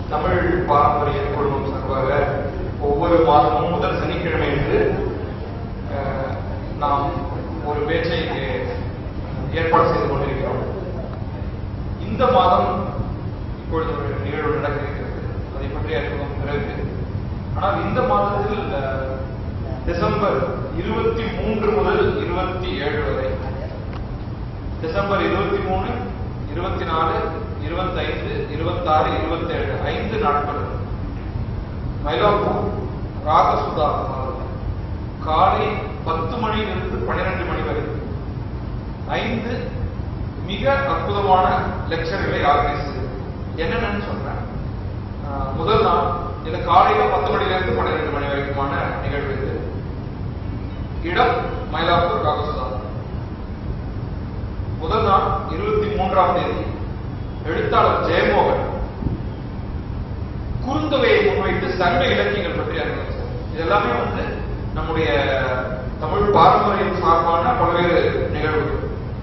தமிழ் பாரம்பரிய குழுமம் சார்பாக ஒவ்வொரு மாதமும் முதல் சனிக்கிழமை என்று நாம் ஒரு பேச்சை ஏற்பாடு செய்து கொண்டிருக்கிறோம். இந்த மாதம் இப்பொழுது ஒரு நிகழ்வு நடக்க இருக்கிறது, அதை பற்றி அறிமுகம் பிறகு. ஆனால் இந்த மாதத்தில் டிசம்பர் 23 முதல் 27 வரை, டிசம்பர் 23, 24, 25, 26, 27 5 நாட்கள் மயிலாப்பூர் ராகசுதா காலை 10 மணியிலிருந்து 12 மணி வரை 5 மிக அற்புதமான லெக்சர்களை ஆர்கனைஸ் செய்து. என்னென்னு சொல்றேன். முதல் நாள் இது காலையில 10 மணியிலிருந்து 12 மணி வரைக்குமான நிகழ்வு. இது இடம் மயிலாப்பூர் ராகசுதா. முதல் நாள் 23ஆம் தேதி எழுத்தாளர் ஜெயமோகன் குறுந்தொகையை முன்வைத்து சங்க இலக்கியங்கள் பற்றி அறிவித்தார். இது எல்லாமே நம்முடைய தமிழ் பாரம்பரியம் சார்பான பல்வேறு நிகழ்வுகள்.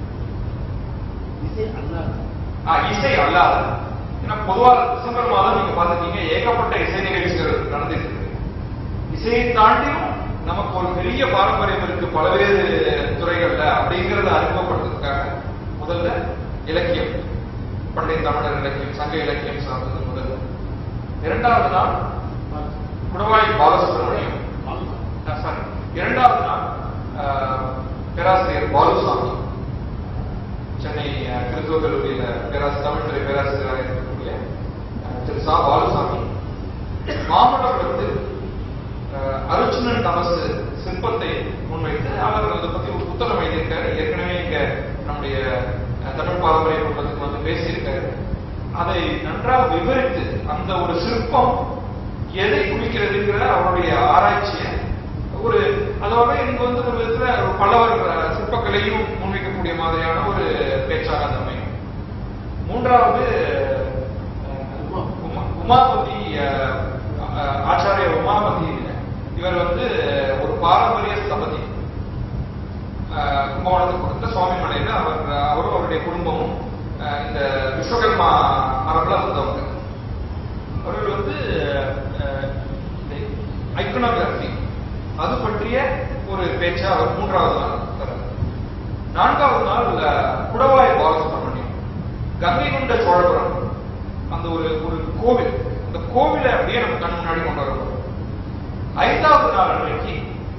இசை அல்லாத, ஏன்னா பொதுவாக டிசம்பர் மாதம் நீங்க பார்த்துட்டீங்க ஏகப்பட்ட இசை நிகழ்ச்சிகள் நடந்துட்டு இருக்கு. இசையை தாண்டியும் நமக்கு ஒரு பெரிய பாரம்பரியம் இருக்கு பல்வேறு துறைகள்ல அப்படிங்கறத அறிமுகப்படுத்துறதுக்காக முதல்ல இலக்கியம், பண்டைய தமிழர் இலக்கியம், சங்க இலக்கியம் சார்ந்தது முதல்ல. இரண்டாவது நாள் குடவாய் பாலசுப்ரமணியம், இரண்டாவது நாள் பேராசிரியர் பாலுசாமி, சென்னை கிறிஸ்துவ கல்லூரியில தமிழ்துறை பேராசிரியராக இருக்கக்கூடிய திரு சா பாலுசாமி மாமல்லபுரத்தில் அருச்சுனன் தமசு சிற்பத்தை முன்வைத்து அவர் அதை பத்தி ஒரு புத்தகம் எழுதியிருக்காரு. ஏற்கனவே இங்க நம்முடைய தமிழ் பாரம்பரிய குடும்பத்துக்கு பேசியிருக்காரு. அதை நன்றாக விவரித்து அந்த ஒரு சிற்பம் எதை குறிக்கிறதுங்கிற அவருடைய ஆராய்ச்சியை ஒரு அதோட இங்க ஒரு விதத்துல பல்லவர் சிற்பக்கலையும் முன்வைக்கக்கூடிய மாதிரியான ஒரு பேச்சாக அமையும். மூன்றாவது உமாபதி, ஆச்சாரிய உமாபதி. இவர் ஒரு பாரம்பரிய ஸ்தபதி, கும்பகோணத்துக்கு கொடுத்த சுவாமிமலையில அவரும் அவருடைய குடும்பமும் இந்த விஸ்வகர்மா மரபுல வந்தவங்க. அவர்கள் ஐக்கனோகிராபி அது பற்றிய ஒரு பேச்சை அவர் மூன்றாவது நாள் தரார். நான்காவது நாள் குடவாய் பாலசுப்ரமணியம் கங்கை கொண்ட சோழபுரம், அந்த ஒரு கோவில், அந்த கோவிலை அப்படியே நம்ம கண் முன்னாடி கொண்டு வரணும். ஐந்தாவது நாள் அன்றைக்கு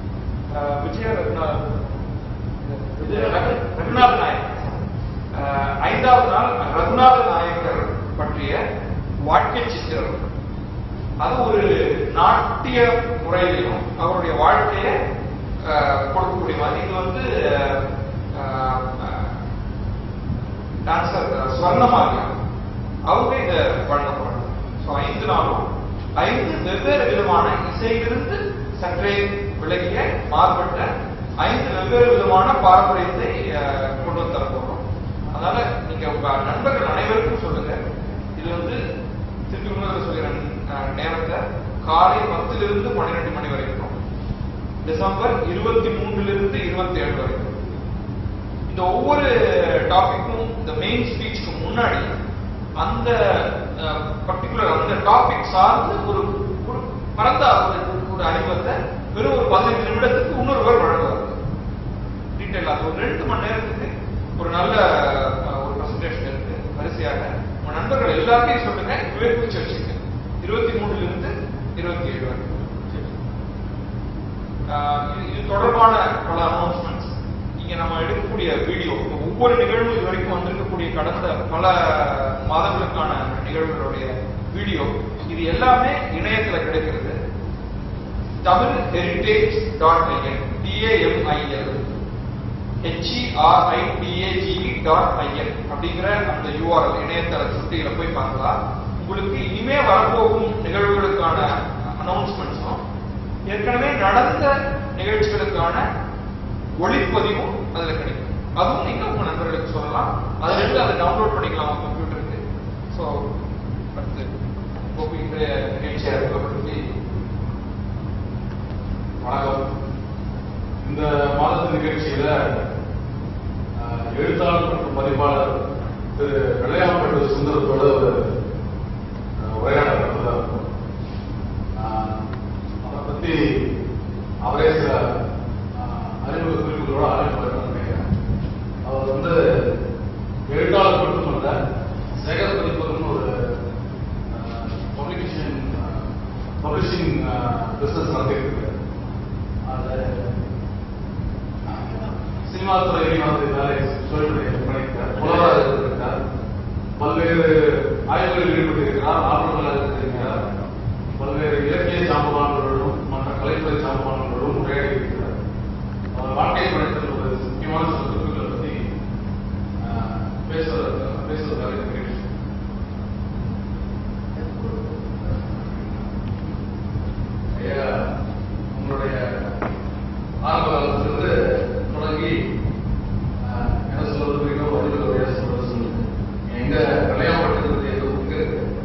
ரகுநாத நாயக்கர், ஐந்தாவது நாள் ரகுநாத நாயக்கர் பற்றிய வாழ்க்கை சித்திரம். அது ஒரு நாட்டிய முறையிலையும் அவருடைய வாழ்க்கையை கொடுக்கக்கூடிய மாதிரி. இது டான்சர் ஸ்வர்ணமாரியா அவங்க இதை வழங்கப்படுறாங்க. 5 நாளும் 5 வெவ்வேறு விதமான இசையிலிருந்து சற்றே விலகிய மாறுபட்ட 5 வெவ்வேறு விதமான பாரம்பரியத்தை கொண்டு வந்து தரப்போறோம். அதனால நீங்க உங்க நண்பர்கள் அனைவருக்கும் சொல்லுங்க. இது திருப்பி முன்னதாக சொல்லிற நேரத்தை காலை 10லிருந்து 12 மணி வரைக்கும், டிசம்பர் 23லிருந்து 27 வரைக்கும். இந்த ஒவ்வொரு டாபிக்கும் இந்த மெயின் ஸ்பீச்சுக்கு முன்னாடி அந்த பர்டிகுலர் அந்த டாபிக் சார்ந்து ஒரு பரந்த ஒரு அறிமுகத்தை வெறும் ஒரு 15 நிமிடத்துக்கு இன்னொருவர் வழங்குவார். டீட்டெயில் அது ஒரு 2 மணி நேரத்துக்கு ஒரு நல்ல ஒரு பிரசன்டேஷன் இருக்கு. வரிசையாக உங்க நண்பர்கள் எல்லாத்தையும் சொல்லுங்க, விவேகிச்சு வச்சுங்க. 23லிருந்து 27 வரை. இது தொடர்பான பல அனௌன்ஸ்மெண்ட்ஸ், இங்க நம்ம எடுக்கக்கூடிய வீடியோ, ஒவ்வொரு நிகழ்வு இது வரைக்கும் வந்திருக்கக்கூடிய கடந்த பல மாதங்களுக்கான நிகழ்வுகளுடைய வீடியோ, இது எல்லாமே இணையத்துல கிடைக்கிறது. தமிழ் heritage.in TAMIL அப்படிங்கிற அந்த URL இணையதள சுட்டியில போய் பார்க்கலாம். உங்களுக்கு இனிமே வரப்போகும் நிகழ்வுகளுக்கான அனௌன்ஸ்மெண்ட்ஸும் ஏற்கனவே நடந்த நிகழ்ச்சிகளுக்கான ஒளிப்பதிவும் அதுல கிடைக்கும். அதுவும் நீங்க உங்க நண்பர்களுக்கு சொல்லலாம். அதுல இருந்து அதை டவுன்லோட் பண்ணிக்கலாம் உங்க கம்ப்யூட்டருக்கு. ஸோ அடுத்து இன்றைய நிகழ்ச்சியை அறிமுகப்படுத்தி வணக்கம். இந்த மாதத்து நிகழ்ச்சியில எழுத்தாளர் மற்றும் பதிப்பாளர் திரு வெள்ளையாம்பட்டு சுந்தரத்தோட ஒரு உரையாடல் பிசினஸ் நடத்திட்டு இருக்காரு. அது சினிமா துறையிலையும் வந்து வேலை பண்ணியிருக்கார். புலவராக இருந்திருக்கார். பல்வேறு ஆய்வுகளில் ஈடுபட்டிருக்கிறார். ஆர்வங்களாக இருந்திருக்கிறார். பல்வேறு இலக்கிய சாம்பவான்களோடும் மற்ற கலைத்துறை சாம்பவான்களோடும் உரையாடி இருக்கிறார். அவர் வாழ்க்கை படைத்த ஒரு முக்கியமான சில குறிப்புகளை பற்றி பேசுவதற்காக இருக்கிறேன். உங்களுடைய ஆரம்ப காலத்திலிருந்து தொடங்கி என்ன சொல்ல விரும்புகிறீங்களோ பதில் ஒரு சொல்லுங்க. எங்க கல்யாணப்பட்டிருக்கிறது எங்க இருக்கு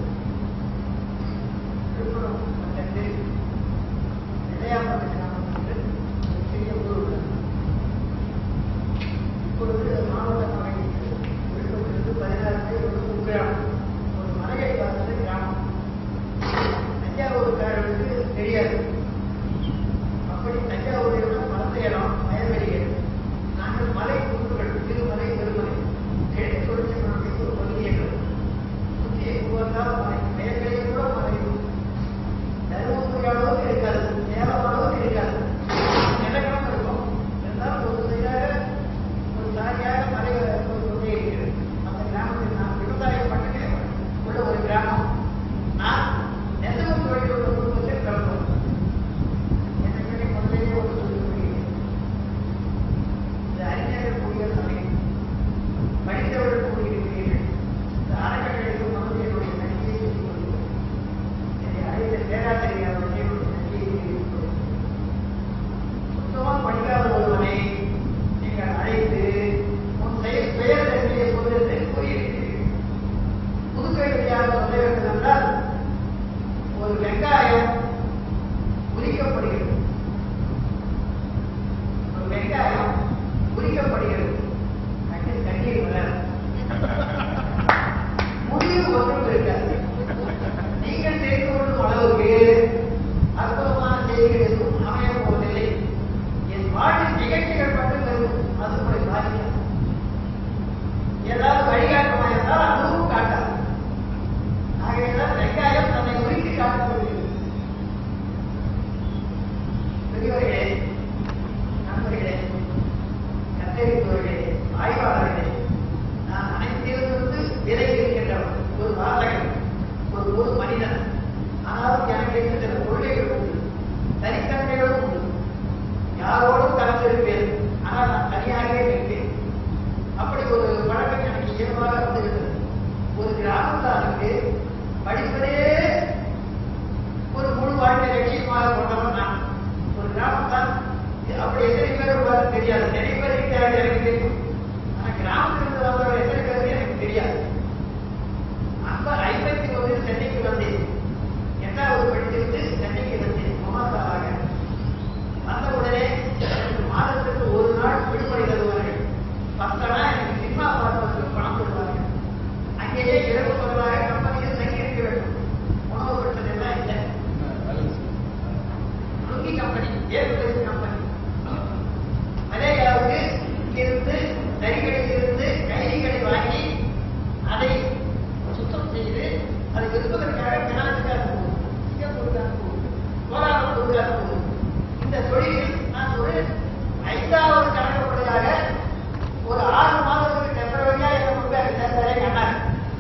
தெரியாது. அப்படி தஞ்சாவூரில் மரத்தை இடம் வயல்வெளிகள். நாங்கள் மலை குன்றுகள், திருமலை பெருமலை கிழக்கு தொடர்ச்சி மலைக்கு ஒரு பகுதிகள் சுற்றி எங்குவந்தால் மலை வயல்வெளியை கூட மலை தருமபுரி அளவுக்கு இருக்காது, சேலம் அளவுக்கு இருக்காது, நிலக்கணம் இருக்கும். இருந்தாலும் ஒரு சைடாக ஒரு சாரியாக மலை கொண்டே இருக்கிறது. அந்த கிராமத்தில் நான் விவசாயம் பண்ணவே உள்ள ஒரு கிராமம். நான் நெசவு தொழில் உள்ள குடும்பத்தில் பிறந்தோம். எனக்கு முதலேயே ஒரு சொல்லிக் இந்த அறிஞர்கள் கூடிய படித்தவர்கள் கூடியிருக்கிறீர்கள். இந்த அறக்கட்டளைக்கு வந்து என்னுடைய நன்றியை சொல்லிக் கொள்கிறேன். என்னை அழைத்த பேராசிரியர் அவர்களுடைய நன்றியை தெரிவித்துக் கொள்கிறேன். சுத்தமாக படிக்காத ஒருவனை நீங்கள் அழைத்து உன் பெயர் தன்மையை சொல்லிருந்து கூறியிருக்கிறீர்கள். புதுக்கல்வியாக சொல்ல வேண்டும் என்றால் ஒரு வெங்காயம் உரிக்கப்படுகிறது. ஒரு வெங்காயம் உரிக்கப்படுகிறது. தண்ணீர் வர முடிவு ஒன்றும் இருக்காது. நீங்கள் தெரிந்து கொள்ளும் அளவுக்கு அற்புதமான செய்திகள் எதுவும் அமைய போவதில்லை. என் வாழ்வில் நிகழ்ச்சிகள் மட்டும் இருக்கும். அது உங்களை பாதிக்காது. ஏதாவது வழிகாட்டுமா என்றால் அதுவும் காட்டாது. ஆகையால் வெங்காயம் தன்னை உரித்து காட்டப்படுகிறது. பெரியவர்களே, நண்பர்களே, கத்தரிப்பவர்களே, ஆய்வாளர்களே, நான் அனைத்திலிருந்து விலகி இருக்கின்றவன். ஒரு வாசகன், ஒரு மனிதன். ஆனால் எனக்கு சில கொள்கைகள் உண்டு, தனித்தன்மைகளும் உண்டு. யாரோடும் கலந்திருப்பேன், ஆனால் நான் தனியாகவே இருப்பேன். அப்படி ஒரு பழக்கம் எனக்கு இயல்பாக வந்துவிட்டது. ஒரு கிராமத்தாருக்கு படிப்பதே ஒரு முழு வாழ்க்கை லட்சியமாக கொண்டவன் நான். ஒரு கிராமத்தான் அப்படி எத்தனை பேர் இருப்பாரு தெரியாது. நிறைய பேர் இருக்கிறார்கள் எனக்கு தெரியும். ஆனால் கிராமத்திலிருந்து வந்தவர்கள் எத்தனை பேர் எனக்கு தெரியாது. 51 சென்னைக்கு வந்தேன். 8வது படித்திருந்து சென்னைக்கு வந்தேன் மமாசாவாக. வந்தவுடனே எனக்கு மாதத்திற்கு ஒரு நாள் விடுமுறை தருவார்கள். 10 நாள் எனக்கு சினிமா பார்ப்பதற்கு பணம் தருவார்கள். அங்கேயே இரவு பகலாக கம்பெனியில் தங்கியிருக்க வேண்டும். உணவு பிரச்சனை எல்லாம் இல்லை. லுங்கி கம்பெனி, ஏற்படுத்தி கம்பெனி. மலேயாவுக்கு இங்கிருந்து நரிகளிலிருந்து கைதிகளை வாங்கி அதை சுத்தம் செய்து அதை விற்பதற்காக பினாலுக்காக போகும், சிங்கப்பூருக்காக போகும், கோலாலம்பூருக்காக போகும். இந்த தொழிலில் நான் ஒரு 5வது கணக்கப்பட்டதாக ஒரு 6 மாதத்துக்கு டெம்பரவரியா என்ன முன்பாக சேர்ந்தாரே கண்டாங்க.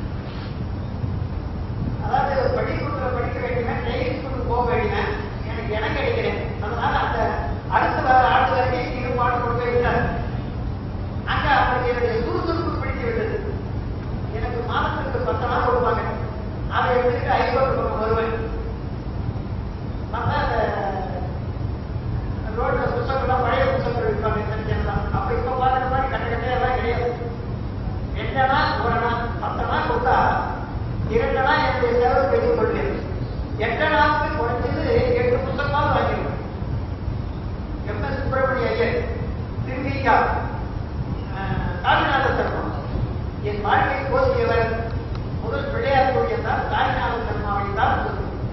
அதாவது பள்ளிக்கூடத்தில் படிக்க வேண்டியவன் டெய்லி ஸ்கூலுக்கு போக வேண்டியவன் எனக்கு இடம் கிடைக்கிறேன். அதனால அந்த அடுத்த ஆண்டு வரைக்கும் ஈடுபாடு கொண்டு போயிருந்தார். அங்க அவருக்கு என்னுடைய சுறுசுறுப்பு பிடித்து விட்டது. எனக்கு மாதத்திற்கு 10 நாள் கொடுப்பாங்க. அதை எடுத்துட்டு 50 பக்கம் வருவேன். பார்த்தா அந்த ரோட்ல புத்தகம்லாம் பழைய புத்தகங்கள் விற்பாங்க. அப்ப இப்ப பாக்குற மாதிரி கட்ட கட்டையெல்லாம் கிடையாது. 8 நாள் 1 நாள் 10 நாள் கொடுத்தா 2 நாள் என்னுடைய செலவு பெற்றுக் கொள்வேன். 8 நாளுக்கு குறைஞ்சது 8 புத்தகமாவது வாங்கிடுவேன். எம்.எஸ். சுப்பிரமணிய ஐயர், திருவிக்கா, சாமிநாத சர்மா என் வாழ்க்கை போதியவர். முதல் பிள்ளையார் கோயில் தான் சாமிநாத சர்மாவை தான்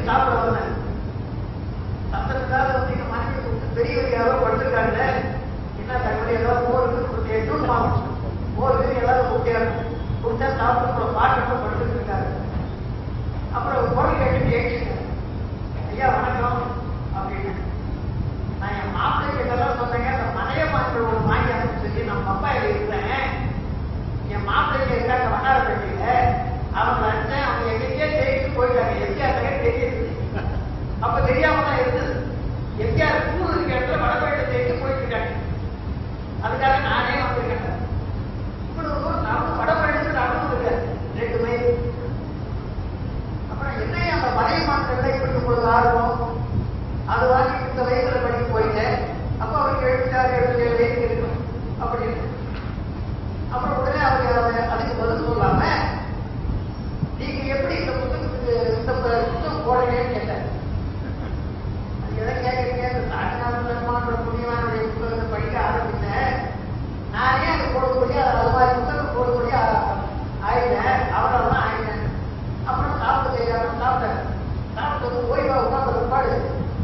சாப்பிட வந்தேன். சத்தத்துக்காக வந்து எங்க மனைவி கூப்பிட்டு பெரியவர் யாரோ படுத்திருக்காங்க, என்ன தகவல் ஏதாவது மோருக்கு எட்டு மோருக்கு ஏதாவது கூட்டியாரு கொடுத்தா சாப்பிட்டு பாட்டு படுத்துட்டு இருக்காரு. அப்புறம் குரல் கேட்டு ஏற்றிங்க, ஐயா வணக்கம் அப்படின்னு. நான் என் மாப்பிள்ளை கிட்டலாம் சொன்னேங்க, அந்த மனைய மாற்றம் ஒரு வாங்கி அனுப்பிச்சு சொல்லி நான் பப்பாயில இருக்கிறேன். என் மாப்பிள்ளைக்கு இருக்காங்க வண்ணாரப்பேட்டையில, அவங்க அண்ணன் அவங்க எங்கேயே தேடிட்டு போயிட்டாங்க. எம்ஜிஆர் தெரியுது, அப்ப தெரியாம தான் இருந்தது. எம்ஜிஆர் கூடு இருக்க இடத்துல வடபேட்டை தேடி போயிட்டு இருக்காங்க. அதுக்காக நானே வந்திருக்கேன். இவ்வளவு தூரம் நடந்து வடபேட்டை நடந்து இருக்காரு 2 மைல். அப்புறம் என்ன அந்த மனைய மாற்றங்களை இப்படி உங்களுக்கு ஆர்வம், அது வாங்கி இந்த வயசுல படிக்க போயிட்டேன். அப்ப அவருக்கு 76, 77 வயசு இருக்கும் அப்படின்னு. அப்புறம் உடனே அவங்க அதுக்கு பதில் சொல்லாம, நீங்க எப்படி இந்த புத்தகத்துக்கு இந்த புத்தகம் போடுறீங்கன்னு கேட்டேன். அது எதை கேட்கறீங்க, இந்த சாட்சியாளர் புண்ணியவானுடைய புத்தகத்தை படிக்க ஆரம்பிச்சேன். நானே அதை போடக்கூடிய அது மாதிரி புத்தகம் போடக்கூடிய ஆயிட்டேன், அவரால் தான் ஆயிட்டேன். அப்புறம் சாப்பிட தெரியாம சாப்பிட்டேன். சாப்பிட்டு ஓய்வா உட்காந்து பாடு.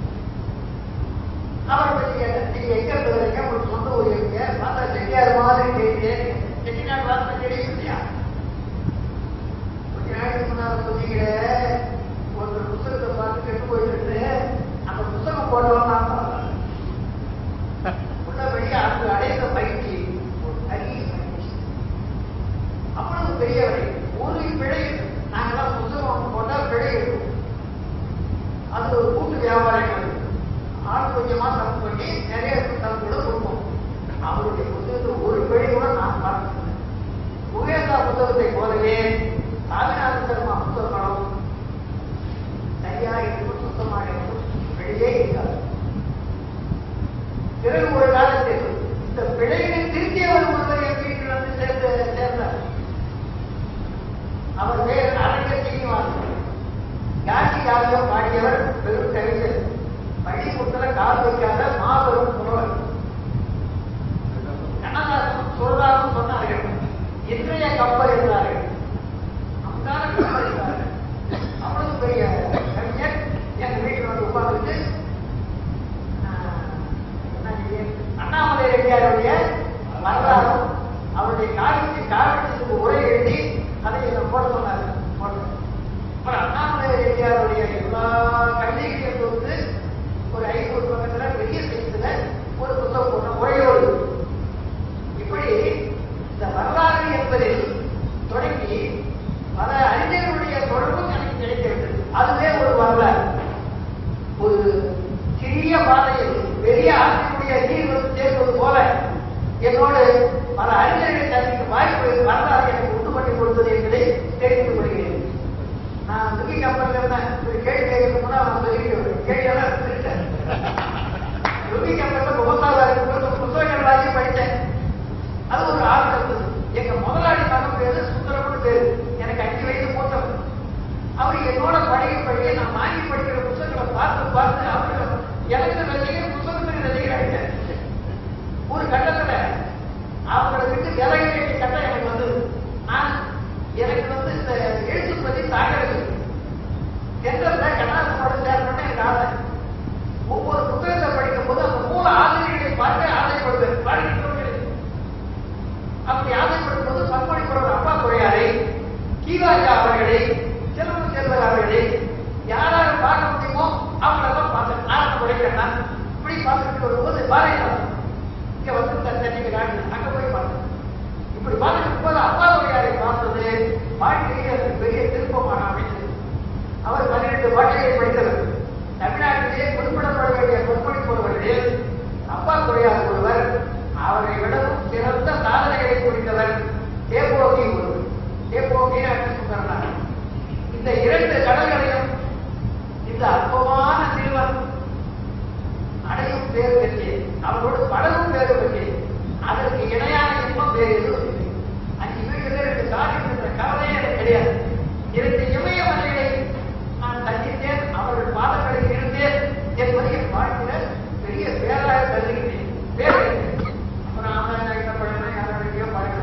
அவரை பற்றி கேட்டேன், நீங்க எங்க இருக்கிறீங்க, உங்களுக்கு சொந்த ஊர் எங்க, பார்த்தா செட்டியார் மாதிரி கேட்டேன். செட்டிநாடு வார்த்தை தெரியும் இல்லையா? கொஞ்ச நாளைக்கு முன்னாடி சொன்னீங்களே ஒரு புத்தகத்தை பார்த்து கெட்டு போயிட்டு அந்த புத்தகம் போட்டவங்க உள்ளபடி அது அடைந்த பயிற்சி ஒரு தனி பயிற்சி. அவ்வளவு பெரியவரை ஒரு பிழை, நாங்கெல்லாம் புத்தகம் போட்டா பிழை இருக்கும். அது ஒரு கூட்டு வியாபாரம். ஆள் கொஞ்சமா தப்பு பண்ணி நிறைய தப்பு கூட கொடுப்போம். அவருடைய புத்தகத்தில் ஒரு பிழை கூட நான் பார்த்தேன். முகேசா புத்தகத்தை போலவே சாமிநாத சர்மா புத்தகம் சரியா இருக்கும், சுத்தமாக இருக்கும், பிழையே இருக்காது. பிறகு ஒரு காலத்தில் இந்த பிழைகளை திருத்தியவர் ஒருவர் என் வீட்டில் வந்து சேர்ந்தார். அவர் பேர் அறிஞர் சீனிவாசன். காந்தி காவியம் பாடியவர், பெரும் கவிஞர், பள்ளிக்கூடத்துல கால் வைக்காத மாபெரும் புலவர். கண்ணதாசன் சொல்றாருன்னு சொன்னார்கள், இன்றைய கப்பல் இருந்தார்கள், நமக்கான கப்பல் இருந்தார்கள். அவ்வளவு பெரிய கவிஞர் எங்க வீட்டில் வந்து உட்கார்ந்துட்டு அண்ணாமலை ரெட்டியாருடைய வரலாறும் அவருடைய காரணத்துக்கு உரை எழுதி அதை போட சொன்னார். அப்புறம் அண்ணாமலை ரெட்டியாருடைய எல்லா கவிதைகளையும் வந்து ஒரு 500 பக்கத்துல பெரிய சைஸ்ல ஒரு புத்தகம் போட்ட உரையோடு. இப்படி இந்த வரலாறு என்பதில் தொடங்கி பல அறிஞர்களுடைய தொடர்பும் எனக்கு கிடைக்கிறது. அதுவே ஒரு வரலாறு. ஒரு சிறிய பாதையில் பெரிய ஆற்றினுடைய நீர் வந்து சேர்ப்பது போல என்னோடு பல அறிஞர்களை தனக்கு வாய்ப்பு வரலாறு எனக்கு உண்டு பண்ணி கொடுத்தது என்பதை தெரிந்து கொள்கிறேன். நான் துக்கி கப்பல்ல இருந்தேன். ஒரு கேள்வி கேட்கறதுக்கு முன்னாடி நான் சொல்லிக்கிறேன், கேள்வியெல்லாம் எடுத்துக்கிட்டேன். துக்கி கப்பல்ல விவசாய புத்தகங்கள் வாங்கி படித்தேன். அது ஒரு ஆர்வம் இருந்தது. எங்க முதலாளி மகன் பேரு சுந்தரம்னு பேரு, எனக்கு 5 வயசு போட்டவர். அவர் என்னோட படிக்க நான் வாங்கி படிக்கிற புத்தகங்களை பார்த்து பார்த்து அவருக்கு எனக்கு ரசிகர், புத்தகத்துக்கு ரசிகர் ஆகிட்டேன். ஒரு கட்டத்துல அவங்களை விட்டு விலக வேண்டிய கட்டம் எனக்கு வந்தது. எனக்கு வந்து இந்த எழுத்து பத்தி தாக்கிறது சென்றதுல கண்ணாசனோட சேர்க்கணும்னு எனக்கு ஆசை. ஒவ்வொரு புத்தகத்தை படிக்கும் போது அந்த மூல ஆசிரியர்களை பார்த்து ஆசைப்படுவேன். பாடிக்கிறவர்கள் அப்படி ஆசைப்படும் போது பன்மொழிப்புறவர் அப்பா துறையாரை, கீவாஜா அவர்களை, செல்வன் செல்வர் அவர்களை யாராரு பார்க்க முடியுமோ அவங்களெல்லாம் பார்த்தேன். நான் படிக்கிறேன். இப்படி பார்த்துட்டு வரும்போது பாரதிதாசன் இங்க வந்து தண்ணிக்கு நாடு அங்க போய் பார்த்தேன். இப்படி பார்த்துட்டு போது அப்பா துறையாரை பார்த்தது வாழ்க்கையை பெரிய திருப்பமான அமைச்சர். அவர் 12 பாட்டியை படித்தவர். தமிழ்நாட்டிலே குறிப்பிடப்பட வேண்டிய பொறுப்பளிப்பவர்களில் அப்பா துறையார் ஒருவர். அவரை விடவும் சிறந்த சாதனைகளை குறித்தவர் தேப்போகி ஒருவர். தேப்போகி சுந்தரனார். இந்த 2 கடல்களையும் இந்த அற்பமான சிறுவன் அடையும் பேர் பெற்று அவரோடு பலரும் பேர் பெற்று அதற்கு இணையான இன்பம் வேறு எதுவும் இல்லை. 5 வீடுகளே 2 காரியம் என்ற கவலையே எனக்கு கிடையாது. 2 இமய மலைகளை நான் சந்தித்தேன், அவர்கள் பாதங்களில் இருந்தேன் என்பதை என் வாழ்க்கையில பெரிய பேராக கருதுகிறேன். பேர் அப்புறம் ஆமாம் என்ன பழகிறேன், யாரையோ பழகிறேன்.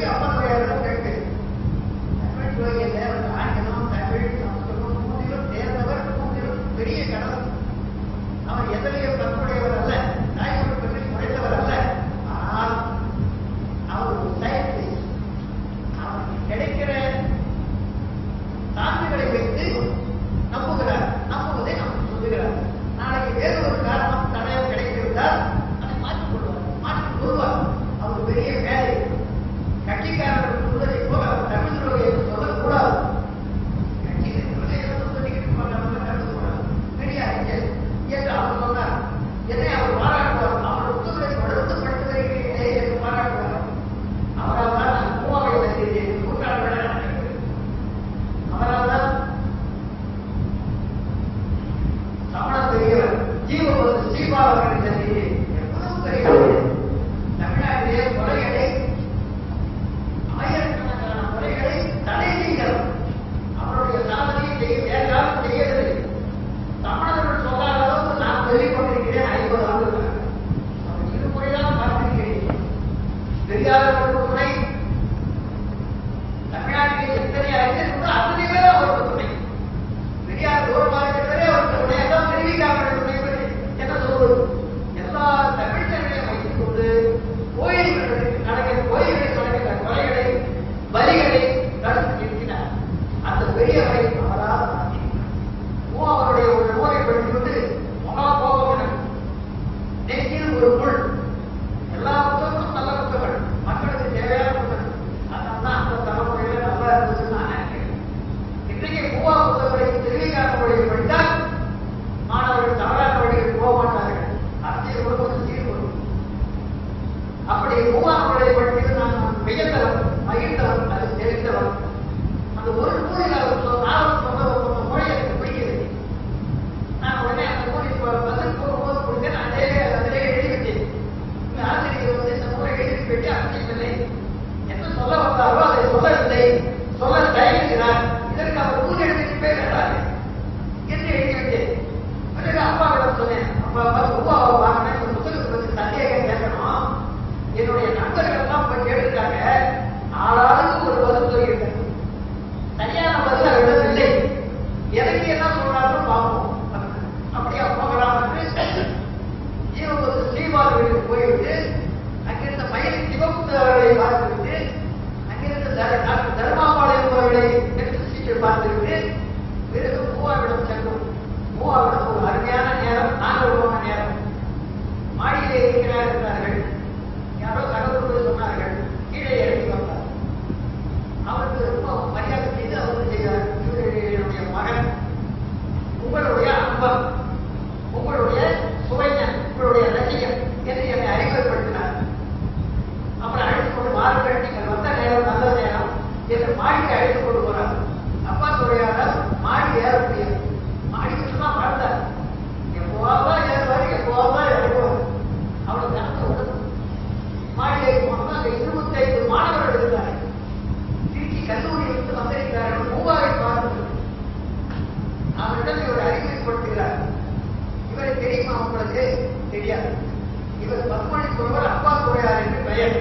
போய் அப்பா கேட்டு தமிழ் துறையில் ஆங்கிலம் தமிழ் சமஸ்கிருதம் மூன்றிலும் தேர்ந்தவர், மூன்றிலும் பெரிய கடவுள். அவர் எதிரையும் தற்புடையவர் அல்ல, தாய்மொழி பற்றி குறைந்தவர் அல்ல. ஆனால் அவர் ஒரு சயின்டிஸ்ட். அவருக்கு கிடைக்கிற சான்றுகளை வைத்து நம்புகிறார், நம்புவதை நமக்கு சொல்லுகிறார். நாளைக்கு வேறு ஒரு காரணம் தடையம் கிடைத்திருந்தால் அதை மாற்றிக் கொள்வார், மாற்றிக் கொள்வார். அவர் பெரிய வேலை. கட்சிக்காரர்கள் சொல்வதை போல அவர் தமிழ் துறை என்று சொல்லக்கூடாது. என்று அவர் சொன்னார். என்னை அவர் பாராட்டுவார். அவர் ஒத்துழைப்பை தொடர்ந்து படித்து வருகிறேன் என்று பாராட்டுவார். அவரால் தான் நான் மூவாவை செய்தேன், நூற்றாண்டுகளை நடக்கிறேன். அவரால் தான் சமண பெரியவர் ஜீவபோது ஸ்ரீபாலவர்கள் சந்தித்தேன். எவ்வளவு பெரியவர்! தமிழ்நாட்டிலே கொலைகளை, ஆயிரக்கணக்கான கொலைகளை தடை செய்கிறவர். அவருடைய சாதனையை செய்ய வேறு யாரும் செய்யவில்லை. தமிழர்கள் சொல்லாத அளவுக்கு நான் சொல்லிக் கொண்டிருக்கிறேன். 50 ஆண்டுகள் அவர் இருமுறைதான் பார்த்திருக்கிறேன். தெரியாத ஒரு துணை தமிழ்நாட்டில் எத்தனை அறிஞர்களோ அத்தனை பேர் அவருக்கு துணை. பெரியார் தூரமாக இருக்கிறதே அவருக்கு துணையெல்லாம் தெரிவிக்காமல் துணை என்ன சொல்வது? எல்லா தமிழ்ச்சங்களையும் வைத்துக் கொண்டு கோயில்களில் நடக்கிற கொலைகளை, பலிகளை தடுத்து நிறுத்தினார். அந்த பெரியவரை அவரால் அவருடைய ஒரு நூலை படித்துவிட்டு மகா கோபம் நெற்றியில் ஒரு முள். எல்லா புத்தகங்களும் நல்ல புத்தகங்கள், மக்களுக்கு தேவையான புத்தகம். அதனால தான் அந்த தலைமுறையில நல்லா இருந்துச்சுன்னு நான் நினைக்கிறேன். இன்றைக்கு பூவா புத்தகங்களை தெரிவிக்காத மொழியை படித்தால் மாணவர்கள் தவறான வழியில் போக மாட்டார்கள். அரசியல் குடும்பத்தில் சீர்படும். அப்படி பூவா மொழியை படித்து நான் வியந்தவன், மகிழ்ந்தவன், அது தெரிந்தவன். அந்த ஒரு நூலில் அவர் சொன்ன மொழி எனக்கு பிடிக்கிறது. நான் உடனே அந்த நூலில் பதில் போகும்போது கொடுத்தேன். அதிலே எழுதிவிட்டேன். ஆசிரியர் வந்து இந்த நூலை எழுதி பெற்று அவசியமில்லை, என்ன சொல்ல வந்தாரோ அதை சொல்லவில்லை, சொல்ல தயங்குகிறார், இதற்கு அவர் நூல் எழுதி பேசுகிறார் என்று எழுதிவிட்டேன். பிறகு அப்பாவிடம் சொன்னேன், அப்பா உருவாவை வாங்கினேன், இந்த புத்தகத்தை பற்றி சந்தேகம் கேட்கணும். என்னுடைய நண்பர்கள் எல்லாம் போய் கேட்டுட்டாங்க. ஆளாளுக்கு ஒரு பதில் சொல்லியிருக்கேன். சரியான பதில் அவரிடம் இல்லை. எனக்கு என்ன சொல்றாருன்னு பார்ப்போம். அப்படியே போகலாம் என்று ஜீவபோது ஸ்ரீபாலவர்களுக்கு போய்விட்டு அங்கிருந்த மயில் சிவகுப்த அவர்களை பார்த்துவிட்டு அங்கிருந்த டாக்டர் தர்மாபாளையம் அவர்களை சீட்டை பார்த்துவிட்டு பிறகு மூவாவிடம் சென்றோம். மூவாவிடம் ஒரு அருமையான நேரம், நாங்கள் போன நேரம். மாடியிலே இருக்கிறார்கள். யாரோ கடவுள் சொன்னார்கள். கீழே இறங்கி வந்தார். அவருக்கு ரொம்ப மரியாதை செய்து அவருக்கு செய்தார். இவருடைய மகன், உங்களுடைய அன்பம், உங்களுடைய சுவைஞன், உங்களுடைய ரசிகன் என்று என்னை அறிமுகப்படுத்தினார். அப்புறம் அழைத்துக் கொண்டு வாருங்கள், நீங்கள் வந்த நேரம் நல்ல நேரம் என்று மாடிக்கு அழைத்துக் கொண்டு போறார். அப்பா துறையாளர் மாடி ஏற முடியாது. மாடிக்கு சும்மா படுத்தார். எப்போதான் ஏறுவாரு, எப்போதான் இறங்குவார். அவளுக்கு நடத்த உடனே மாடியை போனோம்னா அங்கே 25 மாணவர்கள் இருந்தார்கள். திருச்சி கல்லூரியிலிருந்து வந்திருக்கிறார்கள். மூவாவை பார்த்து அவரிடம் இவர் அறிமுகப்படுத்துகிறார். இவரை தெரியுமா உங்களுக்கு? தெரியாது. இவர் பத்மணி சொல்வர் அப்பா துறையார் என்று பெயர்.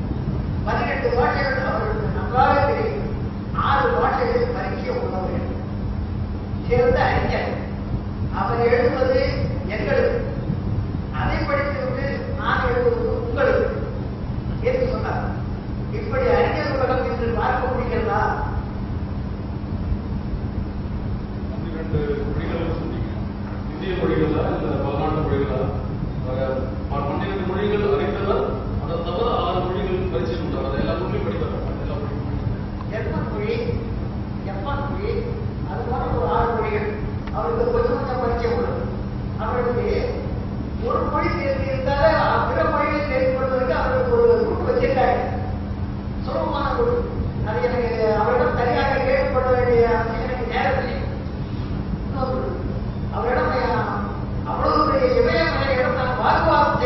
18 பாஷைகள் அவர்களுக்கு நன்றாக தெரியும். 6 பாஷைகளில் பரிச்சய உள்ளவர்கள் சேர்ந்த அறிஞர். அவர் எழுதுவது எங்களுக்கு, அதை படித்துவிட்டு நான் எழுதுவது உங்களுக்கு என்று சொன்னார். இப்படி அறிஞர் உலகம் என்று பார்க்க முடிகிறதா? 12 மொழிகள் சொன்னீங்க. இந்திய மொழிகளா இல்ல பல்நாட்டு மொழிகளா? 12 மொழிகள் அறிந்ததா? அதை தவிர 6 மொழிகள் பரிச்சயம் உண்டாங்க. அதை எல்லா மொழியும் படித்தாங்க. எல்லா மொழியும் ஜெர்மன் மொழி, ஜப்பான் மொழி, அது போன்ற ஒரு 6 மொழிகள் அவருக்கு கொஞ்சம் கொஞ்சம் பரிச்சயம் உள்ளது. அவருக்கு ஒரு மொழி தெரிந்திருந்தாலே பிற மொழியை தெரிந்து கொள்வதற்கு அவருக்கு ஒரு குழு வச்சிருக்காங்க. சுலபமான குழு. அது எனக்கு அவரிடம் சரியாக கேட்கப்பட வேண்டிய எனக்கு நேரத்தில் அவரிடம் அவ்வளவு பெரிய இமயமலையிடம் நான் வாக்குவாதம்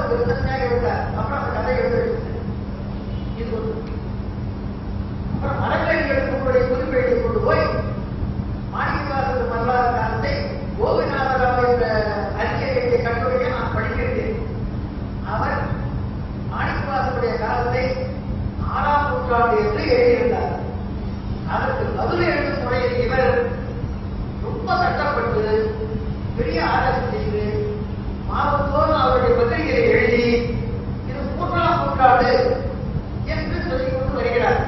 ஒரு விருந்தனையாக இருந்தார். அப்புறம் அந்த கதை எழுத வச்சிருந்தேன். இது ஒரு அப்புறம் மரக்கறிகளுடைய குறிப்பேட்டை கொண்டு போய் மாணிக்கவாசகர் வரலாறு காலத்தை கோபிநாதராவ் என்ற அறிக்கையை கட்டுரையை நான் படித்திருக்கேன். அவர் மாணிக்கவாசகருடைய காலத்தை 6ஆம் நூற்றாண்டு என்று எழுதியிருந்தார். அதற்கு பதில் எழுதும் முறையில் இவர் ரொம்ப கஷ்டப்பட்டு பெரிய ஆராய்ச்சி செய்து மாதத்தோறும் அவருடைய பத்திரிகையை எழுதி இது 3ஆம் நூற்றாண்டு என்று சொல்லிக் கொண்டு வருகிறார்.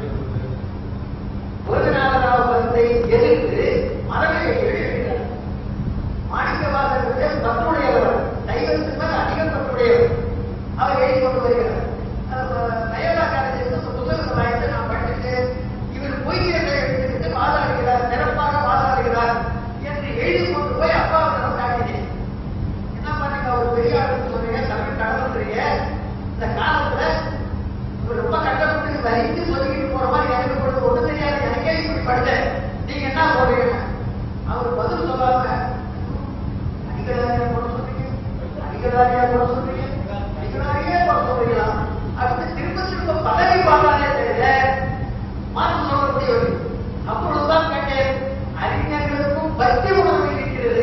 கோபிநாதராவ் கருத்தை எதிர்த்து மரபை எழுதுகிறார். மாணிக்கவாசகர் பற்றுடையவர், தெய்வத்தின் மேல் அதிகம் பற்றுடையவர். அவர் எழுதி கொண்டு வருகிறார். நயனா காலேஜில் புத்தகத்தை வாய்த்து நான் படிச்சுட்டு இவர் பொய்களை எடுத்துக்கிட்டு வாதாடுகிறார், சிறப்பாக வாதாடுகிறார் என்று எழுதி கொண்டு போய் அப்பாவிடம் காட்டினேன். என்ன பண்ணுங்க, அவர் பெரிய ஆளுன்னு சொல்றீங்க, தமிழ் கடவுள்றீங்க, இந்த காலத்துல இவர் ரொம்ப கஷ்டப்பட்டு வரித்து சொல்லிட்டு போற மாதிரி எனக்கு பொழுது ஒண்ணு தெரியாது, எனக்கே இப்படி படித்தேன், நீங்க என்ன சொல்றீங்க? அவர் பதில் சொல்லாம அடிக்கடாரியா போட சொல்றீங்க, அடிக்கடாரியா போட சொல்றீங்க, அடிக்கடாரியே போட சொல்றீங்களா அப்படின்னு திரும்ப திரும்ப பதவி பாடானே தவிர மாற்றம் சொல்லக்கூடியவர். அப்பொழுதுதான் கேட்டேன், அறிஞர்களுக்கும் பக்தி உணர்வு இருக்கிறது.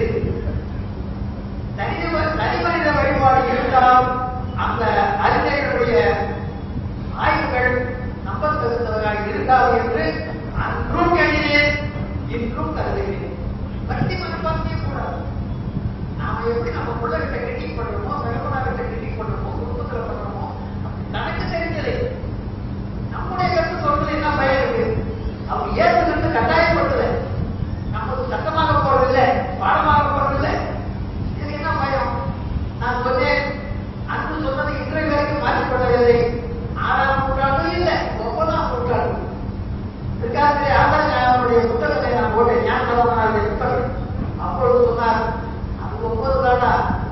தனிமனித வழிபாடு இருந்தால் அந்த அறிஞர்களுடைய ஆய்வுகள் நம்பத்தகுந்தவராக இருக்காது என்று அன்றும் எண்ணினேன், இன்றும் கருதுகிறேன். பக்தி மனப்பான்மையே கூடாது. நாம எப்படி நம்ம பிள்ளைகிட்ட கிரிட்டிக் பண்றோமோ, பெருமனாகிட்ட கிரிட்டிக் பண்றோமோ, குடும்பத்துல பண்றோமோ, தனக்கு தெரிஞ்சது நம்முடைய கருத்து சொல்றது என்ன பயன் இருக்கு? அவங்க ஏற்றுக்கிறது கட்டாயப்படுத்தல, நமக்கு சட்டமாக போறதில்லை, பாடமாக போறதில்லை, இதுக்கு என்ன பயம்? நான் சொன்னேன், அன்று சொன்னது இன்றைய வரைக்கும் மாற்றப்படவில்லை. 6ஆம் நூற்றாண்டு இல்லை, 9ஆம் நூற்றாண்டு. பிற்காலத்திலே ஆதாரனுடைய புத்தகத்தை நான் போட்டேன், ஞானசம்பந்தனுடைய புத்தகம். அப்பொழுது சொன்னார், அது 9 தாண்டா,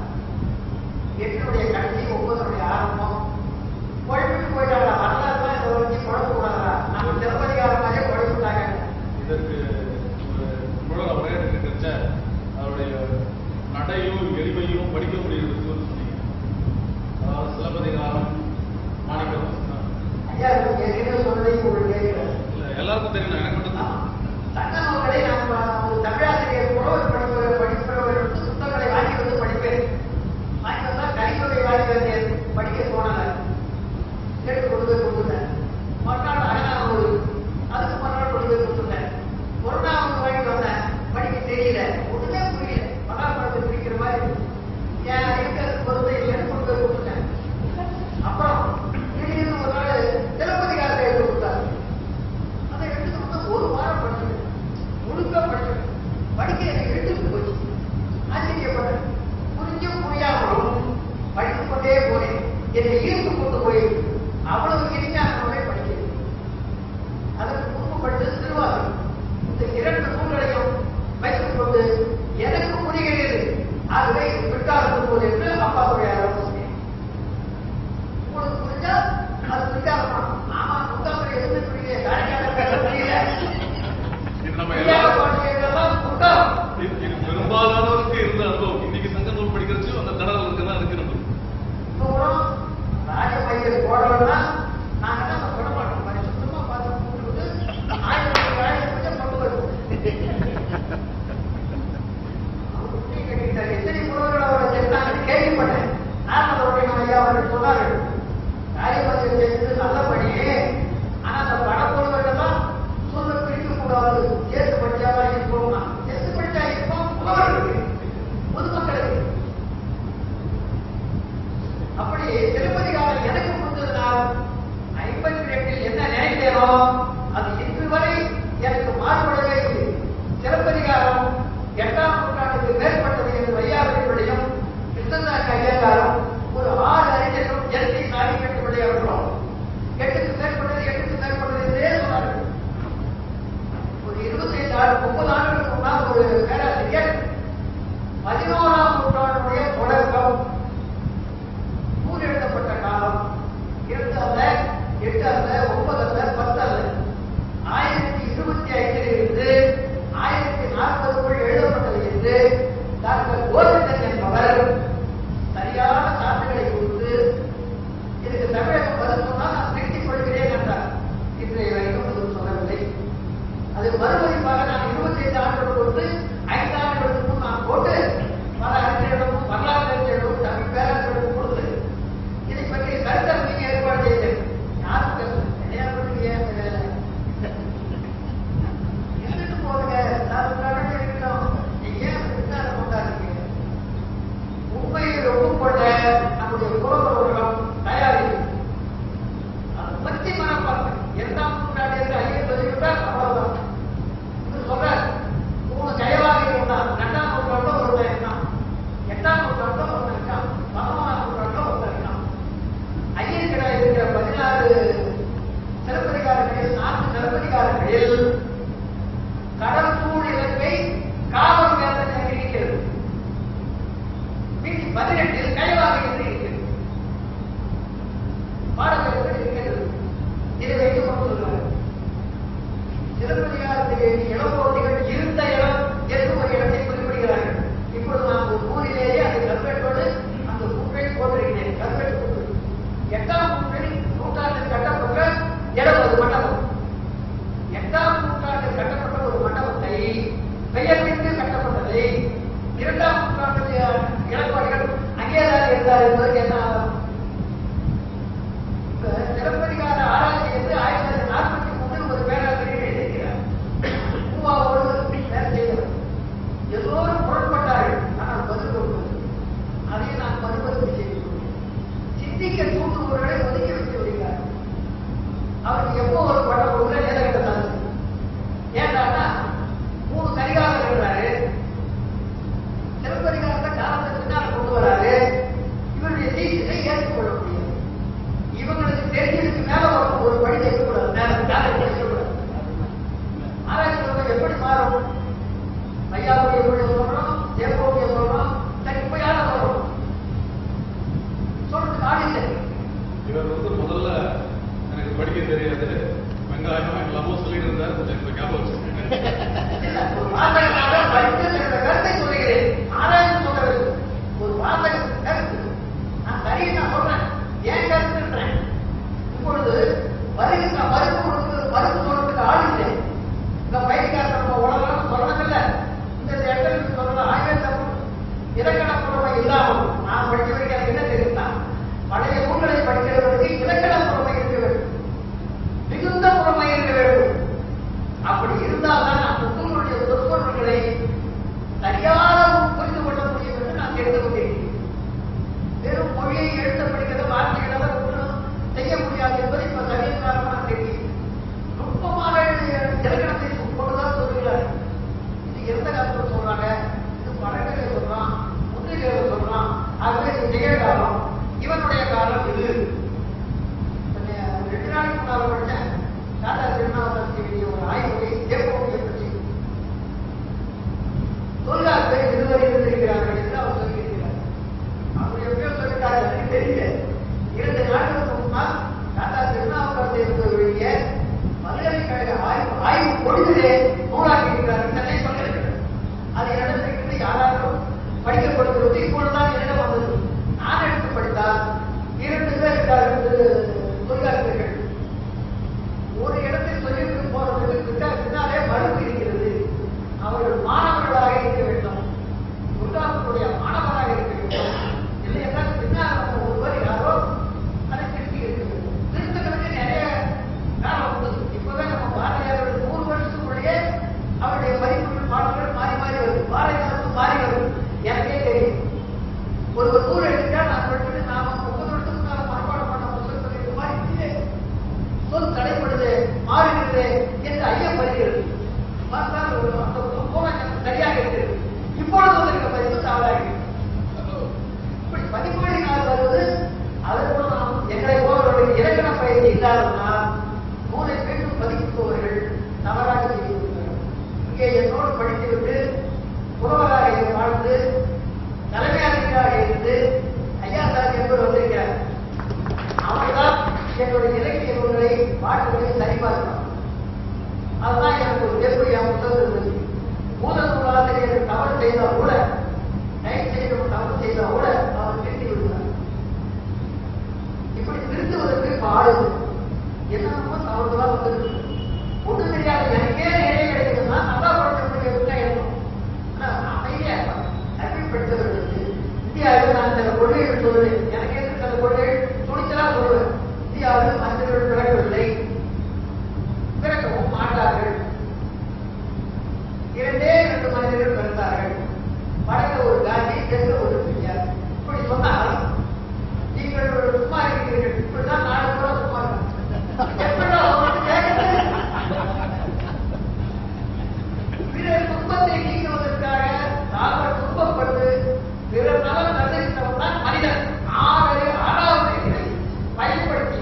8னுடைய கடைசி 9னுடைய ஆரம்பம். குழப்பிட்டு போயிட்டாங்க, வரலாறு தான் இதை வச்சு குழப்ப கூடாதா, நம்ம சிறப்பதிகாரமாக குழப்பிட்டாங்க. இதற்கு ஒரு உரையாடலுக்கு கிடைச்ச அவருடைய நடையும் எளிமையும் படிக்க முடியுது சொன்னீங்க. அதாவது சிலப்பதிகாரம், மாணிக்கவாசகர். ஐயா ஏற்கனவே சொன்னதை உங்களுக்கு கேட்கிறேன். இல்ல எல்லாருக்கும் தெரியும், எனக்கு மட்டும்தான். சட்ட நூல்களை நான் ஒரு தமிழாசிரியர் புலவர் படிப்பவர்களுக்கு புத்தகங்களை வாங்கி வந்து படிப்பேன். வாங்கி வந்தா கரித்துறை வாங்கி வந்தேன், படிக்க போனல கேட்டு கொண்டு போய் கொடுத்துட்டேன். மறுநாள் அயனானூறு, அதுக்கு மறுநாள் கொண்டு போய் கொடுத்துட்டேன். ஒரு நாள் வாங்கிட்டு வந்தேன், படிக்க தெரியல, ஒண்ணுமே புரியல, படாபடத்தை பிடிக்கிற மாதிரி ஏன் இருக்கிறது பொறுமை இல்லைன்னு கொண்டு போய் கொடுத்துட்டேன். அப்புறம் திடீர்னு ஒரு நாள் சிலப்பதிகாரத்தை எடுத்து கொடுத்தாரு. அதை எடுத்து கொடுத்தா 1 வாரம் படிச்சேன், முழுக்க படிச்சேன். படிக்க எனக்கு எடுத்துட்டு போச்சு, ஆச்சரியப்பட்டேன். புரிஞ்சும் புரியாமலும் படித்துக் கொண்டே போனேன். என்னை ஈர்த்து கொண்டு போய் அவ்வளவு இனிமையானவரை படிக்கிறேன். அதற்கு முன்பு படித்தது திருவாசகம். இந்த 2 நூல்களையும் வைத்துக் கொண்டு எனக்கு புரிகிறது, ஆகவே விட்டார்கள் போது என்று அப்பாவுடைய ஆலோசனை. உங்களுக்கு புரிஞ்சா அது விட்டாரமா? ஆமா, புத்தகத்தை எதுவுமே புரியல, காரைக்கால புரியல, இது பெரும்பாலானவருக்கு இருந்த அனுபவம். இன்னைக்கு சங்க நூல் படிக்கிறச்சு அந்த தடவை இருக்குதான் இருக்கு. நம்ம ராஜமையர் போடலன்னா நாங்க தான் சொல்ல மாட்டோம், சுத்தமா பார்த்து கூப்பிட்டு 1000 கொண்டு வருவோம். எத்தனை புலவர்கள் அவரை சேர்த்தாங்கன்னு கேள்விப்பட்டேன். நான் அதோடைய ஐயா அவர்கள் சொன்னார்கள், ராஜமையர் சேர்த்து நல்லபடி, ஆனா அந்த படப்புலவர்கள் தான் சொல்ல பிரிக்க கூடாது, சேர்த்து படிச்சாதான் இருப்போம்னா. சேர்த்து படிச்சா இருப்போம் புலவர்களுக்கு, பொதுமக்களுக்கு. அப்படி சிலப்பதிகாரம் எனக்கு புரிந்ததுனால் 52 என்ன நினைத்தேனோ அது இன்று வரை எனக்கு மாறுபடவே இல்லை. சிலப்பதிகாரம் 8ஆம் நூற்றாண்டுக்கு மேற்பட்டது என்று வையாபதியுடையும் கிருஷ்ணதாஸ் ஐயங்காரும் ஒரு 6 அறிஞர்களும் எனக்கு இவர் முதல்ல எனக்கு படிக்க தெரியாது, வெங்காயம் எல்லாமோ சொல்லிட்டு இருந்தார். கொஞ்சம் இப்ப ஞாபகம் வச்சிருக்கேன். கருத்தை சொல்லுகிறேன், ஆராய்ச்சி சொல்றது ஒரு வாசக கருத்து. நான் சரியை நான் சொல்றேன், ஏன் கருத்துன்றேன். இப்பொழுது வருகின்ற மறுப்பு சொல்றதுக்கு ஆள் இல்லை. இந்த பயிர்காரர் நம்ம உலகம் சொல்லணும்ல, இந்த இடத்துல சொல்ற ஆயிரம் இலக்கண புறமை இல்லாமல் நான் படிக்க வைக்க என்ன தெரியுமா, பழைய நூல்களை படிக்கிறவர்களுக்கு இலக்கண புறமை இருக்க வேண்டும், மிகுந்த புறமை இருக்க வேண்டும். அப்படி இருந்தால்தான் அந்த நூல்களுடைய சொற்பொருள்களை சரியாக புரிந்து கொள்ள முடியும் என்று நான் தெரிந்து கொண்டிருக்கிறேன். வெறும் மொழியை எழுத படிக்கிற வார்த்தைகளை ஒன்றும் செய்ய முடியாது என்பதை இப்ப சமீபமாக நான் தெரியும். நுட்பமாக இலக்கணத்தை கொண்டுதான் சொல்கிறார். இது எந்த காலத்தில் சொல்றாங்க, இது பழங்களை சொல்றான், முன்னிலைகளை சொல்றான். ஆகவே இது நிகழ்காலம், இவனுடைய காலம் இது. 2 நாளைக்கு முன்னால் படித்தேன் டாடா திருநாவுக்கரசு ஒரு ஆய்வுரை தேவகோவியை பற்றி. தொழிலாளர்கள் இருவரை இருந்திருக்கிறார்கள் என்று அவர் சொல்லியிருக்கிறார். அவர் எப்படியோ சொல்லிட்டார் எனக்கு தெரியல. 2 நாட்களுக்கு முன்னால் டாடா திருநாவுக்கரசு இருந்தவருடைய பல்கலைக்கழக ஆய்வு பொழுதிலே நூலாக்கி இருக்கிறார்கள் என்னை சொல்லியிருக்கிறார். அது இடத்திற்கு யாராலும் படிக்கப்படுகிறது. இப்பொழுதுதான் என்னிடம் வந்தது. நான் எடுத்து படித்தால் 2 பேர் இருக்கிறார்கள் தொழிலாளர்கள். ஒரு இடத்தில் சொல்லிட்டு போறதுக்கு பின்னாலே மறுப்பு இருக்கிறது. அவர்கள் மாணவர்களாக இருக்க வேண்டும், தொழிலாளர்களுடைய மாணவராக இருக்க வேண்டும். இல்லை என்றால் பின்னால் ஒருவர் யாரோ அதை திருத்தி இருக்க வேண்டும். திருத்தங்களுக்கு நிறைய காலம் வந்தது. இப்பவே நம்ம பாரதியார் 100 வருஷத்துக்குள்ளேயே அவருடைய மதிப்புகள் பாடல்கள் மாறி மாறி வருது. பாரதியாருக்கு மாறி வருது. எனக்கே தெரியும். ஒரு நூல் எடுத்தா நான் படிச்சுட்டு நாம 30 வருஷத்துக்கு நான் மனப்பாடம் பண்ண புத்தகத்தில் மாறி சொல் தடைப்படுது, மாறுகிறது என்று ஐயம் வருகிறது. பார்த்தால் சரியாக இருக்கிறது. இப்பொழுது வந்திருக்க பதிவு தவறாக இப்படி பதிப்புகளினால் வருவது. அதற்கு நாம் எங்களை போவர்களுடைய இலக்கண பயிற்சி இல்லாததனால் நூலை மீண்டும் பதிப்புபவர்கள் தவறாக செய்திருக்கிறார்கள். இங்கே என்னோடு படித்துவிட்டு புலவராக வாழ்ந்து தலைமை ஆசிரியராக இருந்து ஐயா சார் என்பவர் வந்திருக்கிறார். அவர்தான் என்னுடைய இலக்கிய நூல்களை பாட்டுகளை சரிபார்க்கலாம். அதுதான் எனக்கு ஒரு எப்படி புத்தகம் இருந்தது. முதல் நூலாசிரியர் தவறு செய்தால் கூட, டைப் செய்தவர் தவறு செய்தால் கூட அவர் திருத்தி விடுகிறார். இப்படி திருத்துவதற்கு பாடுது என்னமோ தவறுதான் வந்திருக்கு. ஒன்றும் தெரியாது. எனக்கே நிறைய கிடைக்குதுன்னா நல்லா படிச்சவங்க எப்படி இருக்கும். ஆனால் அமைதியா அறிவிப்படுத்தவர்களுக்கு இந்தியாவில் நான் சில கொள்கைகள் சொல்லுவேன். எனக்கு எது சில கொள்கைகள் துணிச்சலா சொல்லுவேன். இந்தியாவில் மனிதர்கள் பிறக்கவில்லை, பிறக்கவும் மாட்டார்கள். 2 மனிதர்கள் பிறந்தார்கள். வடக்க ஒரு காந்தி, தெற்கு ஒரு பெரியார். இப்படி சொன்னால் நீங்கள் சும்மா இருக்கிறீர்கள். இப்படிதான் நாடு கூட சும்மா பிறர் துன்பத்தை நீக்குவதற்காக தாங்கள் துன்பப்பட்டு பிறர் நலம் நன்றித்தவன் தான் மனிதன். 6வது பயன்படுத்தி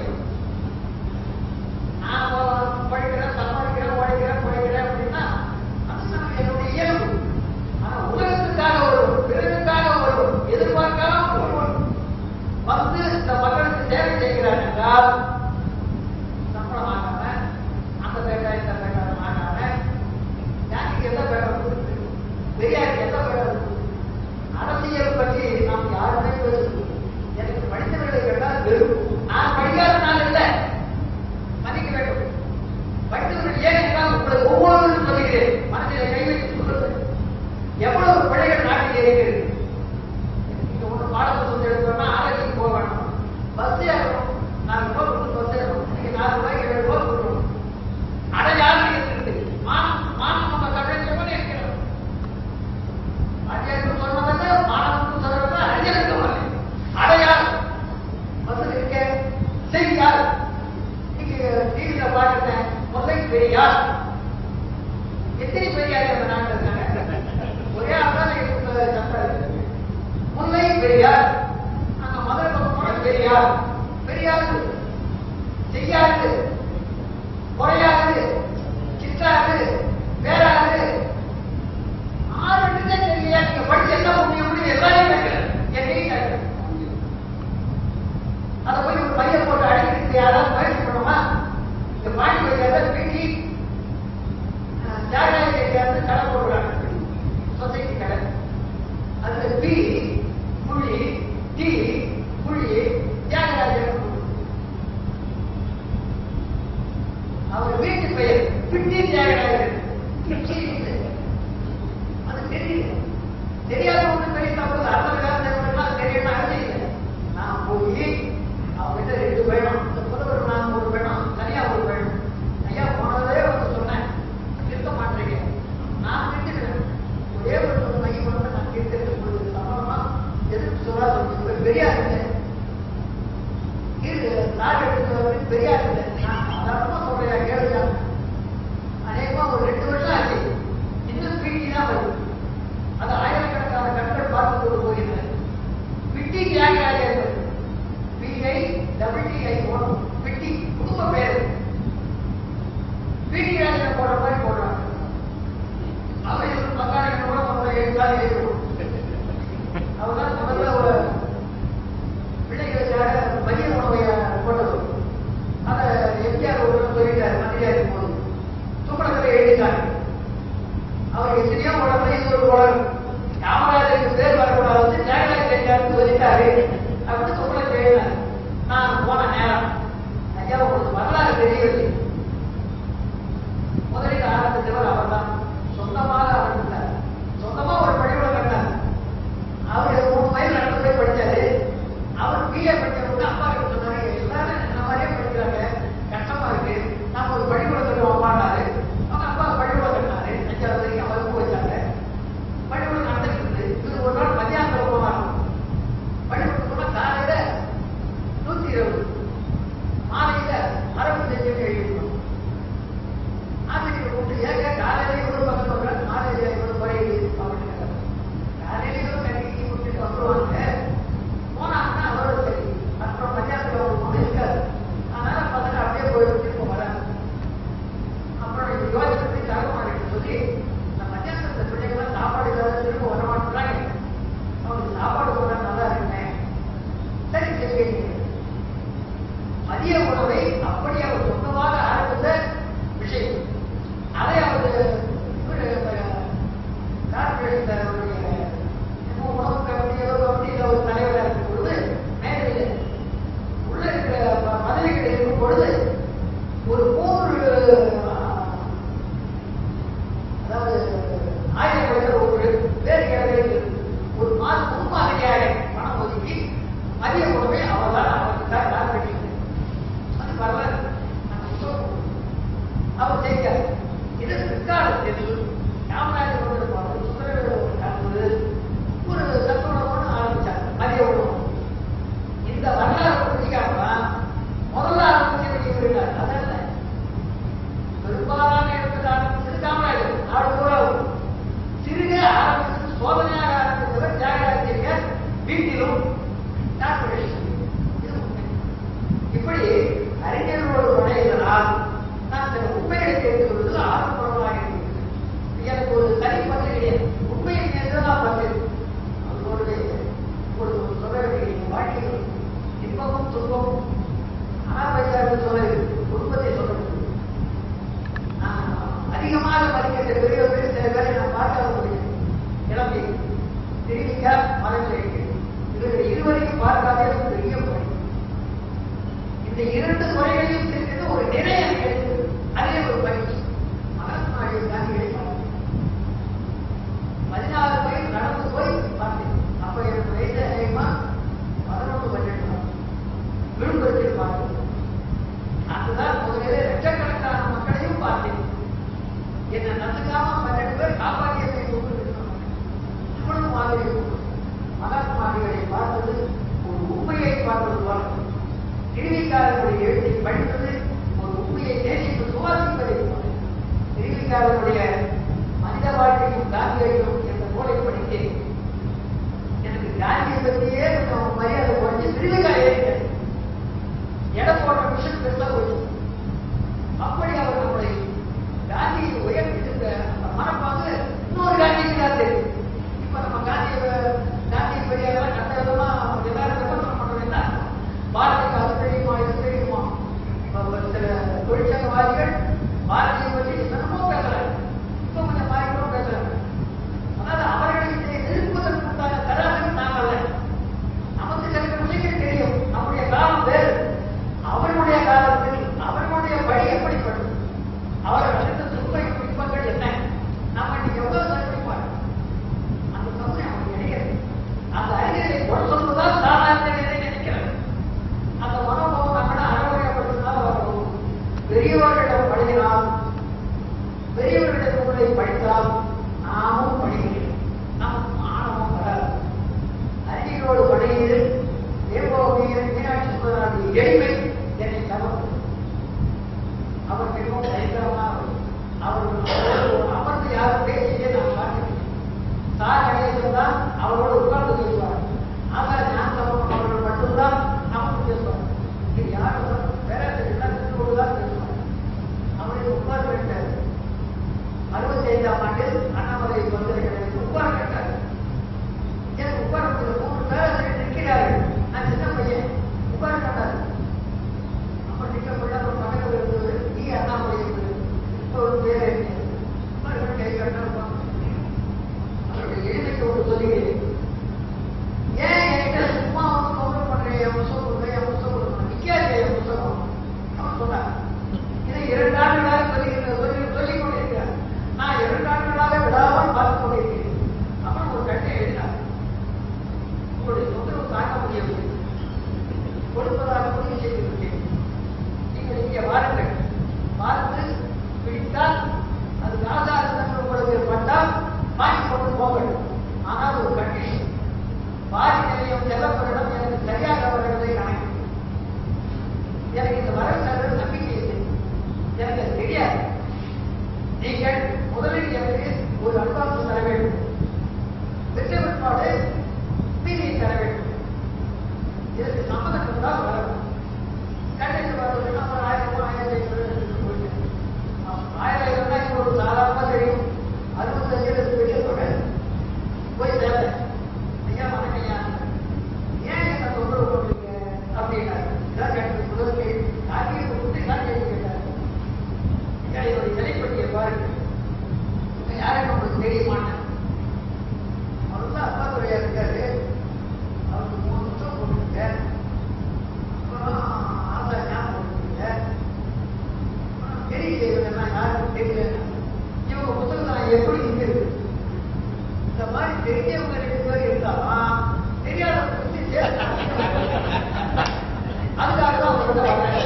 நான் படிக்கிறேன், சம்பாதிக்கிறேன், உழைக்கிறேன் அப்படின்னா அது என்னுடைய இயல்பு. ஆனா உலகத்துக்காக ஒருவன், பிறருக்காக ஒருவன், எதிர்பார்க்காம ஒருவன் வந்து இந்த மக்களுக்கு சேவை செய்கிறான் என்றால் சம்பளம் ஆகாம, அந்த பேட்டா இந்த பேட்டா ஆகாம, யாருக்கு எந்த பேட்டா கொடுத்து, பெரியாருக்கு எந்த பேட்டா கொடுத்து, அரசியல் பற்றி நாம் யாருமே பேசுவோம். எனக்கு படித்தவர்களை கேட்டால் வெறும். நான் படிக்காத நாள் இல்லை, மதிக்க வேண்டும். படித்தவர்கள் ஏன் என்றால் உங்களுக்கு ஒவ்வொருவரும் சொல்லுகிறேன், மனதிலே கை வைத்து சொல்லுங்கள். எவ்வளவு பிழைகள் நாட்டில் இருக்கிறது. நீங்க ஒன்று பாடத்தை சொல்லி எடுத்தோம்னா ஆலயத்துக்கு போக வேண்டாம், பஸ் ஏறணும். 4 ரூபாய் கொடுத்து பஸ் ஏறணும். நீங்க 4 ரூபாய்க்கு 7 ரூபாய் கொடுக்கணும். அடையாளம் இருக்கிறது. மானம் நம்ம தமிழகத்தில் இருக்கிறோம். அடையாளம் சொன்னதை மானம் சொல்றதை அடையாளம் அடையாளம் வந்து இருக்க செய்யார். இன்னைக்கு டிவியில பாட்டுட்டேன் முல்லை பெரியார். எத்தனை பெரியார் அந்த நாட்டில் இருக்காங்க? ஒரே ஆள் முல்லை பெரியார். அந்த முதல் பெரியார் பெரியாரு செய்யாது, குறையாது, கிட்டாது, வேறாது 6 தெரியலையா? நீங்க படிச்சு என்ன முடியும்? எல்லாரும் அதை போய் ஒரு பையன் போட்டு கார் எடுத்து வந்து பெரியார் இல்லை. நான் சாதாரணமா சொல்றேன், கேளுங்க. அநேகமா ஒரு 2 வருஷம் ஆச்சு. இன்னும் பிடி தான் வருது. அது ஆயிரக்கணக்கான கண்கள் பார்த்து கொண்டு போயிருந்தேன். பிட்டி தியாகராஜர் என்பது PITTI பிட்டி குடும்ப பேர். பிடி ராஜன் போடுற மாதிரி போடுறாங்க. அவர் பங்காளிகளோட முதல்ல எழுத்தால் எழுதுவோம். அவர்தான் முதல்ல ஒரு பிள்ளைகளுக்காக மதிய உணவை போட்டது. அதை எம்ஜிஆர் ஒரு சொல்லிட்டார் மந்திரியா இருக்கும் போது. துப்பளத்தில் எழுதிட்டாங்க. அவர் எத்தனையோ உடம்பு இது ஒரு உடம்பு. காமராஜருக்கு பேர் வரக்கூடாது, தியாகராஜருக்கு சொல்லிட்டாரு அப்படின்னு துப்பளத்தில் எழுதினார். நான் போன நேரம் ஐயா உங்களுக்கு வரலாறு தெரியவில்லை. முதலில் ஆரம்பித்தவர் அவர் தான். சொந்தமாக ஆரம்பித்தார். சொந்தமா ஒரு பள்ளிக்கூடம் கட்டார். அவர் 3 மைல் நடந்து போய் படிச்சாரு. அவர் பிஏ படிச்சவங்க அப்பா கிட்ட சொன்னாரு, எல்லாரும் என்ன மாதிரியே படிக்கிறாங்க, கஷ்டமா இருக்கு, நாம ஒரு பள்ளிக்கூடம் கட்டுவோமாட்டாரு. அவங்க அப்பா பள்ளிக்கூடம் கட்டினாரு. 5வது வரைக்கும் வகுப்பு வச்சாங்க. பள்ளிக்கூடம் நடந்துட்டு இருந்து இது ஒரு நாள் மத்தியானத்தில் போவாங்க. பள்ளிக்கூடம் போனா காலையில 120, மாலையில 65 எழுதிக்கணும். ஆசிரியர் கூப்பிட்டு ஏங்க காலையில இவ்வளவு பக்கம் சொல்ற, மாலையில இவ்வளவு குறையுது அப்படின்னு. காலையில இவ்வளவு கட்டி கொடுத்துட்டு வந்துருவாங்க. போனாங்கன்னா அவரோட சரி. அப்புறம் மத்தியானத்தில் ஒரு இருக்காது. அதனால பசங்க அப்படியே போயிட்டு திரும்ப வராங்க. அப்புறம் இது யோசிச்சு தகவல் சொல்லி இந்த மத்தியானத்தில் பிள்ளைங்களாம் சாப்பாடு இல்லாத திரும்ப வரமாட்டாங்க. அவங்களுக்கு சாப்பாடு போனா நல்லா இருக்குமே. சரி சரி. மதிய உணவை அப்படி அவர் சொந்தமாக ஆரம்பித்த விஷயம். அதை அவர் உணவு கமிட்டியோ கமிட்டியில ஒரு தலைவராக இருக்கும் பொழுது மேடையில் உள்ள இருக்கிற பதவிகள் இருக்கும் பொழுது ஒரு 3 அதாவது ஆயிரம் ஒரு வேறு கிழமையில் ஒரு மாதம் முன்மாதிரியாக பணம் ஒதுக்கி மதிய உணவை அவர்தான் அவருக்கு தான் காண்பிக்கிறது. அது வரலாறு. அவர் ஜெயிக்கார். இது பிற்காலத்தில் காமராஜர் சுந்தரவேலு ஒரு சத்துணவு ஆரம்பிச்சார், மதிய உணவு. இந்த வரலாறு புரிஞ்சிக்காம முதல்ல ஆரம்பிச்சு அதல்ல பெரும்பாலான இடத்துல ஆரம்பிச்சது காமராஜர். நாடு பூரா சிறுக ஆரம்பிச்சது சோதனையாக ஆரம்பித்தவர் தியாகராஜர் வீட்டிலும் இப்படி அறிஞர்களோடு படையினால் நான் சில உண்மைகளை தெரிந்து கொள்வது ஆர்வமாக இருக்கிறது. எனக்கு ஒரு தனிப்பட்ட உண்மையை நேர்தான் பார்த்தேன். அவர்களுடைய ஒரு சொல்ல வேண்டிய வாழ்க்கையில் இன்பமும் துன்பமும் அனாபையாக சொல்ல குடும்பத்தை சொல்ல நான் அதிகமாக மதிக்கின்ற பெரியவர்கள் சில பேரை நான் பார்க்காத முடியும். கிளம்பி திருவிக்க மனதில் இருக்கிறேன். இவர்கள் இருவரையும் பார்க்காதே ஒரு பெரிய முறை. இந்த 2 முறைகளையும் இருக்கிறது ஒரு நிறைய கிடைத்தது. அதே ஒரு பயிற்சி மகாத்மாவை காந்திகளை பார்த்தேன். 14 மைல் நடந்து போய் பார்த்தேன். அப்ப எனக்கு வயசு அதிகமா 11, 12 விழுப்புரத்தில் பார்த்தேன். அதுதான் முதலிலே லட்சக்கணக்கான மக்களையும் பார்த்தேன். என்னை நந்துக்காம 12 பேர் காப்பாற்றியதை இவ்வளவு மாதிரி மகாத்மாவை பார்த்தது ஒரு உண்மையை பார்ப்பது வாழ்க்கை. திருவிக்காரனுடைய எழுத்தை படித்தது ஒரு உண்மையை நேசித்து சுவாசிப்பதை போல. திருவிக்காரனுடைய மனித வாழ்க்கையும் காந்தியையும் என்ற நூலை படித்தேன். எனக்கு காந்தியை பற்றியே மரியாதை குறைஞ்சி திருவிக்கார இடம் போட்ட விஷயம் பெருசா போச்சு. அப்படி அவர் நம்மளை காந்தியை உயர்த்திருந்த அந்த மனப்பாங்க இன்னொரு காந்திக்கு தான் தெரியும். இப்ப நம்ம காந்தியை பெரியாரெல்லாம் கண்ட விதமா எல்லாரும் விமர்சனம் பண்றோம்னா பாரதிக்கு அது தெரியுமா இது தெரியுமா. சில தொழிற்சங்கவாதிகள் பாரதியை பற்றி என்னமோ பேசுறாங்க. இப்ப கொஞ்சம் மாறிக்கணும் பேசுறாங்க. அதாவது அவர்களை எதிர்ப்பதற்குண்டான தராசு நாங்கள் நமக்கு சில விஷயங்கள் தெரியும். நம்முடைய காலம் வேறு. அவர்களுடைய காலத்தில் அவர்களுடைய வழி எப்படிப்பட்டது, அவர்கள் அளித்த துன்பை துன்பங்கள் என்ன, நம்ம இன்னைக்கு எவ்வளவு நினைப்பாங்க. அந்த சமயம் அவங்க நினைக்கிறது அந்த அறிஞரை கொண்டு சொல்வதுதான் சாதாரண நினைக்கிறாங்க. அந்த மனோபாவம் நம்மள அறவரையப்படுத்தினால் பெரியவர்களிடம் பழகினால் பெரியவர்களிடம் படித்தால் நாமும் படிக்கிறோம். நமக்கு ஆணவம் வராது. அறிஞர்களோடு பழகியது மீனாட்சி சுந்தரனாருடைய எளிமை ஆசிரியர் தான் அவரோட உட்கார்ந்து பேசுவார். ஆசாரி ஞானசம்பந்தம் அவர்கள் மட்டும்தான் நமக்கு பேசுவார். இது யாரும் பேராசிரியர் நின்றோடு தான் பேசுவார். அவரை உட்கார் கேட்டார். 65ஆம் ஆண்டில் அண்ணாமலை பல்கலைக்கழகத்தில் உட்கார் கேட்டார். எனக்கு உட்கார முடியல. 3 பேராசிரியர் நிற்கிறார்கள். நான் சின்ன பையன் உட்கார கேட்டார். அப்ப நிற்க முடியாத ஒரு பக்கத்தில் இருந்தது நீ அண்ணாமலை இருந்தது. இப்போ ஒரு பேரை கை கட்ட அவருடைய எளிமைக்கு ஒரு சொல்லுகிறேன். ஏன் என்கிட்ட சும்மா வந்து கவுண்டர் பண்றேன், என் புத்தகம் கொடுக்குறேன், என் புத்தகம் கொடுக்குறேன், நிக்காது என் புத்தகம் அவன் சொன்னார். இதை 2 ஆண்டுகளாக சொல்லிக் கொண்டிருக்கிறார். நான் 2 ஆண்டுகளாக விடாமல் பார்த்துக் கொண்டிருக்கிறேன். அப்புறம் ஒரு கட்டை எழுதினார். உங்களுடைய தொந்தரவு தாக்க முடியவில்லை, கொடுப்பதாக முடிவு செய்திருக்கேன். நீங்கள் இங்கே வாருங்கள், பார்த்து பிடித்தால் அது ராஜாரத்தன்று உங்களுக்கு பட்டால் வாங்கி கொண்டு போங்கள். ஆனால் ஒரு கண்டிஷன், பாதி நிலையம் செல்லப்படும் எனக்கு சரியாக வருவதை கணக்கு. எனக்கு இந்த வரவு நம்பிக்கை இல்லை, எனக்கு தெரியாது. நீங்கள் முதலில் எனக்கு ஒரு அட்வான்ஸ் தர வேண்டும், வெற்றி பிற்பாடு மீதியை தர வேண்டும். இதற்கு சம்மதம் இருந்தால் வரணும். கண்டிப்பாக வருவதுன்னா ஒரு 1000 போயிட்டேன். 1000 ஒரு சாதாரணமாக தெரியும். 65 பெரிய தொகை போய் சேர்ந்தேன். ஐயா வணக்கம் ஐயா, ஏன் என்ன தொந்தரவு பண்றீங்க அப்படின்னாரு. இதான் கேட்டு முதல் கேள்வி காட்டியை கொடுத்து இதான் கேள்வி கேட்டாரு. ஐயா இவருடைய நிலைப்பட்டியை பாருங்க, யாரும் நம்மளுக்கு தெரிய மாட்டேன். அவர் தான் அப்பா துறையா இருக்காரு. அவருக்கு 3 வருஷம் போட்டுருக்க, அப்புறம் ஆசா ஞாபகம் போட்டுருக்க, தெரியல இவங்க யாருக்கும் தெரியல. இவங்க புத்தகம் நான் எப்படி இருக்கிறது? இந்த மாதிரி தெரிஞ்சவங்க 2 பேர் இருந்தாலும் தெரியாதவங்க அதுக்காக தான் அவங்க வரேன்.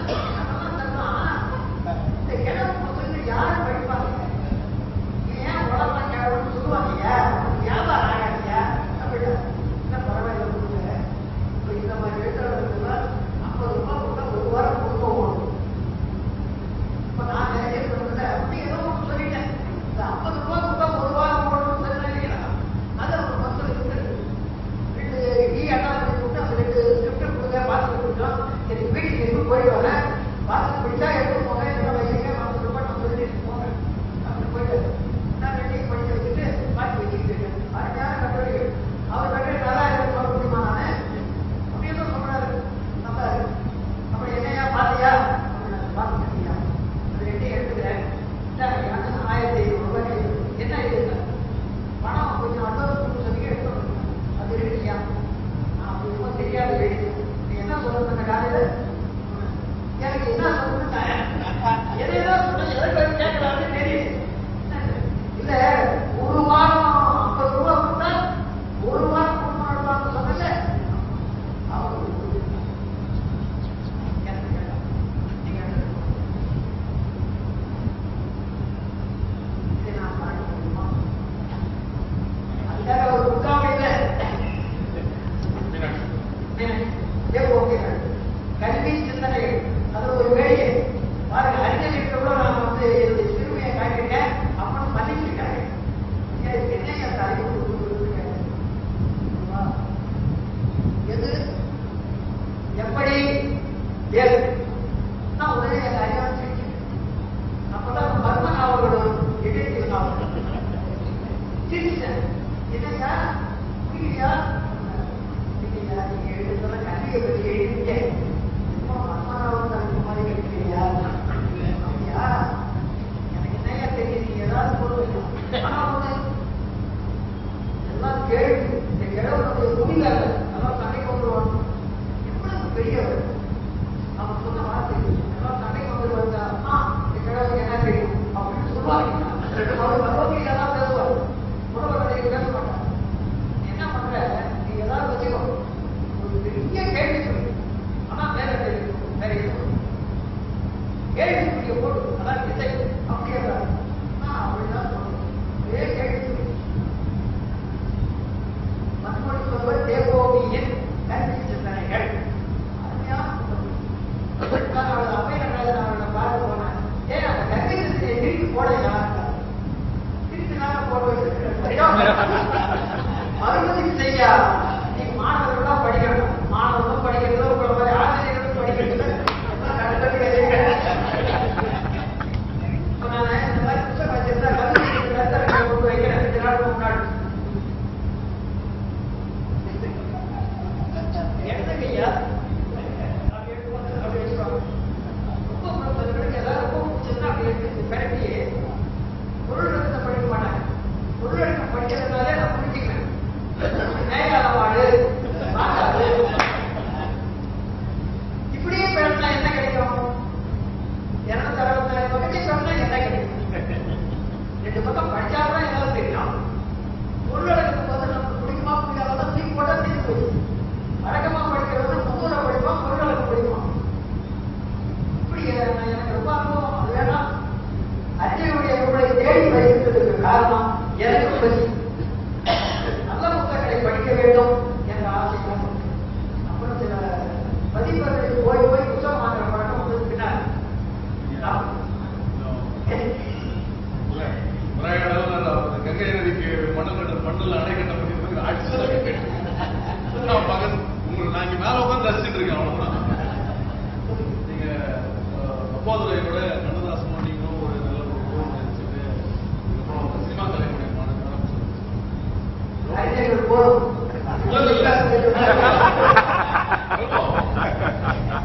இந்த கிழமை புத்தகங்கள் யாரும் படிப்பாங்க? ஏன் உடம்பு கிழமைன்னு சொல்லுவாங்க, வியாபாரம் ஆகாதியா அப்படின்னா என்ன பரவாயில்ல கொடுங்க. இப்போ இந்த மாதிரி எழுத்துறவர்கள் 50 ரூபாய் கொடுத்தா 1 வாரம் கொடுப்போம். இப்ப நான் நிறைய சொல்றேன், அப்படி ஏதோ ஒன்று சொல்லிட்டேன். இந்த 50 ரூபாய் கொடுத்தா 1 வாரம் போடணும்னு சொல்லிட்டீங்கன்னா அது அவங்க மக்களுக்கு அண்ணாமலை கூப்பிட்டு அந்த 2 ஸ்கிரிப்ட் கொடுங்க, பார்த்து கொடுத்தோம். எனக்கு வீட்டுக்கு எதுவும் போயிட்டு வரேன், பார்த்து பிடிச்சா எடுத்து போங்க, என்ன வைங்க, 50 ரூபாய் நம்ம சொல்லிட்டு போங்க அப்படி போயிட்டு நான் 2 படிக்க வச்சுட்டு மாற்றி வச்சுக்கிட்டு இருக்கேன். அருமையான கட்டுரைகள். அவர் கட்டுரை நல்லா இருக்கு சொல்ல முடியுமா? நான் அப்படின்னு தான் சொல்றாரு. நல்லா இருக்கு. அப்படி என்னையா பார்த்தியா பார்த்துக்கிட்டியா? அது 2 எடுத்துக்கிறேன். 1500 ரூபாய் என்ன இது பணம் கொஞ்சம் அட்வான்ஸ் சொல்லி எடுத்து அது ரெடியா? அப்படி தெரியாது எழுதி. நீ என்ன சொல்றது காலையில் எனக்கு என்ன சொல்றது எதையெல்லாம் சொல்ல எதை கேட்கலாம்னு தெரியுது. இல்ல 1 வாரம் 50 ரூபாய் கொடுத்தா 1 வாரம் கொடுக்கணும்னு சொன்னல அவங்க ஒரு முக்காமையில கல்வி சிந்தனைகள் அது ஒரு வேலையை பாருங்க. அறிஞர்களுக்கு கூட நான் வந்து என்னுடைய சிறுமையை காட்டிருக்கேன், அப்பன்னு பண்ணிருக்காங்க. என்னையா தலைப்பு எது எப்படி ஏது நான் உடனே என் அறியாமல் சிரிச்சேன். அப்பதான் பத்மன் அவர்களும் இடையே சிரிச்சேன். என்னையா புரியலையா? இல்லையா நீங்க எழுதுற கல்வியை பற்றி எழுதிட்டேன். பத்மநாபன் தனக்கு மாதிரி கேட்கிறீயா? அப்படியா? எனக்கு என்னையா தெரியும், நீங்க ஏதாவது சொல்லுவீங்க. ஆனா ஒண்ணு எல்லாம் கேள்வி. இந்த கிழவனுடைய முடியல எல்லாம் சண்டைக்கு வந்துருவாங்க. எவ்வளவு பெரியவர் அவர் சொன்ன வார்த்தை எல்லாம் சண்டைக்கு வந்து வந்தா இந்த கிழவனுக்கு என்ன தெரியும் அப்படின்னு சொல்லுவாங்க. அவர் பகவத்கீதை தான் பேசுவார், உணவு பேச மாட்டார். என்ன பண்ற நீ ஏதாவது வச்சுக்கோ, ஒரு பெரிய கேள்வி சொல்லி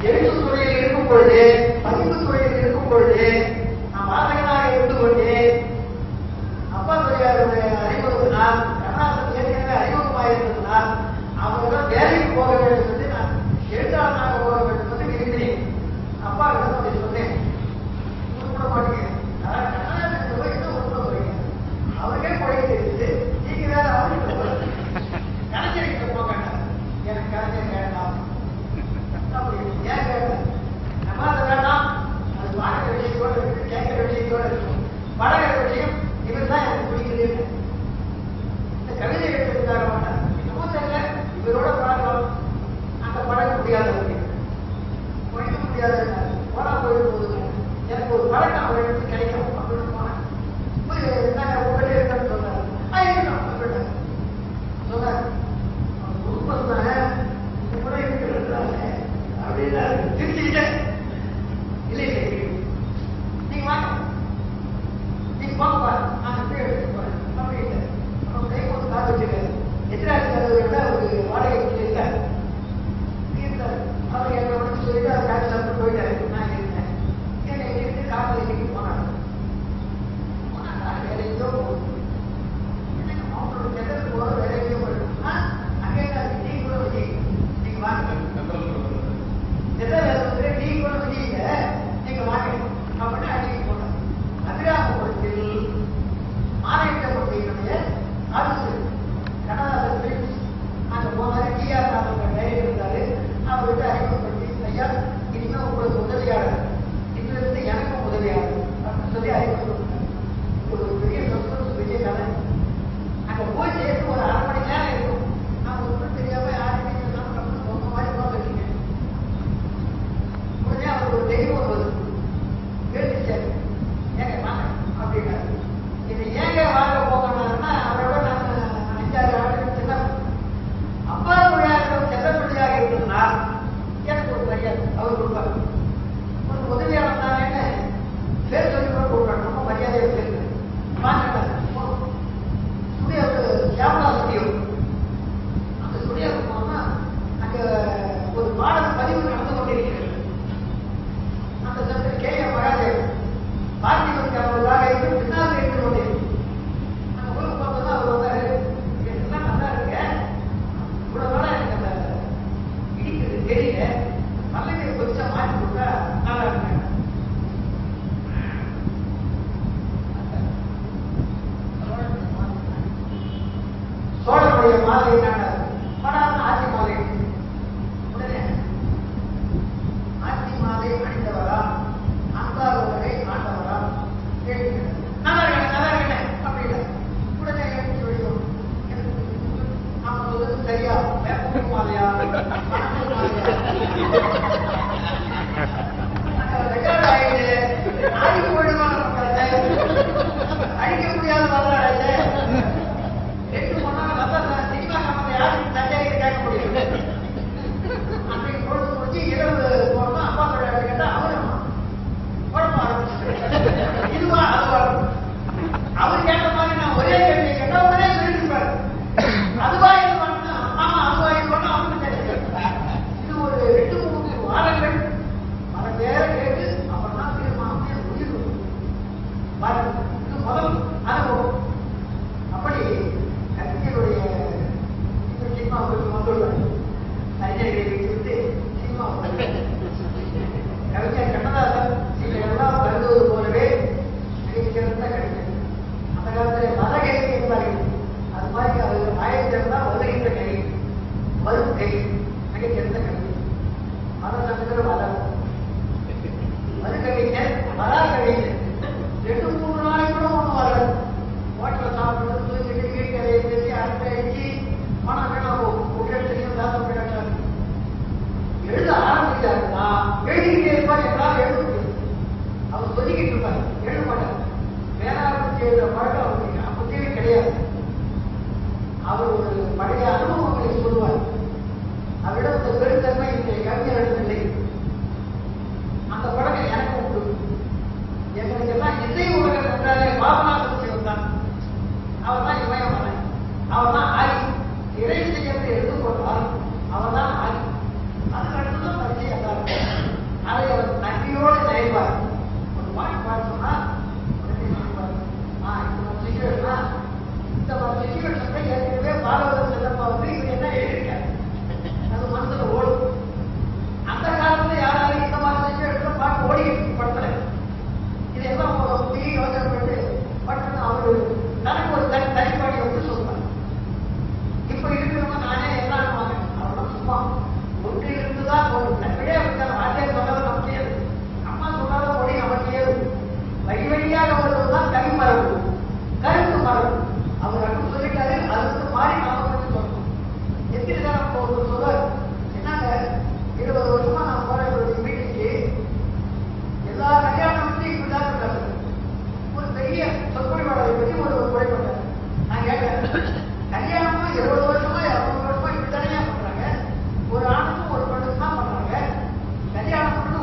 எழுத்து துறையில் இருக்கும் பொழுது, பதிவு துறையில் இருக்கும் பொழுது, நான் வாசகனாக இருந்து கொண்டு அப்பா துறையாருடைய அறிமுகத்தினால், கருணாசன் ஏற்கனவே அறிமுகமாக இருந்ததுனால் அவர்கள் வேலைக்கு போக வேண்டும் என்று நான் எழுத்தாளனாக போக வேண்டும் என்று விரும்பினேன். அப்பா கிட்ட அப்படி சொன்னேன். உருப்பட மாட்டேங்க, கருணாசன் போய் என்ன உருப்பட போறீங்க? அவருக்கே குறைக்க தெரியுது, நீங்க வேற அவருக்கு கலைஞர்கிட்ட போக வேண்டாம். எனக்கு கலைஞர் வேண்டாம். அப்படி ஏன் வேண்டாம்? நம்ம அதை வேண்டாம், அது பார்க்கிற விஷயத்தோடு இருக்கு, கேட்கிற விஷயத்தோடு இருக்கும். பழகிற விஷயம் இவர் தான் எனக்கு பிடிக்குது. இந்த கவிதை எழுதுறதுக்காக மாட்டார். இன்னமும் தெரியல, இவரோட பழகலாம். அங்க பழக முடியாத போயிட முடியாத போனா போயிடும் போது எனக்கு ஒரு பழக்கம் அவர் எடுத்து கிடைக்கும் அப்படின்னு போனேன். நாங்கள் உங்கள்கிட்ட இருக்கன்னு சொன்னார். இருக்கணும் உங்கள்கிட்ட சொன்னார். குடும்பம் தானே இந்த முறை இருக்கிறாங்க அப்படின்னா திருச்சிக்கிட்டேன். இல்லை இல்லை நீங்க வாங்க, நீங்க போங்க பாரு, நான் எப்படி எடுத்துட்டு போறேன் அப்படின்னு அவங்க கை போட்டு காத்து வச்சிருக்காரு. எதிராக விட ஒரு வாடகை இருக்காரு. அவர் என்னை வந்து சொல்லிட்டு அவர் காட்டு சாப்பிட்டு போயிட்டாரு. நான் இருந்தேன். என்னை இருந்து காட்டில் இன்றைக்கு போனாங்க. வேற எங்கேயோ போகுது. எனக்கு அவங்களோட சென்டருக்கு போகிற வேற எங்கேயோ போயிடும்னா அங்கே டீ கூட வச்சு நீங்க வாங்க, சென்டர் டீ கூட வச்சுங்க, நீங்க வாங்க அப்படின்னு அடிக்கடி போனாங்க. அதிராமபுரத்தில் மாநிலத்தினுடைய அரசு கனடாவில் பிரின்ஸ் அங்கே போனாரு. டிஆர் நாங்கள் டைரி இருந்தாரு. அவர்கிட்ட அறிமுகப்படுத்தி, ஐயா இனிமே உங்களுக்கு உதவியாளர், இங்கிருந்து எனக்கும் உதவியாளர் அப்படின்னு சொல்லி அறிமுகப்படுத்தினார். ஒரு பெரிய சஸ்பென்ஸ் பெரிய கதை. அங்கே போய் சேர்த்து ஒரு 1/2 மணி நேரம் இருக்கும். நான் ஒன்றும் தெரியாம யாருமே சொன்ன மாதிரி போகிறீங்க. உடனே அவர் ஒரு தெய்வம் வருது. கேட்டுச்சார், ஏங்க வாங்க அப்படின்னாரு. இது ஏங்க வாங்க போகணும்னா அவரோட நான் 5-6 ஆண்டுகள் சின்ன அப்பா மொழியாக செல்லப்படியாக இருந்ததுன்னா எனக்கு ஒரு மரியாதை அவர் கொடுப்பாரு. ஒரு உதவியாளர் தான் என்ன பேர் சொல்லி கூட கொடுப்பாங்க. ரொம்ப மரியாதையாக பேரு வாங்க ஸ்டுடியோ கேமரா ஸ்டுடியோ. அந்த ஸ்டுடியோவுக்கு போனா அங்கே ஒரு பாடல் பதிவு நடந்து கொண்டிருக்கிறது. அந்த சமயத்தில் K.M. மகாதேவன் பார்த்திபன் கேமராவாக இருந்து பின்னால் இருந்து கொண்டிருக்கிறது. அங்கே போய் பார்த்தோம்னா அவர் வந்தாரு. எல்லாம் நல்லா இருக்கு, இவ்வளவு நாளா எனக்கு அந்த இடிக்கிறது தெரியல, மல்லிகை கொஞ்சம் மாற்றி கொடுத்தா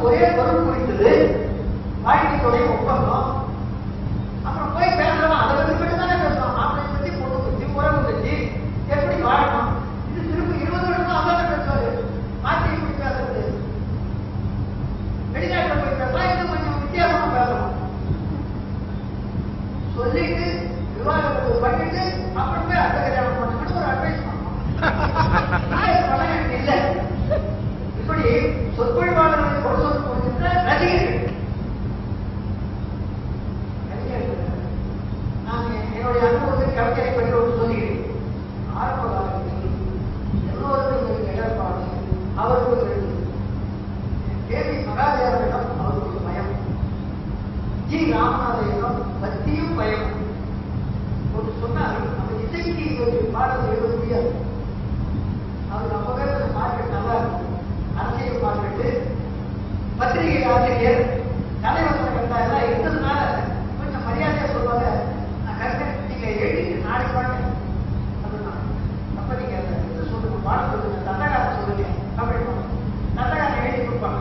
ஒரே பொருள் குறித்தது வாழ்க்கை துணை ஒப்பந்தம். அப்புறம் போய் பேசலாம், அதை பற்றி தானே பேசலாம். மாப்பிளை பற்றி, பொண்ணு பற்றி, உறவு பற்றி, எப்படி வாழணும். இது திரும்ப 20 வருஷம் அதான் பேசுவாரு. மாற்றி இப்படி பேசுறது, வெளிநாட்டில் போய் பேசலாம், இது கொஞ்சம் வித்தியாசமா பேசலாம். சொல்லிட்டு விவாதத்தை பண்ணிட்டு அப்புறம் போய் அடுத்த கல்யாணம் பண்ணுங்கன்னு ஒரு அட்வைஸ் பண்ண இல்லை. இப்படி சொற்பொழிவாளர்களை கொண்டு வந்து கொடுக்கின்ற ரசிகர்கள். நான் என்னுடைய அனுபவத்தை கவிதையை பற்றி ஒரு சொல்கிறேன். ஆரம்ப காலத்தில் எல்லோருக்கும் இடர்பாடு, அவருக்கு தேவி மகாதேவனிடம் அவருக்கு பயம், ஜி ராமநாதனிடம் பக்தியும் பயம். ஒரு சொன்னால் அந்த இசைக்கு ஒரு பாடல் எழுத முடியாது. அது நம்ம பேர் மார்க்கெட் நல்லா இருக்கும், அரசியல் மார்க்கெட்டு, பத்திரிகை ஆசிரியர், தலைவர் கண்டாயெல்லாம் இருந்ததுனால கொஞ்சம் மரியாதையா சொல்லுவாங்க. நான் கருத்து நீங்க எழுதிட்டு நாளைக்கு பாருங்க அப்படின்னா, அப்ப நீங்க இது சொல்லுங்க, பாடம் சொல்லுங்க, தண்டகாரம் சொல்லுங்க அப்படின்னு தண்டகாரம் எழுதி கொடுப்பாங்க.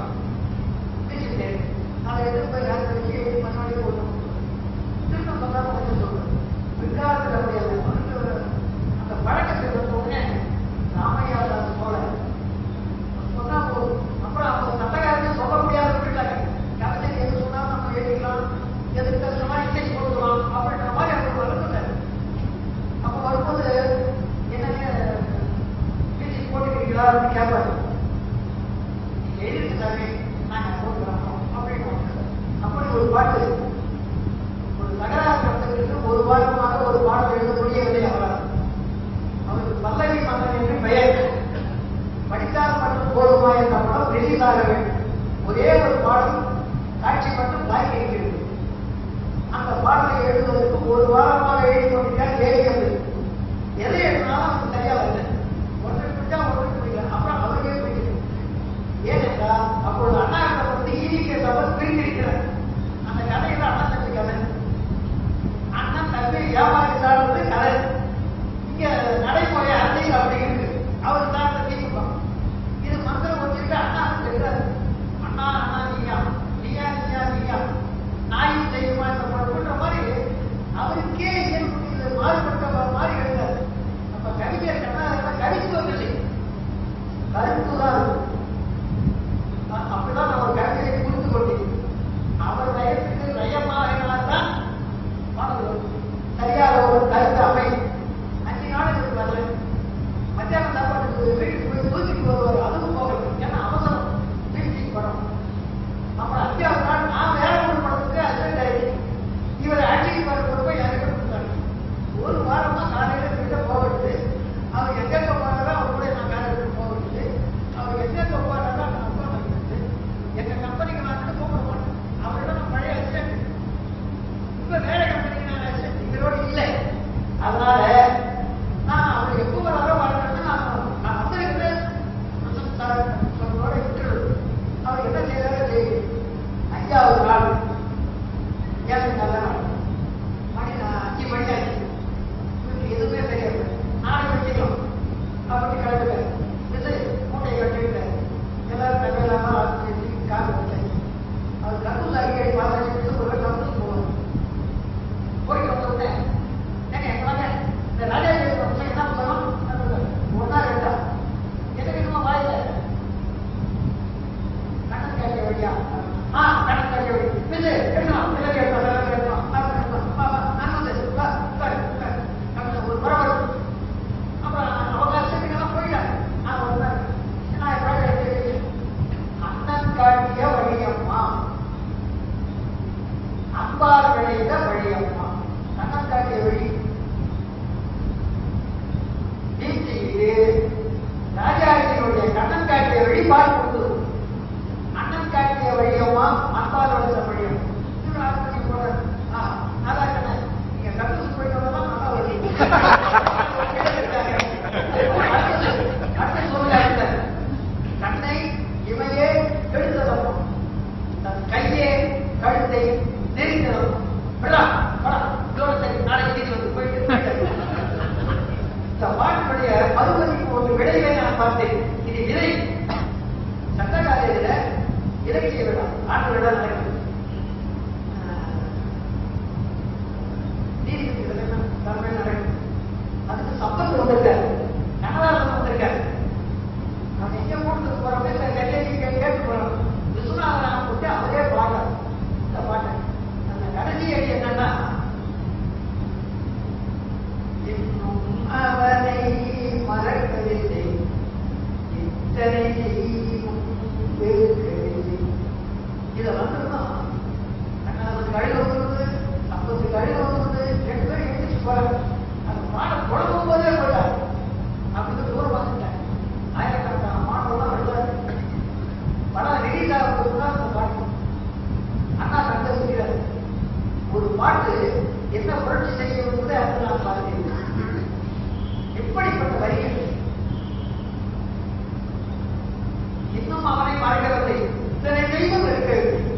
அதை எடுத்து போய் யாருக்கு வச்சு எழுதி மறுநாடி போடணும். திரும்ப சொல்லாம கொஞ்சம் சொல்லுங்க. பிற்காலத்தில் அப்படி அந்த பழக்கத்தை வந்த உடனே ராமையாதாஸ் போல சொன்னா போதும். அப்புறம் அவங்க சட்டக்காரத்தை சொல்ல முடியாத விட்டாங்க. கவிதை எது சொன்னாலும் நம்ம எழுதிக்கலாம், எதுக்கு சொன்னா இசை கொடுக்கலாம் அப்படின்ற மாதிரி அவங்க வளர்ந்துட்டாங்க. அப்ப வரும்போது என்னங்க பிசி போட்டுக்கிறீங்களா அப்படின்னு கேட்பாரு. நீங்க எழுதிருந்தாங்க நாங்க போட்டுக்கிறோம் அப்படின்னு. அப்படி ஒரு பாட்டு, ஒரு நகராசிரியருக்கு ஒரு வாரமாக ஒரு பாடல் எழுத முடியவில்லை. அவருக்கு பல்லவி மன்னன் என்று பெயர். படித்தால் மட்டும் போதுமா என்ற படம் ரிலீஸ் ஆக வேண்டும். ஒரே ஒரு பாடல் காட்சி மட்டும் பாக்கி இருக்கிறது. அந்த பாடலை எழுதுவதற்கு ஒரு வாரமாக எழுதி கொண்டிருக்கார். கேட்கிறது எதை எழுதினாலும் அது சரியா இல்லை. ஒன்றுக்கு பிடிச்சா ஒன்றுக்கு பிடிக்கல. அப்புறம் அவருக்கே பிடிக்கிறது. ஏனென்றால் அப்பொழுது அண்ணா வந்து ஈவிகே சபை பிரிந்திருக்கிறார். அந்த கதையில அண்ணன் தம்பி கதை, அண்ணன் தம்பி வியாபாரித்தாளது கதை. இங்க நடைமுறை அரசியல் அப்படி இருக்கு. அவர் தான் திமுக. இது மந்திரம் வச்சுட்டு அண்ணா சொல்றாரு, அண்ணா அண்ணா நீயா நீயா நீயா நீயா நாயும் செய்யுமா பண்ற மாதிரி அவருக்கே மாறுபட்ட மாதிரி எழுதாரு. அப்ப கவிஞர் கண்ணா கவித்துவம் இல்லை, கருத்துதான். அப்படிதான் நம்ம கவிதையை புரிந்து கொண்டேன். அவர் நயத்துக்கு நயமாகினால்தான் சரியாக ஒரு கருத்து அமையும். 5 நாளுக்கு வரல, மத்தியானம் சாப்பாட்டுக்கு வீட்டுக்கு போய் தூக்கிட்டு வருவார். அதுவும் போகல, ஏன்னா அவசரம் வீட்டுக்கு படம். அப்புறம் 5ஆவது நாள் நான் வேற ஒரு படத்துக்கு அர்ஜென்ட் ஆயிடுச்சு. இவர் ஆட்சிக்கு வரப்போ போய் எனக்கு கொடுத்தாங்க. ஒரு வாரமா காலையில கிட்ட போகிறது. அவர் எங்கெங்க போனாரோ அவர் கூட நான் காலையில் போகிறது. அவர் எங்கெங்க போனாரோ நான் உட்காந்து எங்க கம்பெனிக்கு நான் கூப்பிட மாட்டேன். அவரிடம் நான் பழைய அசிஸ்டன்ட், இப்ப வேற கம்பெனிக்கு நான் அசிஸ்டன்ட் இவரோடு இல்லை. அதனால நான் அவர் எப்போ வராரோ வரணும்னு நான் வந்திருக்கிறேன் விட்டுறது. அவர் என்ன செய்யறாரு தெரியும். 5ஆவது நாள் ஏன் நல்ல நாள் மணி 5 மணி ஆச்சு. எதுவுமே தெரியாது. நாளைக்கு வச்சுக்கலாம் அப்படின்னு கிளம்புறேன். மூட்டையை கட்டிவிட்டேன். எல்லாரும் நகையிலாம காசு வச்சாச்சு. அவர் கருத்துல அடிக்கடி பார்த்து ஒரு கருத்து போகணும். போயிட்டு வந்துட்டேன். ஏங்க எங்களாங்க இந்த ராஜாஜி என்ன பண்ணலாம்? 1 2 எதுக்கு இன்னுமா வாயில கணக்கு கேட்க வழியா? கணக்கு கேட்க வழி பில்லு எடுக்கலாம், பிள்ளை கேட்கலாம், கேட்கலாம், நான் வந்து ஒரு பரவாயில்ல. அப்புறம் அவகாசத்துக்கெல்லாம் போயிட்டாங்க. நான் வந்தேன். நான் எப்படி அண்ணன் காட்டிய வழியம்மா, அன்பால் விளைந்த வழியம்மா. அண்ணன் காட்டிய வழி நீட்டிட்டு ராஜாஜியுடைய கண்ணன் காட்டிய வழி பார்த்து அண்ணன் காட்டிய வழியம்மா, அன்பால் விளைந்த வழியம். போற நல்லா கண்ண நீங்க கட்டு போயிட்டு வரலாம், நல்லா வருவீங்க. கண்ணை இவையே கெடுத்ததப்போம், தன் கையே கழுத்தை நெறிந்ததப்போம். நாளைக்கு நாடுகள் நடக்குது. நீதிபதி தலைமையில் நடக்குது. அதுக்கு சம்பத்து வந்திருக்காரு, கனடாவில் வந்திருக்காரு. நம்ம எங்க கூட்டு போறோமே கேட்டு போறோம். விஸ்வநாதன் போட்டு அவரே பாடுறார் இந்த பாட்டை. அந்த கடைசி அடி என்னன்னா, இன்னும் அவனை மறக்கவில்லை, இத்தனை இதை வந்துருந்தோம். 50 கழுத வருது, 50 கழுத வருது, 2 பேரும் எழுந்திரிச்சு போறாங்க. அந்த மாடம் குழம்பும் போதே போயிட்டார். அப்படின்னு தூரம் வந்துட்டேன். ஆயிரக்கணக்கான மாணவர்கள் அழுதாரு. படம் ரிலீஸ் ஆகும்போது தான் அந்த பாட்டு அண்ணா கண்ட சொல்கிறார். ஒரு பாட்டு என்ன புரட்சி செய்யணும்னு அதை நான் பார்த்தேன். எப்படிப்பட்ட வரிகள்! இன்னும் அவனை மறக்கவில்லை, இத்தனை தெய்வம் இருக்கு.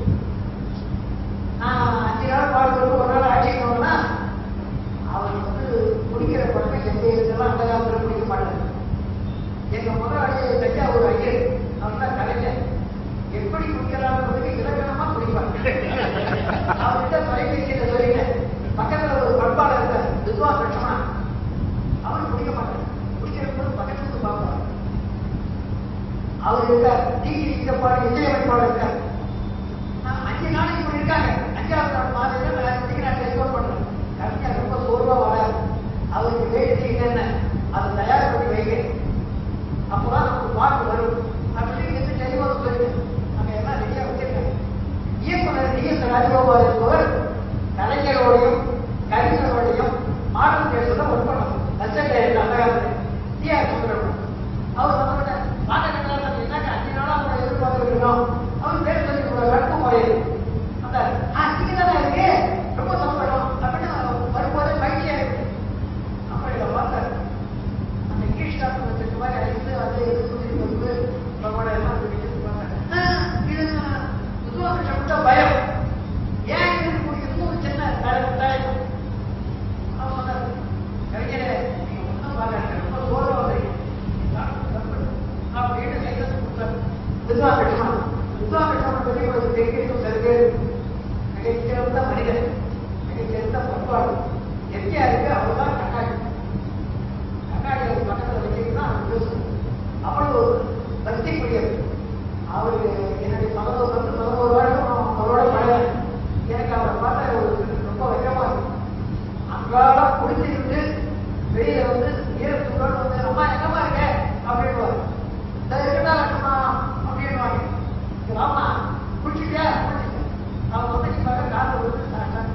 நான் 5 நாள் பாடுறது ஒரு நாள் ஆட்சிக்கணும்னா அவன் குடிக்கிற பழமை எந்த இடத்துல அந்த காலத்தில் குடிக்க மாட்டாங்க. எங்க முதலாளி தஞ்சா ஒரு ஐயர், அவன் தான் கலைஞர். எப்படி குடிக்கிறான்னு இலக்கணமா குடிப்பாங்க. அவர்கிட்ட தொலைபேசியில சொல்லிங்க, பக்கத்துல ஒரு பண்பாளர் இருக்கார், வித்வா லட்சமா, அவன் குடிக்க மாட்டான். குடிக்கிற போது பக்கத்துக்கு பார்ப்பார். அவர் இருக்கார், டிவி பாடு இசையமைப்பாளர் இருக்கார். 5 நாளைக்கு இப்படி இருக்காங்க. 5ஆவது நாள் மாதிரி நான் டெலிஃபோன் பண்றேன். கவிஞர் ரொம்ப சோர்வா வராது. அவருக்கு வேண்டியது என்னென்ன அதை தயார் பண்ணி வைங்க, அப்பதான் நமக்கு பாட்டு வரும் அப்படின்னு தெளிவாக சொல்லுங்க. அங்க எல்லாம் ரெடியா வச்சிருக்காங்க. இயக்குனர் டிஎஸ் ராஜகோபால் என்பவர் கலைஞரோடையும் கவிஞரோடையும் மாடல் பேசுறத ஒர்க் பண்ணணும். அசட் அந்த காலத்தில் டிஆர் சுந்தரம் அவர் வந்து பாட்டகத்தில் என்னங்க 5 நாளா அவங்களை எதிர்பார்த்துருக்கோம். அவர் பேர் சொல்லி கற்பு முறையில் அந்த நீங்க தானே இருக்கு, ரொம்ப சந்தோஷம் அப்படின்னு வரும்போதே மகிழ்ச்சியா இருக்கு. அப்ப இதை பார்த்தாரு. அந்த இங்கிலீஷ் டாக்டர் வச்சிருக்க மாதிரி அழைத்து அது சொல்லி வந்து நம்மளோட எல்லாம் பார்த்தாங்க. இது புதுவாக பயம் ஏன் இன்னும் சின்ன தலைப்பு அவன் சொன்னார், கவிஞரே நீங்க ஒன்றும் பார்க்க ரொம்ப சோர்வா வந்தீங்க அப்படின்னு லைசன்ஸ் கொடுத்தாரு. வித்வாகட்சமா பற்றி ஒரு தெரிவிக்கும் சில மிகச்சிறந்த மனிதன், மிகச்சிறந்த பண்பாடு எத்தியா இருக்கு. அவர்தான் கண்ணாடி பக்கத்தில் வச்சுக்கிட்டு அவன் பேசும். அவ்வளவு பக்திக்குரியது. அவரு என்னுடைய 11 வருடம் அவரோட பழக எனக்கு அவரை பார்த்தா ரொம்ப வெக்கமா இருக்கு. அன்றாடம் குடிச்சுக்கிட்டு வெளியில வந்து ஈரத்துடன் வந்து அம்மா என்னமா இருக்க அப்படின்னு இருக்கட்டா கட்டுமா அப்படின்னு ஆமா குடிச்சிட்டியா அவங்க வந்து நீங்க காசு வந்து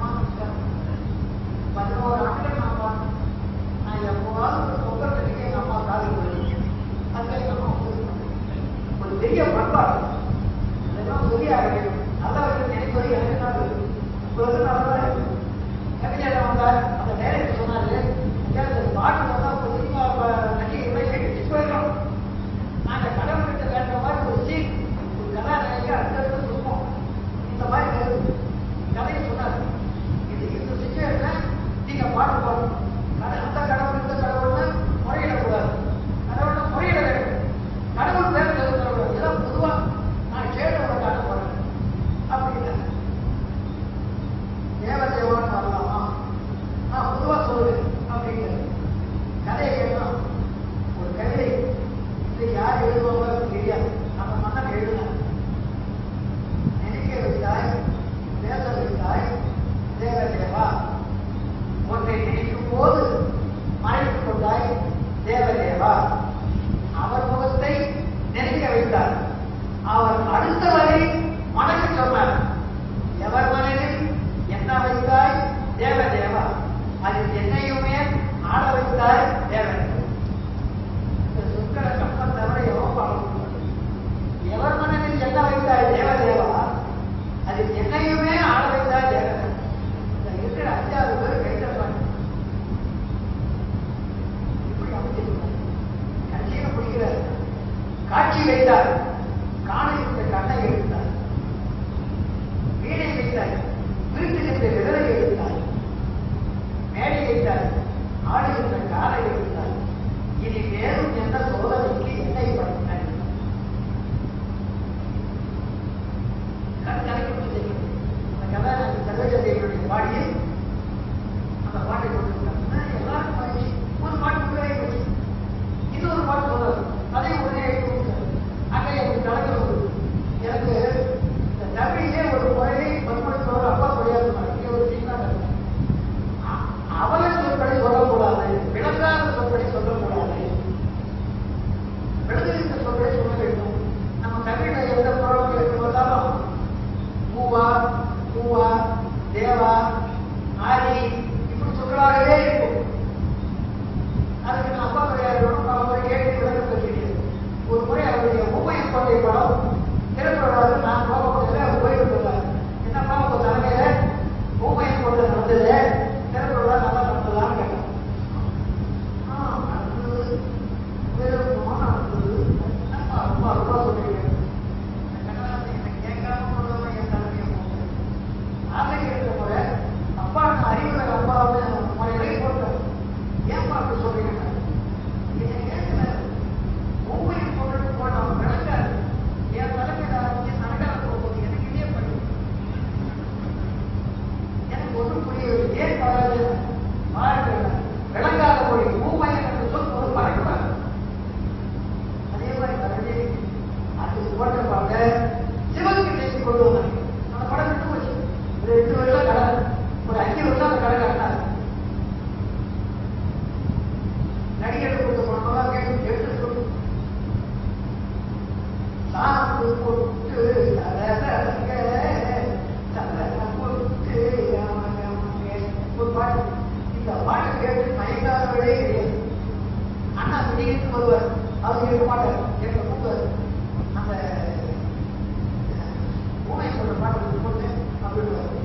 11 ஆண்டுகள் நான் பார்த்தேன். நான் எப்போவாவது பொங்கலுக்கு எங்க அம்மா காசு போயிருக்கேன். அதுக்கு எங்க அம்மா ஒரு பெரிய பண்பாடு அதெல்லாம் சொல்லி ஆகணும். நல்லா இருக்கு நினைப்பது எனக்கு தான் நல்லதான் இருக்கு. கவிஞர் வந்தார், அந்த டைரக்டர் சொன்னாரு, பாட்டு வந்தா சினிமா நடிகை கேட்டு போயிடும். நாங்க கடவுள்கிட்ட வேண்ட மாதிரி ஒரு சீன், ஒரு கதாநாயகி அடுத்தடுத்து சொல்லுவோம். இந்த மாதிரி கதையை சொன்னார். இது இந்த சிச்சுவேஷன் நீங்க பாட்டு பாடணும். அந்த கடவுள் இந்த கடவுள்னு முறையிடக்கூடாது. கடவுள்னா முறையிட வேண்டும். கடவுள் பேர் சொல்லக்கூடாது. இதெல்லாம் பொதுவா நான் கேட்டு காட்ட போறேன் அப்படின்னு தேவதேவான்னு வரலாமா, நான் பொதுவா சொல்லுவேன் அப்படின்னு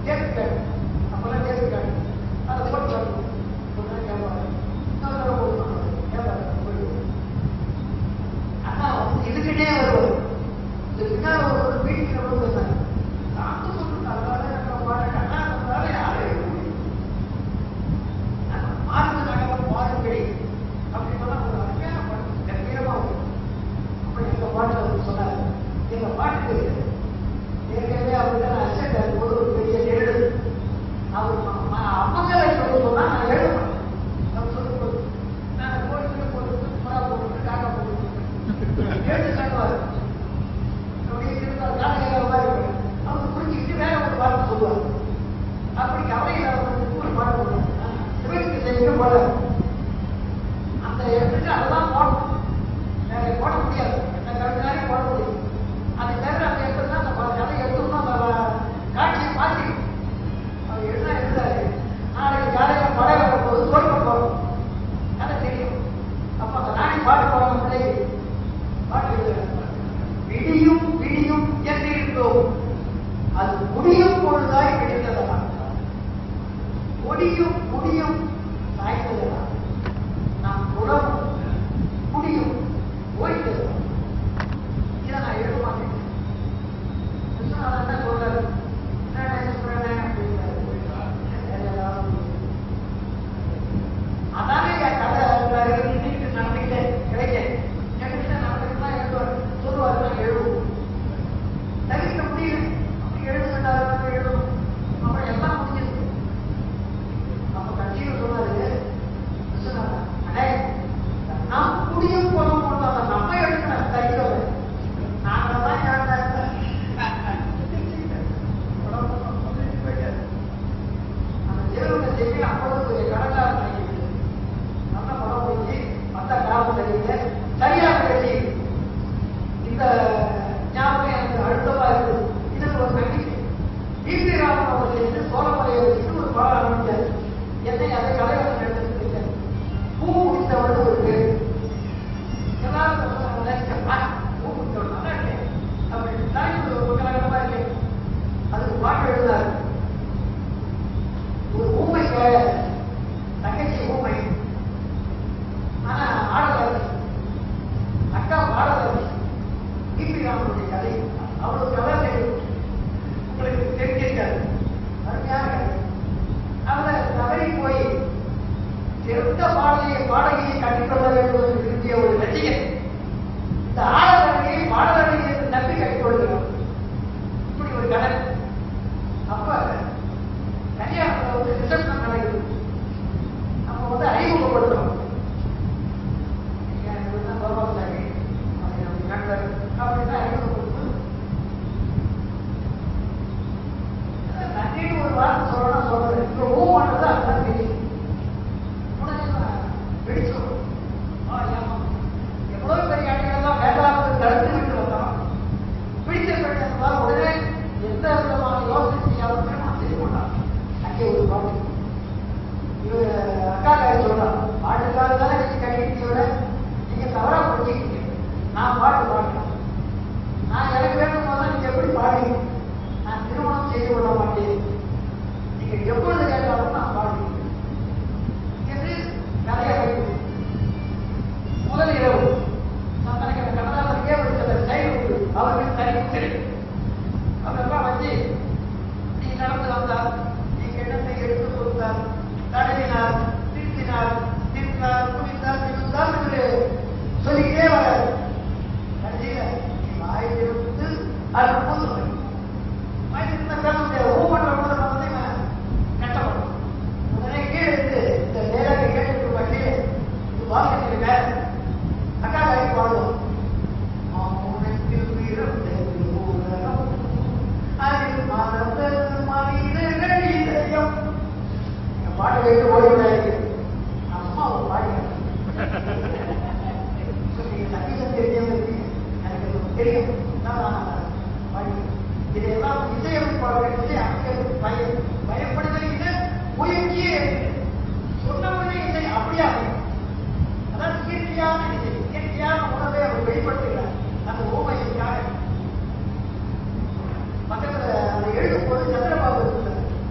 கேட்க அப்பெல்லாம் கேட்க அதை போட்டு ஆனா இதுக்கிட்டே வருவார். இந்த பின்னால் ஒரு வீட்டுல வந்து நாட்டு சொல்லிட்டு அண்ணா நம்மளால யாரும் எழுத முடியும் மாறுது நகரம் மாறுபடி அப்படின்னு ஒரு அருமையான பாட்டு கம்பீரமா வரும். அப்படி எங்க பாட்டுல அவர் சொன்னார், எங்க பாட்டுக்கு ஏற்கனவே அவர்கிட்ட நான் அசட் போது ஒரு பெரிய எழுது அவர் அம்மங்களை சொல்ல சொன்னா நான் எழுத மாட்டேன். அவர் சொல்லும்போது நான் கோயிலுக்கு போட்டு புறா போட்டு காக்கா போட்டு எழுந்து காட்டுவார். அப்படியே இருந்தால் காலையில மாதிரி அவங்க புரிஞ்சுக்கிட்டு வேற ஒரு பாட்டு சொல்லுவார். அப்படி கவலையில் அவருக்கு ஒரு பாட்டு போடுவாங்க, சிவனுக்கு செய்ய போல அந்த இடத்துக்கு அதெல்லாம் போடணும், வேற போட முடியாது, என்ன கருத்தாலே போட முடியும். அது தவிர அந்த இடத்துல தான் அந்த கதை எடுத்தோம்னா அந்த காட்சியை மாற்றிடும். அவர் எழுதாரு, நாளைக்கு காலையில மழை வரும்போது தோற்க போறோம் கதை தெரியும். அப்ப அந்த நாளை பாட்டு போடணும் பிள்ளைங்க பாட்டு எழுதுறாங்க. விடியும் விடியும் என்றிருந்தோம் அது முடியும் பொழுதாய் கிடைத்ததா, முடியும் முடியும் சாய்ந்ததா, நாம் உணவும் முடியும் ஓய்ந்ததா. இதை நான் எழுத மாட்டேன். என்ன சொல்றாரு அதானே என் கதை நடந்துக்கிட்டே கிடைக்க என்கிட்ட நடந்துக்கிட்டா எழுதுவார் சொல்லுவார், நான் எழுதுவோம் தவிர்க்க முடியல. அப்படி எழுதுகிட்டாரு எழுதணும். அப்புறம் எல்லாம் முடிஞ்சது. அப்ப கட்சியில் சொன்னாரு, அடே நாம் முடியும் போன போட்டாங்க நம்ம எடுக்கிற தைக்கிறோம் நாங்கள் தான் அந்த தேவனை செய்ய அப்பொழுது கடற்கார நல்ல படம் போச்சு. மற்ற கிராமம் தெரியல சரியாக பேசி இந்த ஞாபகம் எனக்கு அழுத்தமா இருக்குது. இதுக்கு ஒரு நம்பிக்கை டி.பி. ராமன் அவர்கள் சோழமலையை வச்சுட்டு ஒரு பாடம் ஆரம்பிச்சார். என்னை அதை கலைவசம் எடுத்துட்டு பூ முடித்தவர்கள் ஒரு பேர் எல்லாரும் பூ முடித்தவள் நல்லா இருக்கேன் அப்படின்னு ஒரு கலகலமா இருக்கேன். அதுக்கு பாட்டு எழுதாரு. ஒரு ஊமை தங்கச்சி ஊமை, ஆனா ஆடலாரு அக்கா பாடலாரு. டி.பி. ராமனுடைய கதை அவ்வளவு கதை தெரியும், உங்களுக்கு தெரிஞ்சிருக்காரு. அருமையான கதை. அவர் தவறி போய் சிறந்த பாடகியை கட்டிக்கொள்ள வேண்டும் என்று விரும்பிய ஒரு ரசிகன் இந்த ஆடலரணியை பாடலரணியை நம்பி கட்டிக்கொள்கிறார். இப்படி ஒரு கதை. அப்ப கன்னியாகுமரியில் வந்து ரிசப்ஷன் நடக்குது. நம்ம வந்து அறிமுகப்படுத்துறோம். பரவாயில்லை அப்படின்னா அறிமுகப்படுத்தும். நன்றின்னு ஒரு வார்த்தை சொல்லணும் சொல்றது. இப்போ ஊமானது அதுதான் தெரியும். வெடிச்சோம் எவ்வளவு பெரிய அணிகள்லாம் வேண்டாம் தடுத்து விட்டு வந்தோம். பிடித்த பெண்ணால் உடனே எந்த விதமான யோசனை செய்யாமல் செய்து கொண்டான். அங்கே ஒரு பாட்டு இவர் அக்கா காய் சொல்றான், பாட்டுக்காக தானே நீங்க கட்டிக்கிட்டீங்க விட நீங்க தவறா புரிஞ்சுக்கிட்டீங்க. நான் பாட்டு பாடுறேன், நான் எனக்கு வேணும் போது நீங்க எப்படி பாடுவீங்க? நான் திருமணம் செய்து கொள்ள மாட்டேன், நீங்க எப்பொழுது கேட்டாலும் நான் பாடுவேன் என்று கதையாக முதல் இரவு நான் தனக்கு கனடாவிற்கே ஒரு சில சைடு உண்டு. அவருக்கு தனி தெரியும். அதெல்லாம் வச்சு நீ நடந்து வந்தார், நீங்க இடத்தை எடுத்து கொடுத்தார், தடவினார், திருத்தினார், திருத்தினார், குடித்தார், இருந்தார் என்று சொல்லிக்கிட்டே வர கடைசியில நீ வாயிலிருந்து அது சொல்லி வாயிலிருந்த பேச ஒவ்வொரு வந்து கட்டப்படும். உடனே கீழே இருந்து இந்த நேராக கேட்டு பண்ணி இது வாசனை வேற அக்கா கை பாடுவோம். பாட்டு கேட்டு ஓடி அம்மா ஒரு பாடி சங்கீதம் தெரியாம எனக்கு தெரியும். இதையெல்லாம் இசையமைப்பாளர்கள் அமைக்க பயப்படுவதை முயற்சியே சொன்னவனே இசை அப்படியே அமையும். அதான் இயற்கையான இசை, இயற்கையான உணவை அவர் வெளிப்படுத்துகிறார் அந்த ஓமைக்காக. பக்கத்துல அதை எழுதும் போது சந்திரபாபு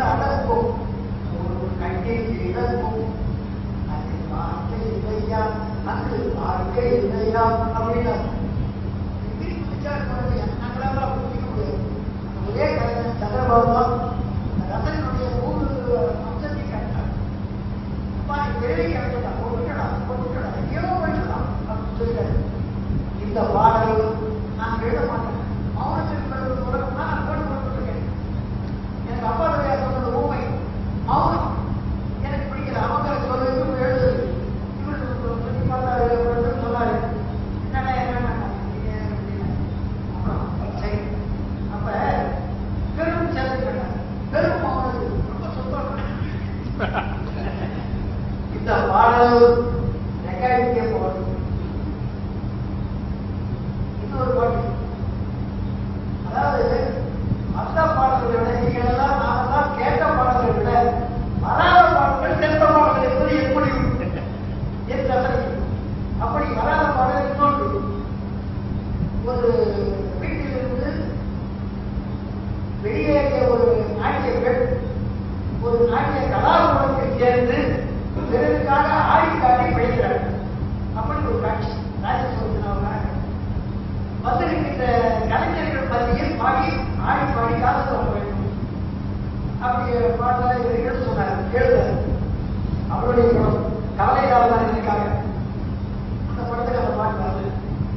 அடக்கும் ஒரு கண்ணில் இழக்கும் அது வாழ்க்கை இல்லையா அது வாழ்க்கை இல்லையா அப்படின்னா நாங்களாம் புரிஞ்சிக்க முடியாது. ஒரே கலைஞர் சந்திரபாபு தான் ரசனுடைய 3 அம்சத்தை கண்டார். அப்பா நீ வேலை கிடைக்கலாம் போட்டுடா ஏதோ பண்ணலாம் அப்படின்னு சொல்லிட்டாரு. இந்த பாடல் நான் எழுத மாட்டேன். மௌனத்திற்கு உலகம்னா நான் போட்டுருக்கேன். எனக்கு அப்பா சொன்னது ஊமை மௌனம் எனக்கு பிடிக்கல. அவங்க சொல்றது எழுதுறது இவரு சொல்லி பார்த்தாரு சொன்னாரு என்னன்னா அப்ப பெரும் சேர்த்து பெரும் மௌனது ரொம்ப சந்தோஷம். இந்த பாடல் ரெக்கார்டிங்கே போகணும். இன்னொரு பாட்டு அதாவது மற்ற பாடல்களை விட நீங்கள் எல்லாம் நாமெல்லாம் கேட்ட பாடல்களை விட வராத பாடல்கள் சென்ற பாடல்கள் என்பது எப்படி என் ரசனை. அப்படி வராத பாடல் இன்னொன்று ஒரு வீட்டிலிருந்து வெளியேறிய ஒரு நாட்டிய பெண் ஒரு நாட்டிய கலாபுரத்தில் சேர்ந்து பிறருக்காக ஆடி காட்டி படிக்கிறார்கள். அப்படி ஒரு காட்சி ராஜசோதனாக வந்திருக்கின்ற கலைஞர்கள் மத்தியில் பாடி ஆடி பாடி காத்து வர வேண்டும். அப்படி பாட எழுத சொன்னார். எழுத அவருடைய கவலைக்காக இருக்காங்க. அந்த படத்தில் அந்த பாட்டு வருது.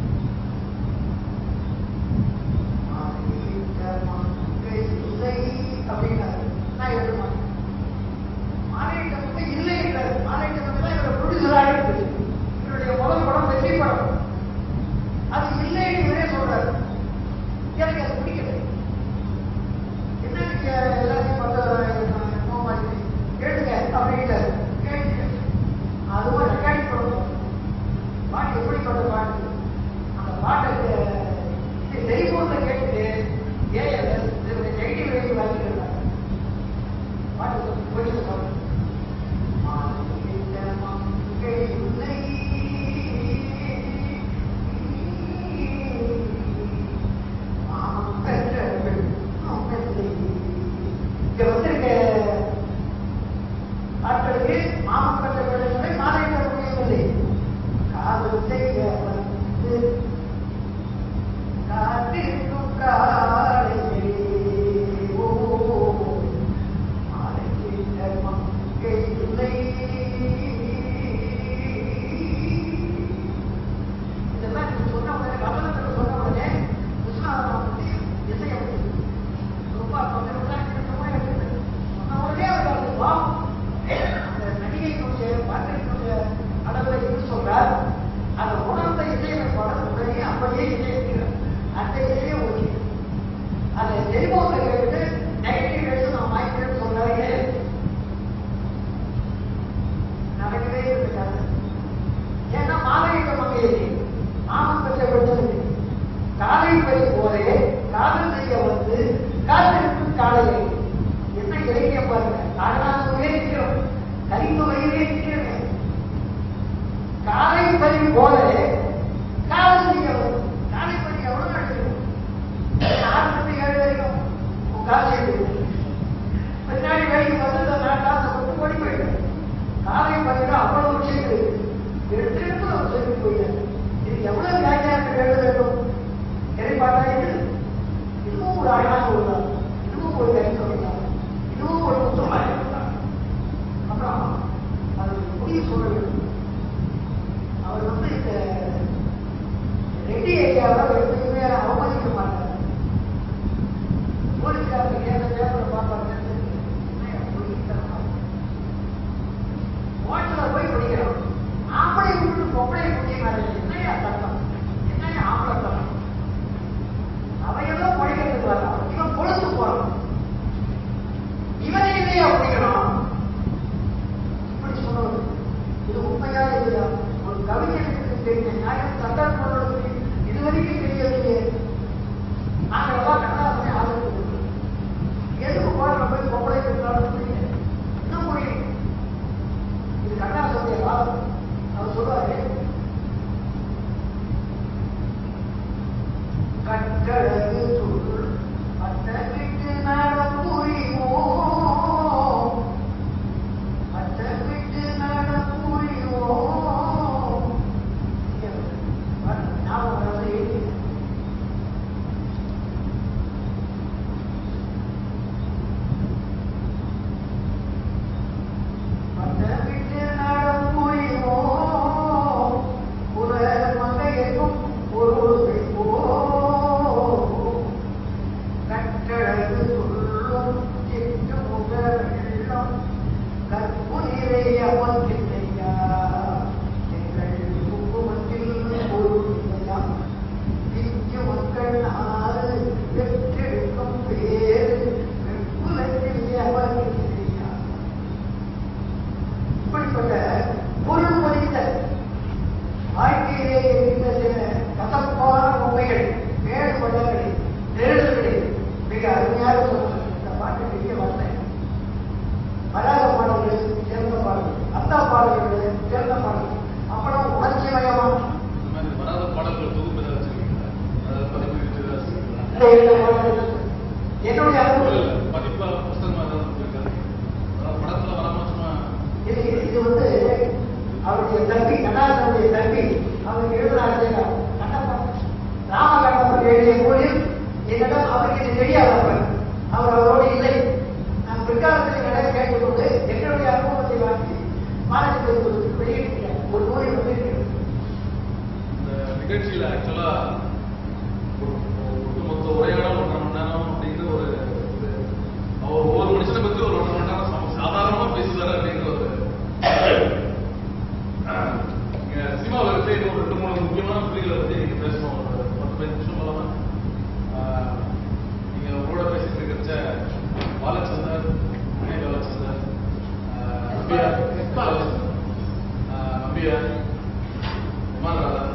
அப்படின்னாரு. நான் எழுத மாட்டேன். மாநிலத்தை இல்லை என்றார். மாநிலத்தை தான் இவரை ப்ரொடியூசராக இருக்குது. இவருடைய முதல் படம் வெற்றி படம். அது இல்லை இவரே சொல்றாரு. எனக்கு அது பிடிக்கல. என்ன நீங்க எல்லாத்தையும் கேளுங்க அப்படின்னு கேட்டு அதுவும் ரெக்கார்டிங் பண்ணணும். பாட்டு எப்படிப்பட்ட பாட்டு அந்த பாட்டுக்கு இது டெலிபோன்ல கேட்டுட்டு ஏஎல்எஸ் நெகட்டிவ் ரேட்டிங் வாங்கிக்கிறாங்க. பாட்டு போயிட்டு சொல்றேன். இங்க வந்திருக்க நாட்களுக்கு மாமன் பெற்ற பிள்ளைகளை மாலை பெற முடியவில்லை. காதல் செய்ய வந்து காத்திருக்கும் காலையே ஓ மாலைக்கிட்ட மங்கை இல்லை. இதெல்லாம் நீங்க சொன்ன உடனே வசனத்தில் சொன்ன உடனே விஸ்வநாதன் பற்றி இசைய முடியும். ரொம்ப சொன்ன உடனே அவர் அந்த நடிகையினுடைய பாட்டினுடைய அளவில் என்று சொல்றார். அந்த உணர்ந்த இசையமைப்பாளர் உடனே அப்படியே இசைக்கிறார். அந்த இசையை ஓகே அந்த டெலிபோன்ல கேட்டு நெகட்டிவ் ரேட்ஸ் நான் வாங்கிக்கிறேன்னு சொல்றாரு. நடக்கவே இருக்காது. ஏன்னா மாலையிட்ட மங்கையை மாமன் பெற்ற பெற்றது காலை பறி போலே காதல் செய்ய வந்து காத்திருக்கும் காலையை என்ன இலக்கிய பாருங்க. காரணாகவே இருக்கிறோம். கரிப்பு வயிறே இருக்கிறேன். காலை பறி போல காதல் செய்ய வந்து காலை பறி எவ்வளவு நடக்கும் 6-7 வரைக்கும் காலை பின்னாடி வேலைக்கு வந்து நான் காசை கொண்டு ஓடி போயிட்டேன். காலை பறினா அவ்வளவு விஷயங்கள் எடுத்து அவர் சொல்லி போயிட்டார். இது எவ்வளவு வியாக்கியானத்தில் எழுத வேண்டும் எதை பார்த்தாங்க. இதுவும் ஒரு அழகான ஒரு தான். இதுவும் ஒரு கருத்து தான். இதுவும் ஒரு முத்தமாக இருந்தார். அப்புறம் அது முடிய சொல்ல வேண்டும். அவர் வந்து இந்த ரெட்டி ஐயாவை எப்பயுமே அவமதிக்க மாட்டார். போலீஸ்காரங்க ஏன் பேப்பரை பார்ப்பாங்க. ஹோட்டல போய் படிக்கிறோம். ஆம்பளை விட்டு பொம்பளை குட்டிய மாதிரி என்னையா தட்டம் என்னையா ஆம்பளை தட்டம் அவையெல்லாம் படிக்கிறதுக்கு வரலாம். இவன் பொழுது போறான். இவனை இல்லையா பிடிக்கணும் இப்படி சொல்றது. இது உண்மையா இல்லையா? ஒரு கவிஞருக்கு தெரிஞ்ச நியாயம் சட்டப்பொருளுக்கு இதுவரைக்கும் தெரியலையே. நாங்கள் எல்லாம் கண்ணாசனை ஆதரித்து எதுக்கு போடுற போய் பொம்பளை இருந்தாலும் இன்னும் புரியும். இது கண்ணாசனுடைய வாதம். அவர் சொல்றாரு கட்டழகு சொல் அட்டகிட்டு நடம் புரிவோம் என்னுடைய அனுபவம் பதிப்பா புத்தகமா படத்துல வராம இது வந்து அவருடைய தம்பி கண்ணாசனுடைய தம்பி அவருக்கு எழுதுனாரு ராமகண்ணன் எழுதிய நூலில் என்னிடம் அவருக்கு இது தெரியாதவர் அவர் அவரோடு இல்லை. நான் பிற்காலத்தில் நிறைய கேட்டுக்கொண்டு எங்களுடைய அனுபவத்தை வாங்கி மாநிலத்தில் வெளியிட்டிருக்கிறேன். ஒரு நூலை வந்திருக்கிறேன். இந்த நிகழ்ச்சியில ஆக்சுவலா ஒட்டுமொத்த உரையாடல் 1.5 மணி நேரம் அப்படிங்கிற ஒரு அவர் ஒவ்வொரு மனுஷனை பத்தி ஒரு 1.5 மணி நேரம் சாதாரணமா பேசுவாரு அப்படிங்கிற ஒரு சினிமாவை பற்றி ஒரு 2-3 முக்கியமான புள்ளிகளை பத்தி நீங்க பேசணும். ஒரு 10 நிமிஷம் இல்லாம நீங்க உங்களோட பேசிட்டு இருக்கிற பாலச்சந்தர், மணி பாலச்சந்தர், நம்பியார், விமானராஜன்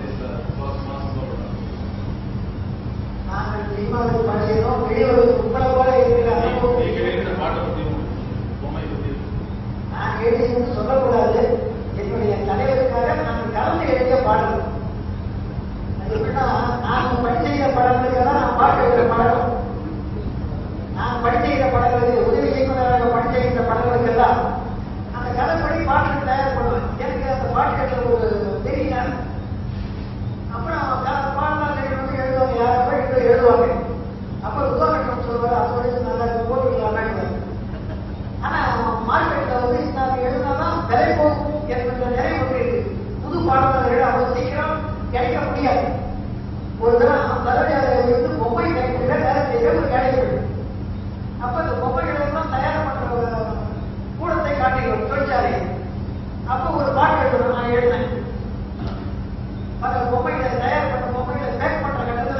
நாங்கள் சினிமாவில் படிக்கிறோம். வெளியூருக்கு உங்களை போல இருக்கிற பாட்டை பத்தி பொம்மை பத்தி நான் எழுதியது சொல்லக்கூடாது. என்னுடைய தலைவருக்காக நாங்கள் கலந்து எழுதிய பாடல். அது எப்படின்னா, நான் படித்த படங்களுக்கெல்லாம் நான் பாட்டு எழுதுற படம். நான் படித்த படங்களுக்கு உதவி இயக்குநராக படித்த படங்களுக்கெல்லாம் அந்த கதைப்படி பாட்டுக்கு தயார் பண்ணுவேன். எனக்கு அந்த பாட்டு எழுத ஒரு தெரியல. அப்புறம் பாடலாசிரியர் வந்து எழுதுவாங்க, யாராவது இன்னும் எழுதுவாங்க. அப்ப உதாரணம் சொல்வார், அதோட நல்லா போட்டுக்கலாம். ஆனா மார்க்கெட்ல வந்து நான் எழுதினாதான் விலை போகும் என்ற நிலை ஒன்று இருக்கு. புது பாடலாளர்கள் அவ்வளவு சீக்கிரம் கிடைக்க முடியாது. ஒரு தடவை தலைவர்கள் வந்து பொம்மை கைக்குள்ள வேலை செய்ய ஒரு கிடைக்கிறது. அப்ப இந்த பொம்மைகளெல்லாம் தயார் பண்ற கூடத்தை காட்டுகிறோம் தொழிற்சாலை. அப்ப ஒரு பாட்டு எழுதணும் நான் எழுதினேன். அந்த பொம்மைகளை தயார் பண்ண பொம்மைகளை பேக் பண்ற கட்டத்துல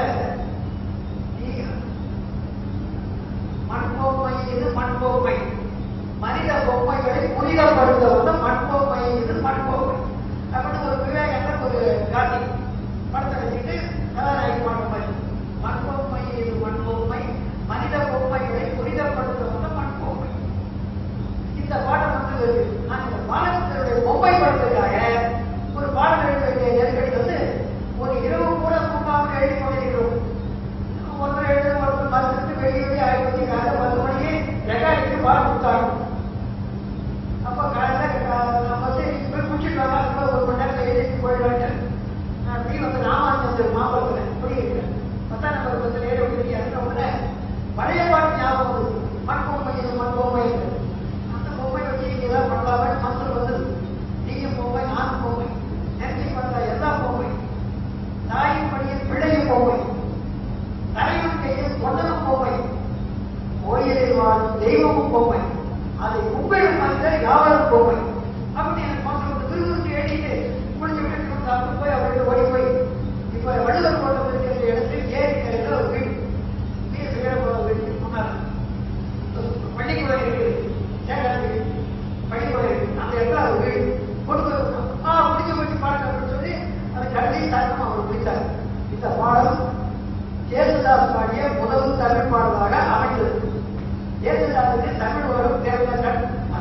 மண்பொம்மை இது மண்பொம்மை, மனித பொம்மைகளை புனிதப்படுத்த வந்து மண்பொம்மை இது மண்பொம்மை அப்படின்னு ஒரு விவேகத்தை ஒரு காட்டி படத்தை வச்சுட்டு கதாநாயகி பாடுற மாதிரி மண்பொம்மை இது மண்பொம்மை, மனித பொம்மைகளை புனிதப்படுத்த வந்து மண்பொம்மை. இந்த பாடம் வந்து நான் இந்த பாடத்தினுடைய பொம்மை படத்துக்காக ஒரு பாடம் எழுத வேண்டிய நெருக்கடி வந்து ஒரு இரவு கூட தூங்காமல் எழுதி கொண்டிருக்கிறோம். ஒருத்தர் எழுத ஒருத்தர் மறுத்து வெளியே ஆயிரத்தி காலை 10 மணிக்கு ரெக்கார்டிக்கு பாடம் கொடுத்தாங்க. அப்ப காலையில் நம்ம வந்து போய் குடிச்சிட்டு வரலாம், ஒரு மணி நேரத்தில் எழுதிட்டு போயிடுவாங்க. நான் அப்படி வந்து ராமானுஜர் மாம்பழத்தில் குடியிருக்கிறேன். 10ஆம் நம்பர் பஸ்ஸில் ஏற முடியாது. உடனே பழைய பாட்டு ஞாபகம் வந்து மண்பொம்மை இது மண்பொம்மை, அந்த பொம்மை வச்சு நீங்க ஏதாவது பண்ணலாமே மனசுல வந்து நீங்க பொம்மை நான் பொம்மை நெருங்கி பண்ற எல்லா பொம்மை, தாயும் படியில் பிள்ளையும் பொம்மை, தலையும் கையில் பொண்ணனும் பொம்மை, கோயிலில் வாழும் தெய்வமும் பொம்மை, அதை உங்களும் மனிதர் யாவரும் பொம்மை அப்படி எனக்கு மனசுக்கு விரும்பி எழுதிட்டு முடிஞ்சு விட்டு சாப்பிட்டு போய் அவர்கிட்ட ஓடி போய் இப்ப வள்ளுவர் கோட்டம் இருக்கிற இடத்துல ஏரி கரையில் ஒரு வீடு வீடு முன்னாள் பள்ளிக்கூடம் இருக்குது, சேகரத்துக்கு பள்ளிக்கூடம் இருக்கு. அந்த இடத்துல அவர் வீடு கொண்டு முடிஞ்ச போய் பாட்டு அப்படின்னு சொல்லி அந்த கல்வி தாக்கம் அவர் முடித்தார். இந்த பாடல் ஜேசுதாஸ் பாடிய முதல் தமிழ் பாடலாக அமைந்தது. ஜேசுதாசுக்கு தமிழ் உலகம் தேர்ந்தெடுத்த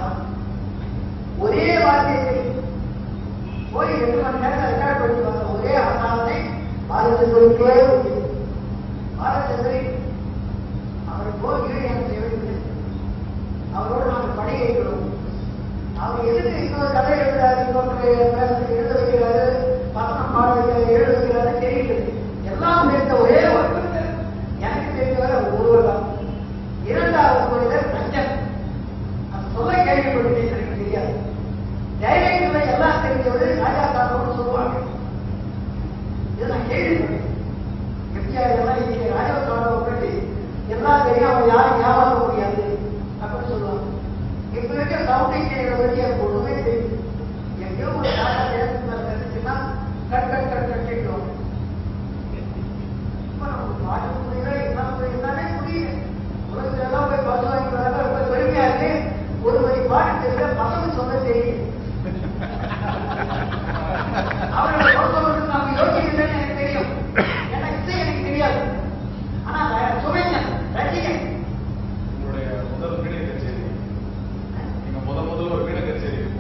ஒரே வார்த்தையை போய் 2 மணி நேரத்தில் ரெக்கார்ட் பண்ணி வந்த ஒரே ஆசாரத்தை பாலச்சந்திரனுக்கே பாலச்சந்திரி அவரை போய் ஈடு எனக்கு தேவையில்லை. அவரோடு நாங்கள் படிக்கிறோம். அவர் எதுக்கு இன்னொரு கதை எழுதுறாரு, இன்னொரு எழுத வைக்கிறாரு, பசனம் பாட வைக்கிறாரு, எழுத வைக்கிறாரு தெரியல. எல்லாம் சேர்ந்த ஒரே ஒரு மனிதர் எனக்கு தெரிந்தவரை ஒருவர் தான். 2வது மனிதர் ரஞ்சன். அந்த சொல்ல கேள்விப்பட்டு எனக்கு தெரியாது. டைரக்டர்ல எல்லாம் தெரிஞ்சவரு ராஜா சாப்பிட்டு சொல்லுவாங்க. இதை நான் கேள்விப்பட்டேன். எம்ஜிஆர் இன்னைக்கு ராஜா சாப்பிட எல்லாம் தெரியும், அவங்க யாரும் ஞாபகம் முடியாது அப்படின்னு சொல்லுவாங்க. இப்ப இருக்க சவுண்ட் இன்ஜினியரை பற்றி எனக்கு ஒண்ணுமே தெரியும். எங்கேயோ ஒரு ராஜா தெரிஞ்சுன்னா கட் கட் கட் கட் கேட்குவாங்க. இப்ப நமக்கு பாட்டு புரியல, என்ன புரியலானே புரியல. உலகத்துல எல்லாம் போய் பசு வாங்கி வராங்க, ரொம்ப பெருமையா இருக்கு. ஒரு வரி பாட்டு தெரியல, பசங்க சொல்ல தெரியும். அவரோட சொல்றது நாம யோசிக்கலன்னு எனக்கு தெரியும். ஏன்னா இசை எனக்கு தெரியாது. ஆனா சுமைஞன் ரசிகன் உங்களுடைய முதல் வீடு கச்சேரி, நீங்க முதல் ஒரு வீடு கச்சேரி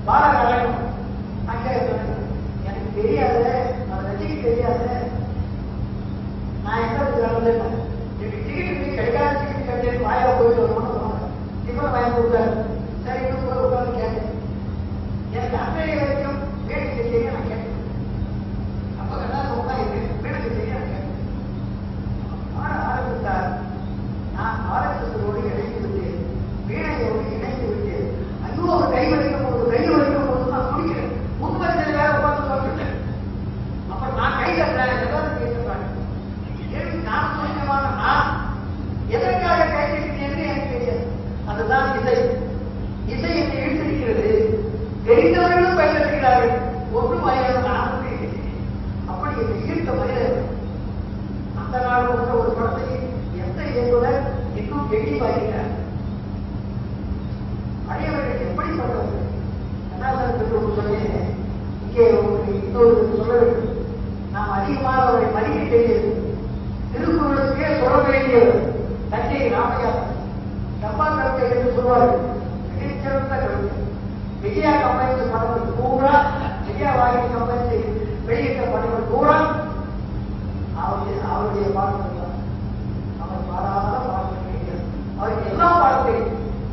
பாலா நடக்கும் அங்கே எனக்கு தெரியாது, அதை ரசிக்க தெரியாது, நான் எங்க நடந்தேன் எனக்கு டிக்கெட் கிடைக்காத டிக்கெட் கட்டி வாயா போயிட்டு வரணும் டிஃபன் வாங்கி கொடுத்தாரு. சரி இன்னும் கூட உட்காந்து கேட்டேன். எனக்கு அன்றைய வரைக்கும் வேடிக்கை செய்ய நான் கேட்டேன். அப்ப என்ன உட்காந்து வேடிக்கை செய்ய நான் கேட்டேன். பாட ஆரம்பித்தார். நான் ஆரம்பித்ததோடு இணைந்து விட்டேன், வீணையோடு இணைந்து விட்டேன். ஐயோ ஒரு கை வலிக்கும் போது கை வலிக்கும் போது நான் குடிக்கிறேன். முன்வரிசை வேற உட்காந்து சொல்லிட்டேன். அப்ப நான் கை கட்டுறேன் எல்லாரும் பேசுறாங்க. நான் சொந்தமான நான் எதற்காக கைவிட்டேன் எனக்கு தெரியாது. அதுதான் இசை. இசை என்னை இழுத்திருக்கிறது. தெரிந்தவர்களும் பயன்படுகிறார்கள். ஒன்றும் அறியாத நான் அப்படி என்னை ஈர்த்த மனிதர். அந்த நாள் போன்ற ஒரு படத்தை எந்த இயக்குனர் இன்னும் எண்ணி பார்க்கிறார். அடையவர்கள் எப்படிப்பட்டவர்கள் என்ன சொன்னேன். இங்கே உங்களுக்கு இன்னொரு சொல்ல வேண்டும். நாம் அதிகமாக அவரை மதிக்க தெரியாது. திருக்குறளுக்கே சொல்ல வேண்டியவர் தஞ்சை ராமையா. டப்பா கவிதை என்று சொல்வார்கள். மிகச்சிறந்த கவிதை. விஜயா கம்பெனி படங்கள் பூரா, விஜயா வாகி கம்பெனி வெளியிட்ட படங்கள் பூரா அவருடைய பாடல்கள் தான். அவர் பாடாத பாடல்கள் கிடையாது. அவருக்கு எல்லா பாடத்தையும்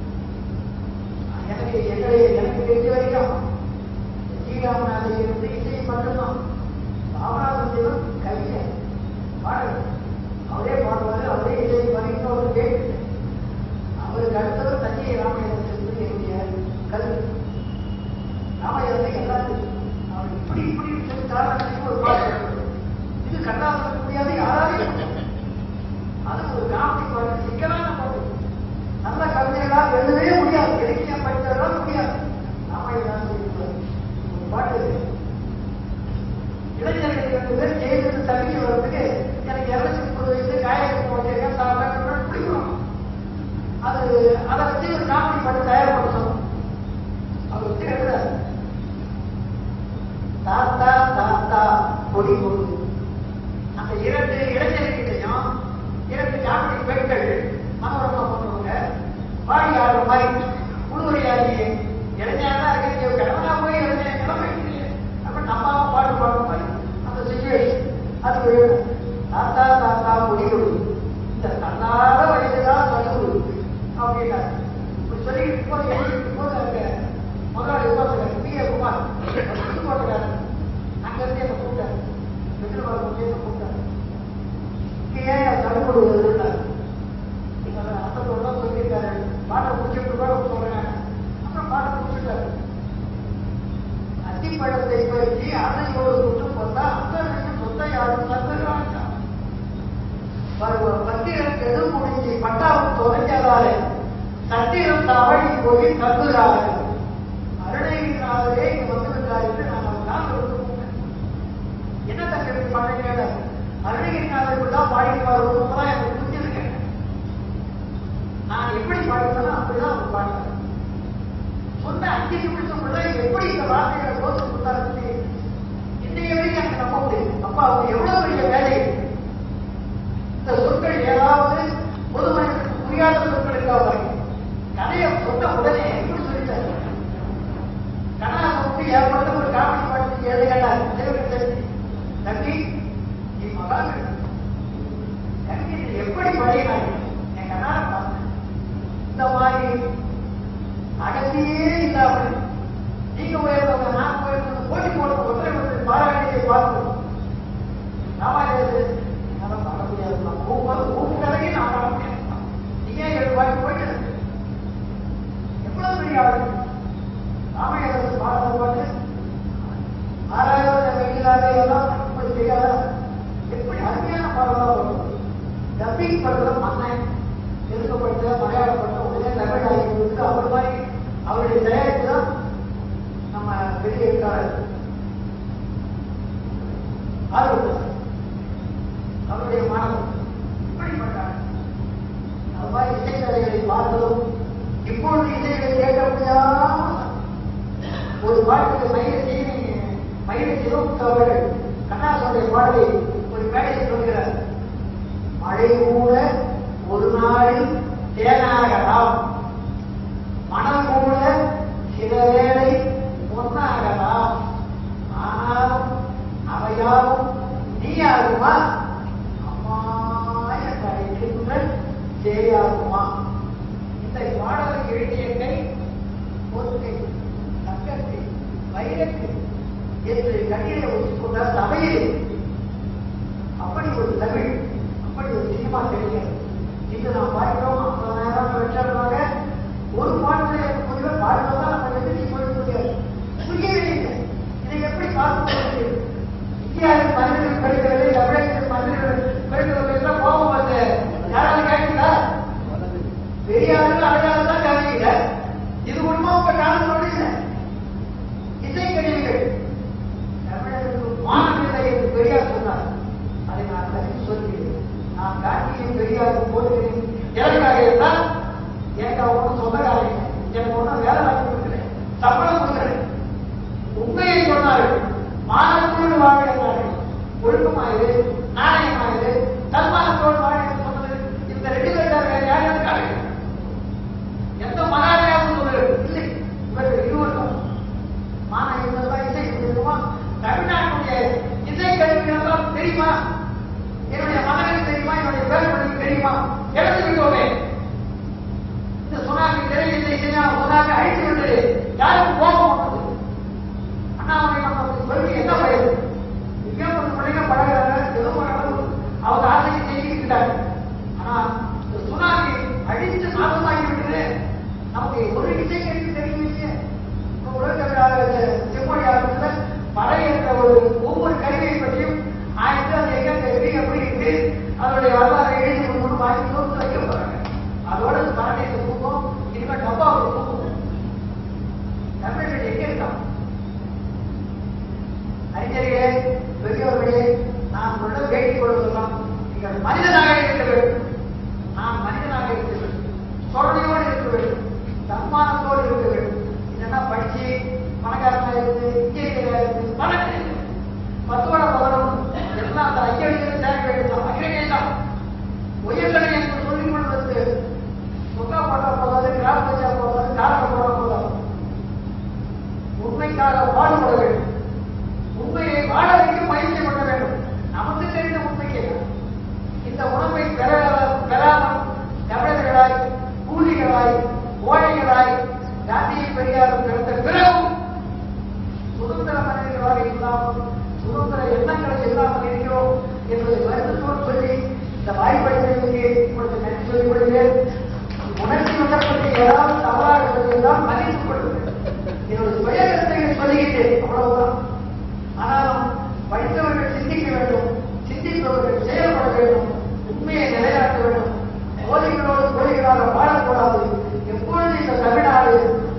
எனக்கு தெரிஞ்ச வரைக்கும் ஸ்ரீராமநாதன் இசை மட்டும்தான். ராமநாதன் கவிஞர் பாடல் அவரே பாடுவாரு, அவரே இசை பண்ணிட்டு அவர் கேட்டு அவருக்கு அடுத்தவர் தஞ்சை ராமையன் என்னுடைய கல்வி. ராமையன் எல்லாத்தையும் அவர் இப்படி இப்படி சொல்லி காரணத்துக்கு ஒரு பாடல் இது கண்ணாசன முடியாது யாராலையும். அது ஒரு காமெடி பாடல், சிக்கலான பாடல். நல்ல கவிதைகளா எழுதவே முடியாது, இலக்கியம் படித்ததெல்லாம் முடியாது. ராமையன் ஒரு பாட்டு இளைஞர்கள் 2 பேர் ஜெயிலிருந்து தப்பிச்சு வர்றதுக்கு எனக்கு 230 வயசு காயகத்துக்கு வச்சிருக்கேன் சாப்பிட்டு பிடிக்கணும். அதை வச்சு ஒரு காமெடி பண்ணி தயார் பண்ணணும். அவர் வச்சு எழுதுறாரு. தாத்தா தாத்தா கொடி கொடு. அந்த 2 இளைஞர்கிட்டையும் 2 காமெடி பெண்கள் மனோரமா பண்ணுவாங்க. பாடி ஆடுற மாதிரி முழுவரையாகி இளைஞரா இருக்க கடவுளா போய் இளைஞர் கிளம்பி அப்ப நம்ம பாடும் மாதிரி அந்த சிச்சுவேஷன் அது தாத்தா தாத்தா முடிவு இந்த தன்னாத வழிதான் சொல்லுவது அப்படின்னா சொல்லிட்டு போது அங்க முதலாளி உட்காந்துருக்காரு பி ஏ குமார் போட்டுக்காரு. அங்க இருந்து என்ன கூப்பிட்டாரு, வெற்றிமாறு கூப்பிட்டாரு. ஏன் தடுப்படுவதுன்னாரு. அர்த்தத்தோடு தான் சொல்லியிருக்காரு. பாட்டை முடிச்சுட்டு கூட சொல்றேன். அப்புறம் பாட்டை முடிச்சுட்டாரு. அத்திப்பழத்தை பற்றி அன்னையோடு சுட்டு போட்டா அந்த சொத்தை யாரும் தந்துடுறாங்க. பத்திரத்து எது முடிஞ்சு பட்டாவும் தொலைஞ்சதாலே சத்திரம் தவழி போய் தந்துறாங்க. அருணையினாலே இங்க வந்திருக்காரு என்று நான் தான் என்ன தங்கி பண்ண அருணையினாலுக்குதான் பாடிப்பார் தான் எனக்கு புரிஞ்சிருக்கேன். நான் எப்படி பாடினேன் அப்படிதான் அவர் பாடினேன். சொன்ன 5 நிமிஷத்துக்குள்ள எப்படி இந்த வார்த்தைகளை தோற்று கொடுத்தாரு இன்றைய வரைக்கும் எனக்கு நம்ப முடியும். அப்ப அவங்க எவ்வளவு பெரிய வேலை. இந்த சொற்கள் ஏதாவது பொது மனிதனுக்கு புரியாத சொற்களுக்காக கதையை சொன்ன உடனே எப்படி சொல்லிட்டாரு. கண்ணா வந்து ஏற்பட்ட ஒரு காமெடி பாட்டு எது கேட்டார் தம்பி நீ மகான் தம்பி எப்படி படையினாங்க என் கண்ணார பார்த்தேன். இந்த மாதிரி அகத்தியே இல்லாமல் நீங்க உயர்ந்தவங்க நான் உயர்ந்தவங்க போட்டி போடுற ஒற்றை ஒற்றை பாராட்டியை பார்க்கணும். ராமாயணத்து என்னால பாட முடியாது. ஒவ்வொரு கதையும் நான் பாட முடியாது. நீங்க 7 வாட்டி போயிட்டு எவ்வளவு பெரிய ஆளு. ராமாயணத்து பாடுற பாட்டு 6,000 வெயிலாக எல்லாம் இப்படி செய்யாத எப்படி அருமையான பாடலாம் வரும். டப்பிங் பண்ற மன்னன் எழுதப்பட்ட மலையாளப்பட்ட உடனே தமிழ் ஆகியவருக்கு அவர் மாதிரி அவருடைய தயாரிப்பு தான் நம்ம வெளியேற்றார் அவருடைய மாணவர் இப்படி பண்றாங்க. அது மாதிரி இசைக்கதைகளை பார்த்ததும் இப்பொழுது இசைகளை கேட்க முடியாம ஒரு பாட்டுக்கு மயிலை சிவமுத்து அவர்கள் கண்ணாசனுடைய பாடலை ஒரு மேடையில் சொல்கிறார். மழை கூட ஒரு நாளில் தேனாகலாம், மனம் கூட சில வேளை கைகட்டு என்று கண்ணீரை ஒத்துக்கொண்டார் சபையில். அப்படி ஒரு தமிழ், அப்படி ஒரு சினிமா தெரியும். இன்று நாம் பார்க்கிறோம் 50,000 வெற்றாக ஒரு பாடலை முதல்வர் பாடுவதால் நம்ம எதிர்த்து போட முடியாது. புரியவே இல்லை. இதை எப்படி பார்க்க முடியும்? இந்தியாவில் மனிதர்கள் பெறுகிறது, தமிழகத்தில் மனிதர்கள் பெறுகிறது எல்லாம் கோபம் வந்து யாராவது கேட்கிறா? பெரியார்கள் அழகாக தான் காமிக்கிற. இது ஒன்றுமா உங்க காலம் சொல்றீங்க. இசைக்கருவிகள் தமிழர்களுக்கு மானமில்லை என்று பெரியார் சொன்னார். அதை நான் கருத்து சொல்கிறேன். நான் காட்டியும் பெரியாரும் போடுகிறேன். எதற்காக இருந்தால் எனக்கு ஒன்றும் சொந்தக்காரங்க, எனக்கு ஒன்றும் வேலை வாங்கி கொடுக்கிறேன், சம்பளம் கொடுக்கிறேன். உண்மையை சொன்னார்கள். மானத்தோடு வாழ என்றார்கள். ஒழுக்கமாயிரு, நாணயமாயிரு, தன்மானத்தோடு வாழ என்று சொன்னது இந்த 2 பேர் யாரும் இருக்காங்க. எந்த மகாராஜாவும் இல்லை. இவர்கள் இருவரும் மானம் இருந்ததெல்லாம் இசை தெரியுமா? தமிழ்நாட்டுடைய இசை கருவிகளெல்லாம் தெரியுமா? என்னுடைய மகனுக்கு தெரியுமா? என்னுடைய பேரனுக்கு தெரியுமா? எழுந்துவிட்டோமே. இந்த சுனாமி திரையிசை சுனாமி அழித்து விட்டது. யாரும் கோபம் வந்தது? அண்ணாமலை நம்ம சொல்லி என்ன பயன்? இங்கே கொஞ்சம் பிள்ளைங்க பழகிறாங்க, ஏதோ அவங்க ஆசையை செஞ்சுக்கிட்டாங்க. ஆனா இந்த சுனாமி அழித்து நாசமாகி விட்டது. நமக்கு ஒரு இசை கருவி தெரியவில்லை. செம்மொழி ஆரம்பத்துல பழைய ஒவ்வொரு கருவியை பற்றியும் ஆயிரத்தி அது எங்க கருவி எப்படி இருக்கு, அதனுடைய வரலாறு எழுதி கொண்டு வாங்கி தோற்று வைக்க போறாங்க. அதோட பரடையை தூக்கம் இனிமே டப்பாவை தூக்கும். தமிழர்கள் எங்க இருக்கான்? அறிஞர்களே, பெரியவர்களே, நாம் உள்ள வேண்டிக் கொள்வதெல்லாம் நீங்கள் மனிதனாக இருக்க வேண்டும். நாம் மனிதனாக இருக்க வேண்டும். சொல்லையோடு இருக்க வேண்டும். தன்மானத்தோடு இருக்க வேண்டும். இதெல்லாம் படிச்சு பணக்காரனாக இருந்து இந்தியா இருந்து பணம் 10 பதனம் எல்லாம் அந்த ஐயடிகள் சேர்க்க வேண்டும். அகிலே தான் உயர்கலை என்று சொல்லிக் கொள்வது சொக்கா போட்டா போதாது, கிராம பஞ்சா போதாது, காரணம் போட போதாது. உண்மைக்காக பாடுபட வேண்டும். உண்மையை வாழ வைக்க பயிற்சி பண்ண வேண்டும். நமக்கு தெரிந்த உண்மைக்கு இந்த உணவை பெறாமல் தமிழர்களாய், கூலிகளாய், கோழைகளாய் காந்தியை பெரியாரும் பிறந்த பிறகும் சுதந்திர மனிதர்களாக இல்லாமல், சுதந்திர எண்ணங்களை இல்லாமல் இருக்கிறோம் என்பதை வருத்தத்தோடு சொல்லி இந்த வாய்ப்பளித்ததற்கு உங்களுக்கு நன்றி சொல்லிக் கொள்கிறேன். உணர்ச்சி வசப்பட்டு ஏதாவது தவறாக சொல்லியெல்லாம் மன்னித்துக் கொள்கிறேன். என்னுடைய சுயகத்தை சொல்லுகின்றேன், அவ்வளவுதான். ஆனாலும் படித்தவர்கள் சிந்திக்க வேண்டும், சிந்திப்பவர்கள் செயல்பட வேண்டும், உண்மையை நிலைநாட்ட வேண்டும். கோழிகளோடு கோழிகளாக வாழக்கூடாது. எப்பொழுது இந்த தமிழ்நாடு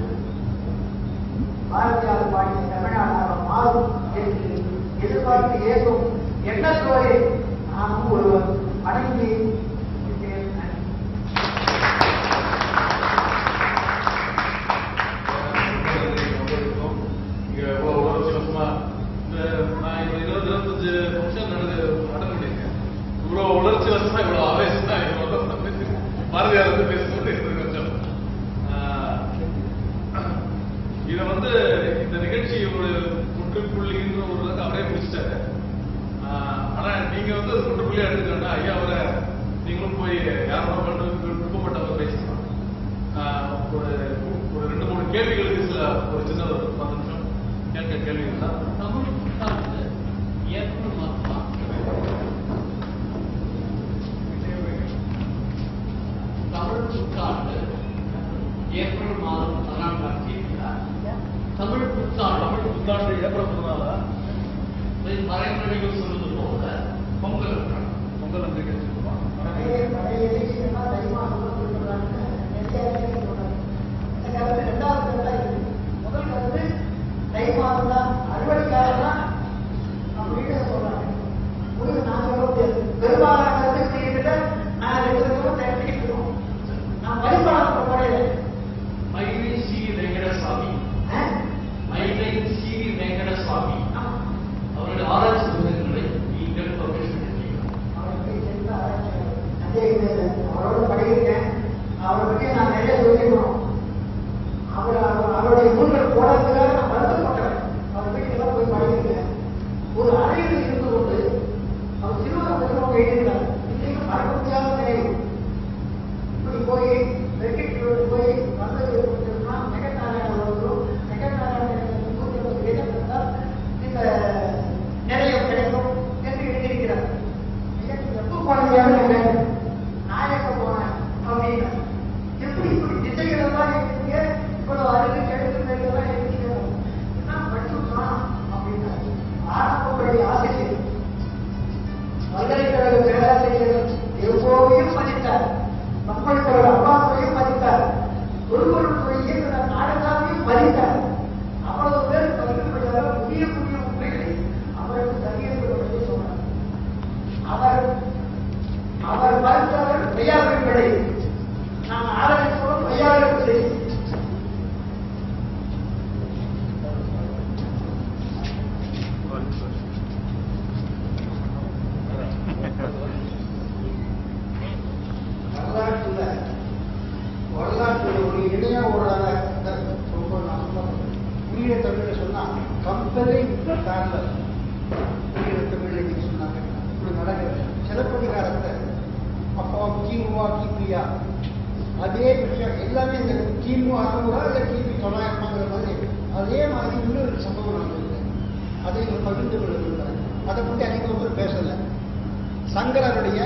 பாரதியார் பாடிய தமிழ்நாடாக மாறும் என்று எதிர்பார்த்து ஏதும் எண்ணத்தோடு நானும் ஒருவர் வணங்கி உணர்ச்சி வசமா இவ்வளவு ஆவேசம் தான் பாரதியார் பேசும்போது கொஞ்சம் இதை இந்த நிகழ்ச்சி ஒரு முற்றுப்புள்ளின்ற ஒரு அவரே முடிச்சிட்டாரு. ஆனா நீங்க அது முற்றுப்புள்ளியா எடுத்துக்கணும்னா ஐயா அவரை நீங்களும் போய் யாரும் விருப்பப்பட்டவங்க பேசலாம். ஒரு 2-3 கேள்விகளுக்கு சில ஒரு சின்ன 10 நிமிஷம் கேட்க கேள்விகள் தான். தமிழ் புத்தாண்டு ஏப்ரல் மாதமா? தமிழ் புத்தாண்டு ஏப்ரல் மாதம் 14ஆம் தேதி. தமிழ் புத்தாண்டு ஏப்ரல் 14 மறைமுறைகள் சொல்வது போல பொங்கல் வந்து முதல் கருத்து தை மாதம் தான், அறுவடைக்காக தான் நம்ம வீட்டில் சொல்றாங்க. முடிவு நாங்கள் பெரும்பாலான கருத்து நாங்கள் 2 பேரும் தெரிஞ்சுக்கிட்டு இருக்கோம். நான் பரிபாலனை முறையில மயிலை சி வெங்கடசாமி அவருடைய ஆராய்ச்சி புத்தகங்களை நீங்கள் பப்ளிஷ் பண்ணிட்டீங்க. புதிய தமிழில் சொன்னா கம்பெனி பேரலல் தமிழ் இன்னைக்கு சொன்னாங்க. இப்படி நடக்குது. சிலப்பதிகாரத்தை அப்போ கிமுவா கிபியா அதே விஷயம் எல்லாமே இந்த கிமு 600 இல்லை கிபி 900 மாதிரி அதே மாதிரி இன்னொரு சம்பவம் நடந்தது. அதை இவர் பகிர்ந்து கொள்ள விரும்புகிறார். அதை பற்றி அதிகம் பேசலை. சங்கரருடைய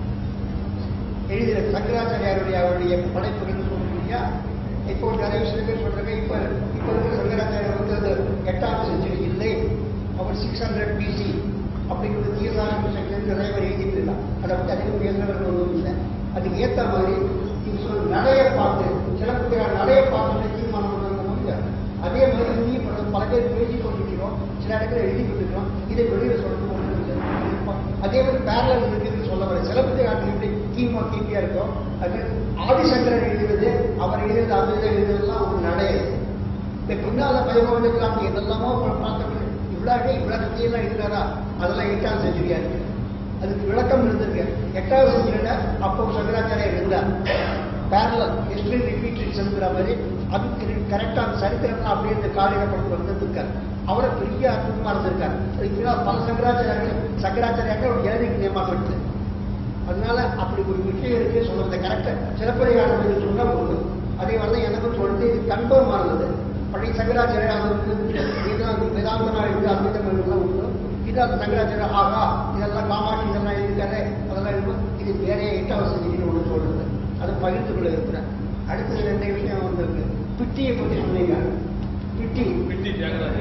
எழுதிய சங்கராச்சாரியாருடைய அவருடைய படைப்புகள் சொல்லுங்க. இப்போ நிறைய சில பேர் சொல்றாங்க இப்போ இருக்கிற சங்கராச்சாரியர் வந்து அது 8ஆம் செஞ்சுரி இல்லை, அவர் 600 BC அப்படிங்கிறது தீர்தான விஷயங்கள் நிறைய பேர் எழுதிட்டு இருக்காங்க. அதை பற்றி அதிகம் பேசுறவர்கள் ஒன்றும் இல்லை. அதுக்கு ஏற்ற மாதிரி இது சொல்ற நடைய பார்த்து சிலப்பதிகார நடைய பார்த்து தீர்மானம் பண்ணுங்க. அதே மாதிரி நீ பல பேர் பேசி கொண்டிருக்கிறோம், சில இடத்துல எழுதி கொண்டிருக்கிறோம். இதை வெளியில் சொல்லணும் ஒன்றும் இல்லை. அதே மாதிரி பேரலல் இருக்குதுன்னு சொல்ல வர சிலப்பதிகாரத்தில் எப்படி கிமு கிபியா இருக்கும். அது ஆதிசங்கரன் எழுதுவது அவர் எழுதுவது அமிர்த எழுதுவதெல்லாம் ஒரு நடைய. இந்த பின்னால பயபவனுக்கு எதெல்லாமோ பார்த்தோம். இவ்வளோ கதையெல்லாம் எழுதுறாரா அதெல்லாம் 8ஆம் செஞ்சுரியா இருக்கு. அதுக்கு விளக்கம் இருந்திருக்கு. 8ஆவது செஞ்சுரியில அப்போ சங்கராச்சாரியர் இருந்தார். பேரலல் ஹிஸ்டரி ரிப்பீட்டட் சொல்கிற மாதிரி அதுக்கு கரெக்டான சரித்திரம்லாம் அப்படியே இந்த காலிடப்பட்டு வந்திருக்காரு. அவரை பெரிய அற்புதமா இருந்திருக்காரு. அதுக்கு பல சங்கராச்சாரியார்கள் ஒரு எழுதிக்கு நியமாக்கப்பட்டு அதனால அப்படி ஒரு விஷயம் இருக்கு சொல்றது கரெக்டா சிலப்பதிகாரம் சொன்னா போதும். அதே மாதிரி எனக்கும் சொல்றது இது கன்ஃபார்ம் ஆனது. பழைய சங்கராச்சாரியர் அது வேதாந்தனா இருக்கு அமிர்தம் உண்டு. இது அந்த சங்கராச்சாரியர் ஆகா இதெல்லாம் காமாட்சி இதெல்லாம் எழுதிருக்காரு அதெல்லாம் இருக்கும். இது வேற 8ஆவது செஞ்சுரின்னு ஒன்று சொல்றது. அதை பகிர்ந்து கொள்ள இருக்கிறேன். அடுத்தது 2 விஷயம் வந்திருக்கு. பிட்டியை பற்றி சொன்னீங்க. பிட்டி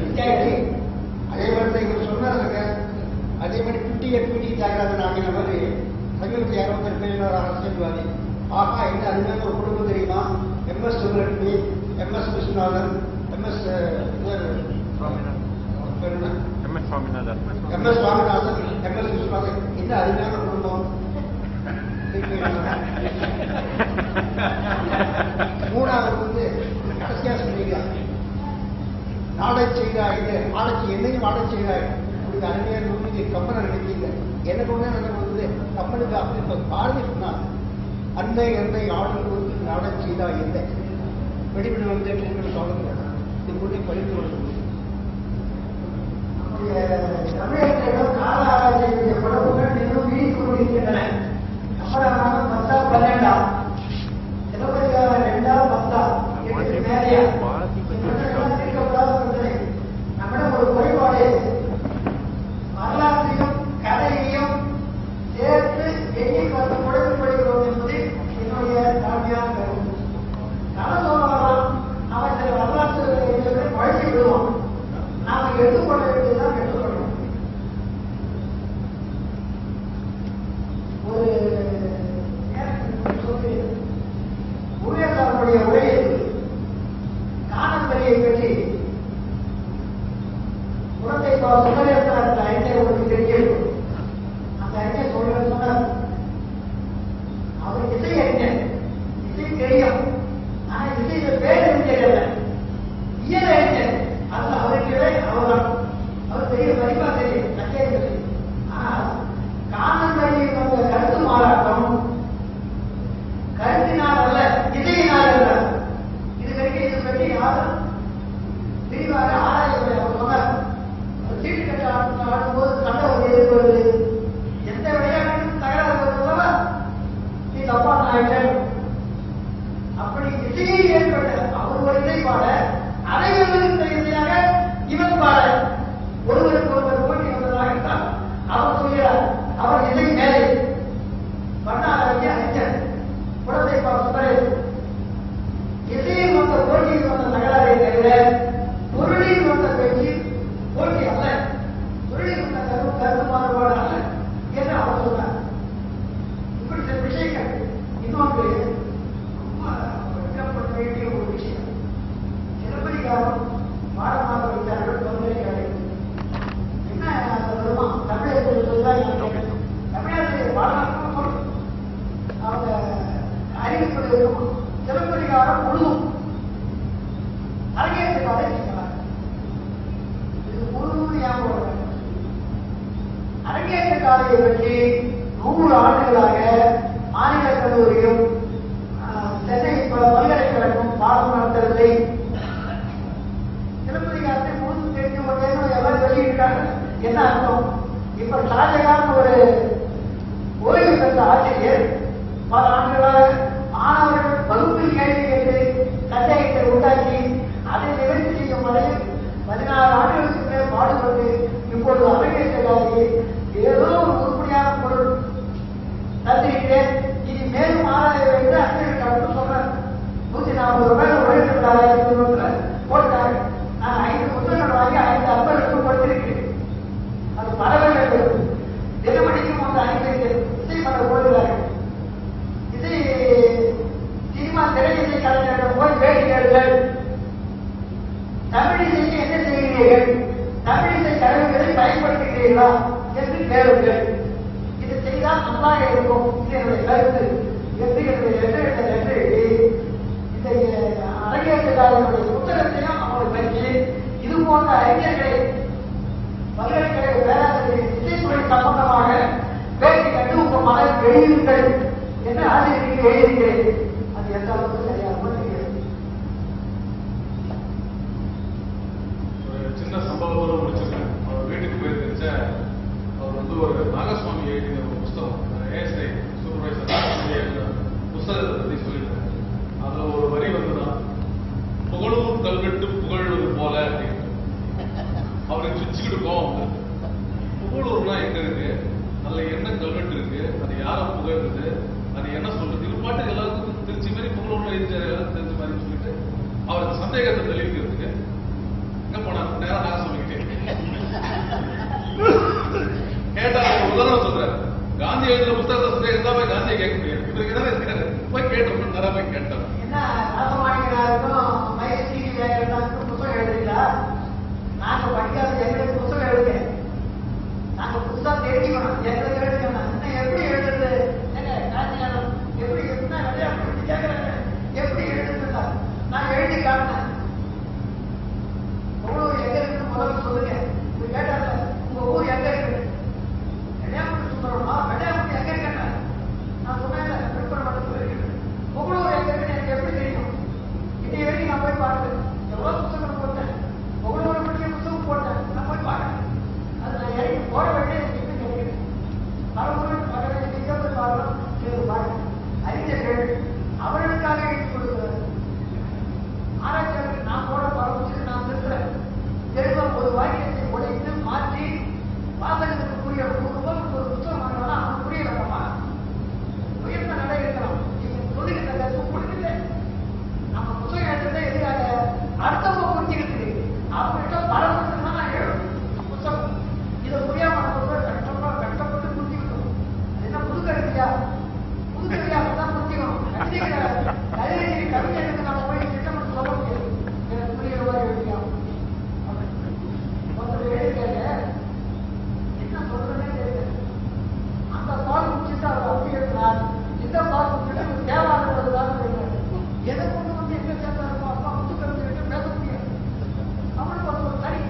அதே மாதிரி இவர் சொன்னாங்க. அதே மாதிரி பிட்டி தியாகராஜன் ஆகின மாதிரி சமீபத்தில் 60 பேர் அரசியல்வாதி ஆகா என்ன அருமையான ஒரு குடும்பம் தெரியுமா? MS Subramani, MS Viswanathan, MS Swaminathan, MS Viswanathan என்ன அருமையான குடும்பம். மூணாவது வந்து கடைசியா சொன்னீங்க நாடச் செய்தாய் ஆடச்சி என்னையும் ஆடச் செய்தாய் அப்படி அருமையான நூலுக்கு கம்பனை நினைத்தீங்க. எனக்கு ஒண்ணு வந்து கம்பனுக்கு அப்படி இப்ப பாரதி சொன்னாங்க அன்னை என்னை ஆடும்போது நாடச் செய்தாய் இல்லை வெடிவிடு வந்து சொல்லுங்க. இது கூட பகிர்ந்து கொள்ள தமிழகத்திடம் கால ஆராய்ச்சியுடைய படப்புகள் இன்னும் வீழ்ந்து கொண்டிருக்கின்றன. அப்புறம் 10ஆ 12ஆ சிலப்பதிகாரம் 2ஆ 10ஆ மேலையா தீர்க்கப்படாத பிரச்சனை. நம்மிடம் ஒரு குறைபாடு வரலாற்றையும் கதையையும் சேர்த்து எண்ணி பார்த்து குறைவுபடுகிறோம் என்பது என்னுடைய தாழ்மையான கருத்து. கதை சொல்லலாம் அவன் சில வரலாற்று பழகி விடுவான். நாம எடுத்துக்கொள்ள வேண்டியதுதான் எடுத்துக்கொள்ளணும். ஒரு ஊழியர்களுடைய உரையில் காணப்பெரியை பற்றி குழந்தை சுமரேஸ்வரர் அறிஞர் ஒரு தெரியும். அந்த அறிஞர் சொன்னார் அவர் இசை அறிஞர், இசை தெரியும். ஆனா இசையில பேர் தெரியல, இயல் அறிஞர். அது அவருக்கு அவர்தான் அவர் பெரிய மதிப்பா தெரியும் கச்சேரி. ஆனால் காணப்பெரியை வந்த கருத்து மாறாட்டம் கருத்தினால் அல்ல இசையினால் அல்ல. இது வரைக்கும் இது பற்றி யாரும் விரிவாக ஆராயவில்லை. அவர் சொன்னார் சீட்டு கட்ட ஆடும்போது சண்டை வருது, எந்த விளையாட்டுக்கும் தகராறு வருவதா நீ தப்பா ஆயிட்டேன். அப்படி இசையை ஏற்பட்ட அவர் ஒரு இசை பாட அதை இசையாக இவன் பாட ஒருவருக்கு ஒருவர் போட்டி வந்ததாக இருந்தால் அவர் சொல்கிறார் அவர் இசை மேலே பண்ணாரிய அறிஞர் குழந்தை சுமரேஸ்வரர் இசையில் வந்த போட்டியில் வந்த தகராறை தவிர பொருளில் வந்த பேச்சு போட்டி அல்ல, பொருளில் வந்த கருத்து மாறுபாடு அல்ல என்று அவர் சொன்னார். இப்படி சில விஷயங்கள். இன்னொன்று வெட்டப்பட வேண்டிய ஒரு விஷயம், சிலப்பதிகாரம் பாடமாக வைத்தார்கள் பல்கலைக்கழகம். என்ன சொல்லுமா தமிழகத்தில் தமிழகத்தில் பாடமாக அவங்க அறிவிப்பது சிலப்பதிகாரம் முழுதும் அரங்கேற்றக்காக செய்யலாம். இது முழுவதும் ஞாபகம். அரங்கேற்றக்காலையை பற்றி 100 ஆண்டுகளாக மாநில கல்லூரியும் சென்னை பல்கலைக்கழகம் பாடம் நடத்தவில்லை. சிலப்பதிகார என்ன அர்த்தம்? இப்ப ஷாஜகான் ஒரு ஓய்வு பெற்ற ஆசிரியர் பல ஆண்டுகளாக மாணவர்கள் வகுப்பில் கேள்வி கேட்டு சந்தேகத்தை உண்டாக்கி அதை நிவர்த்தி செய்யும் வரையில் 16 ஆண்டுகளுக்கு மேல் பாடுபட்டு இப்பொழுது அமைதியாகி ஏதோ ஒரு உருப்படியான பொருள் தந்துகிட்டேன், இனி மேலும் ஆராய வேண்டும் அறிஞர்கள் சொல்றாரு. 140 ரூபாய் உழைக்கிறாங்க போட்டாங்க. நான் 5 புத்தகங்கள் வாங்கி 5 அப்பர்களுக்கு கொடுத்திருக்கிறேன். அது பரவல் தினமணிக்கும் அந்த 5 இசை மலர் போடுகிறார்கள். இசை சினிமா திரையிசை கலைஞர்கள் போய் வேடிக்கைகள் தமிழ் இசைக்கு என்ன செய்கிறீர்கள், தமிழ் இசை கருவிகளை பயன்படுத்துகிறீர்களா என்று கேளுங்கள். இது செய்தால் நன்றாக இருக்கும் என்னுடைய கருத்து என்று இந்த அரங்கேற்றக்காரர்களுடைய புத்தகத்தையும் அவர்கள் பற்றி இது போன்ற அறிஞர்களை பல்கலைக்கழக பேராசிரியர் இசைத்துறை சம்பந்தமாக பேட்டி கண்டு உங்க மகன் வெளியிடுங்கள் என்று ஆசிரியருக்கு எழுதியிருக்கிறேன். அது எந்த அளவுக்கு சரியாக தெரியாது. ஒரு சின்ன சம்பவத்தோட முடிச்சிருக்கேன். அவர் வீட்டுக்கு போயிருந்துச்ச அவர் ஒரு நாகசுவாமி எழுதின ஒரு புஸ்தகம், ஏஎஸ்ஐ சூப்பர்வைசர் புஸ்தகத்தை பற்றி சொல்லியிருக்காரு. அதுல ஒரு வரி வந்துதான், புகழூர் கல்வெட்டு புகழ்வது போல அப்படின்னு. அவருக்கு சுச்சுக்கிட்டு போவோம். புகழூர்னா எங்க இருக்கு, அதுல என்ன கல்வெட்டு இருக்கு, அது யார புகழ்றது, அது என்ன சொல்றது, இது பாட்டுக்கு எல்லாருக்கும் திருச்சி மாதிரி புகழூர்ல எல்லாரும் தெரிஞ்ச மாதிரி சொல்லிட்டு அவருக்கு சந்தேகத்தை தெளிவிக்கிறதுக்கு எங்க போனார், நேரம் நான் சொல்லிக்கிட்டேன் கேட்டா ஒரு உதாரணம் சொல்றாரு. காந்தி எழுதின புத்தகத்தை சந்தேகத்தா போய் காந்தியை கேட்க முடியாது, இவருக்கு என்ன இருக்காரு போய் கேட்டோம், நிறைய போய் கேட்டோம். என்ன ராசமாணிகராருக்கும் மகேஷ் வேகத்தாருக்கும் புத்தகம் எழுதுறீங்களா? நாங்க படிக்காத எங்களுக்கு புத்தகம் எழுதுங்க, நாங்க புதுசா தெரிஞ்சுக்கணும், எங்களுக்கு எழுதுக்கணும். இன்னும் எப்படி எழுதுறது, காஞ்சிநாதம் எப்படி எழுதுனா கேட்கறாங்க, எப்படி எழுதுறதா நான் எழுதி காட்டினேன். உங்களூர் எங்க இருக்குன்னு முதல்ல சொல்லுங்க. கேட்டாங்க உங்க ஊர் எங்க இருக்கு, கன்னியாகுமரி சுந்தரமா, கன்னியாகுமரி எங்க இருக்கேன் நான் சொன்னேன், விழுப்புரம் மட்டும் இருக்கு. உங்களூர் எங்க இருக்குன்னு எனக்கு எப்படி தெரியும்? இன்னைக்கு வரைக்கும் நான் போய் பார்த்தேன், எவ்வளவு புத்தகம் போட்டேன், உங்களோட படிக்க புத்தகம் போட்டேன், நான் போய் பார்த்தேன். அது நான் இறங்கி போட வேண்டிய இன்னும் கிடைக்கிறேன். பலமுறை பக்கத்தில் நீங்க போய் பார்க்கலாம், பாருங்க. அறிஞர்கள் அவர்களுக்காக எழுதி கொடுக்கிறார். ஆராய்ச்சியாளர்கள் நான் போட பரவச்சு நான் இருக்கிறேன். தெளிவாக ஒரு வாக்கியத்தை உடைத்து மாற்றி வாசகத்துக்கு புரிய ஒரு புத்தகம் வாங்கினா அவன் புரிய வேண்டாமா? உயர்ந்த நடை இருக்கலாம். நீங்க சொல்லுகின்ற கருத்து புரிஞ்சுல நம்ம புத்தகம் எழுதுறதே எதுக்காக அடுத்தவங்க புரிஞ்சுக்கிறதுக்கு. அவங்ககிட்ட பரவச்சு தான் நான் எழுதும் புத்தகம். இதை புரியாம கஷ்டப்பட்டு புரிஞ்சுக்கணும். என்ன புது கருவியா, புது கருவியா தான் புரிஞ்சுக்கணும். கவிஞருக்கு நம்ம போய் திட்டமிட்டு சொல்ல முடியாது, எனக்கு புரியுற மாதிரி எழுதியா எழுதிக்காங்க என்ன சொல்றதே தெரியல. அந்த பால் முடிச்சுட்டு அவர் அப்படி எழுதினார், இந்த பால் முடிச்சுட்டு தேவாலயதான் எதை கொண்டு வந்து எங்க சேர்ந்தா இருக்கும். அப்பா புது கருத்து பேச முடியாது. அவனுக்கு ஒரு தனி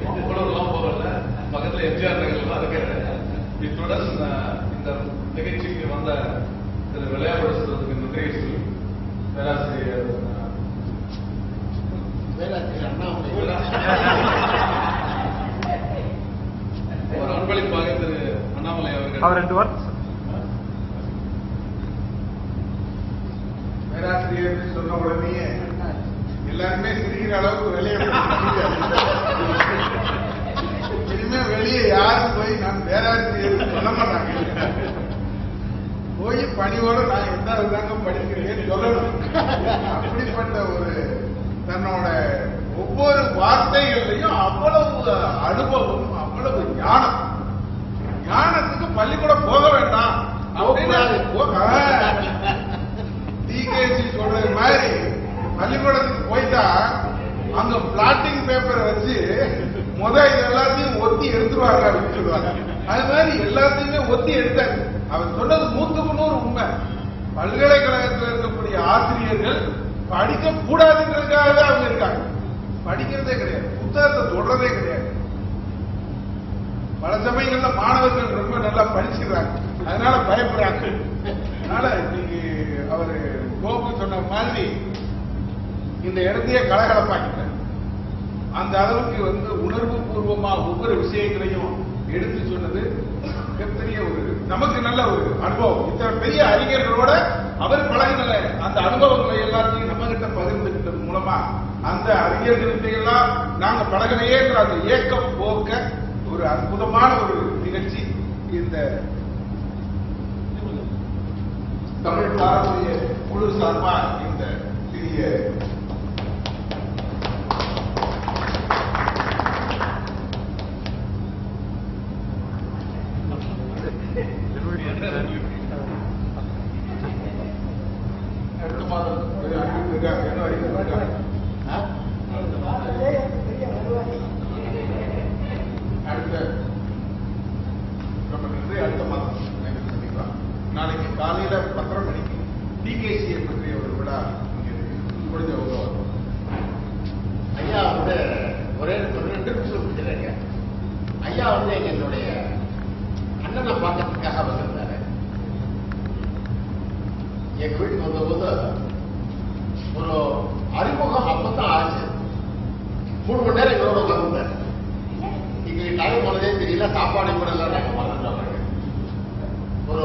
அவ்வளவுலாம் போகல, பக்கத்துல எம்ஜிஆர் நகர்லாம் இருக்கிறேன். இத்துடன் இந்த நிகழ்ச்சிக்கு வந்த திரு விளையாடுறதுக்கு நன்றியை சொல்லி பேராசிரியர் ஒரு அன்பளிப்பாக திரு அண்ணாமலை அவர்கள் 2 வார்த்தை பேராசிரியர் சொன்ன உடனே எல்லாருமே சிரிக்கிற அளவுக்கு வெளியே இனிமே வெளியே யாரும் போய் நான் பேராசிரியர் சொல்ல மாட்டாங்க. போய் பணியோட நான் எந்த விதங்க படிக்கிறேன்னு சொல்லணும். அப்படிப்பட்ட ஒரு தன்னோட ஒவ்வொரு வார்த்தைகள்லையும் அவ்வளவு அனுபவம், அவ்வளவு ஞானம். ஞானத்துக்கு பள்ளிக்கூடம் போக வேண்டாம் அப்படின்னு டிகேசி சொல்றது மாதிரி பள்ளிக்கூடத்துக்கு போயிட்டா அங்க பிளாட்டிங் பேப்பரை வச்சு இது எல்லாத்தையும் ஒத்தி எடுத்துருவாங்க அப்படின்னு சொல்லுவாங்க. அது மாதிரி எல்லாத்தையுமே ஒத்தி எடுத்தாங்க. அவர் சொன்னது 100% உண்மை. பல்கலைக்கழகத்தில் இருக்கக்கூடிய ஆசிரியர்கள் படிக்க கூடாதுன்றதுக்காக தான் அவங்க இருக்காங்க. படிக்கிறதே கிடையாது, புத்தகத்தை தொடரதே கிடையாது. பல சமயங்கள்ல மாணவர்கள் ரொம்ப நல்லா படிச்சிருக்காங்க, அதனால பயப்படுறாங்க. அதனால இன்னைக்கு அவரு கோபு சொன்ன மாதிரி இந்த இடத்தையே கலகலப்பாக்கிட்டார். அந்த அளவுக்கு உணர்வு பூர்வமா ஒவ்வொரு விஷயங்களையும் எடுத்து சொன்னது மிகப்பெரிய ஒரு நமக்கு நல்ல ஒரு அனுபவம். இத்தனை பெரிய அறிஞர்களோட அவர் பழகின அந்த அனுபவங்களை எல்லாத்தையும் நம்ம கிட்ட பகிர்ந்துகிட்டது மூலமா அந்த அறிஞர்களுக்கு எல்லாம் நாங்க பழகலையே என்ற அந்த ஏக்கம் போக்க ஒரு அற்புதமான ஒரு நிகழ்ச்சி இந்த தமிழ் பாரம்பரிய குழு சார்பா இந்த சிறிய அடுத்த மாதம் அடுத்த மாதம் நாளைக்கு காலையில 10:30 மணிக்கு டிகேசியை பற்றிய ஒரு விழா முடிஞ்ச உதவும். ஐயா ஒரே 2 நிமிஷம் கொடுத்துருங்க. ஐயா எங்களுடைய அண்ணனை பார்க்கறதுக்காக வந்திருந்தாரு. எங்க வீட்டுக்கு வந்தபோது ஒரு அறிமுகம் அப்பதான் ஆச்சு. 3 மணி நேரம் எங்களோட உட்கார்ந்தாரு. எங்களுக்கு டைம் போனதே தெரியல, சாப்பாடு கூட எல்லாம் நாங்க மறந்துட்டோம். ஒரு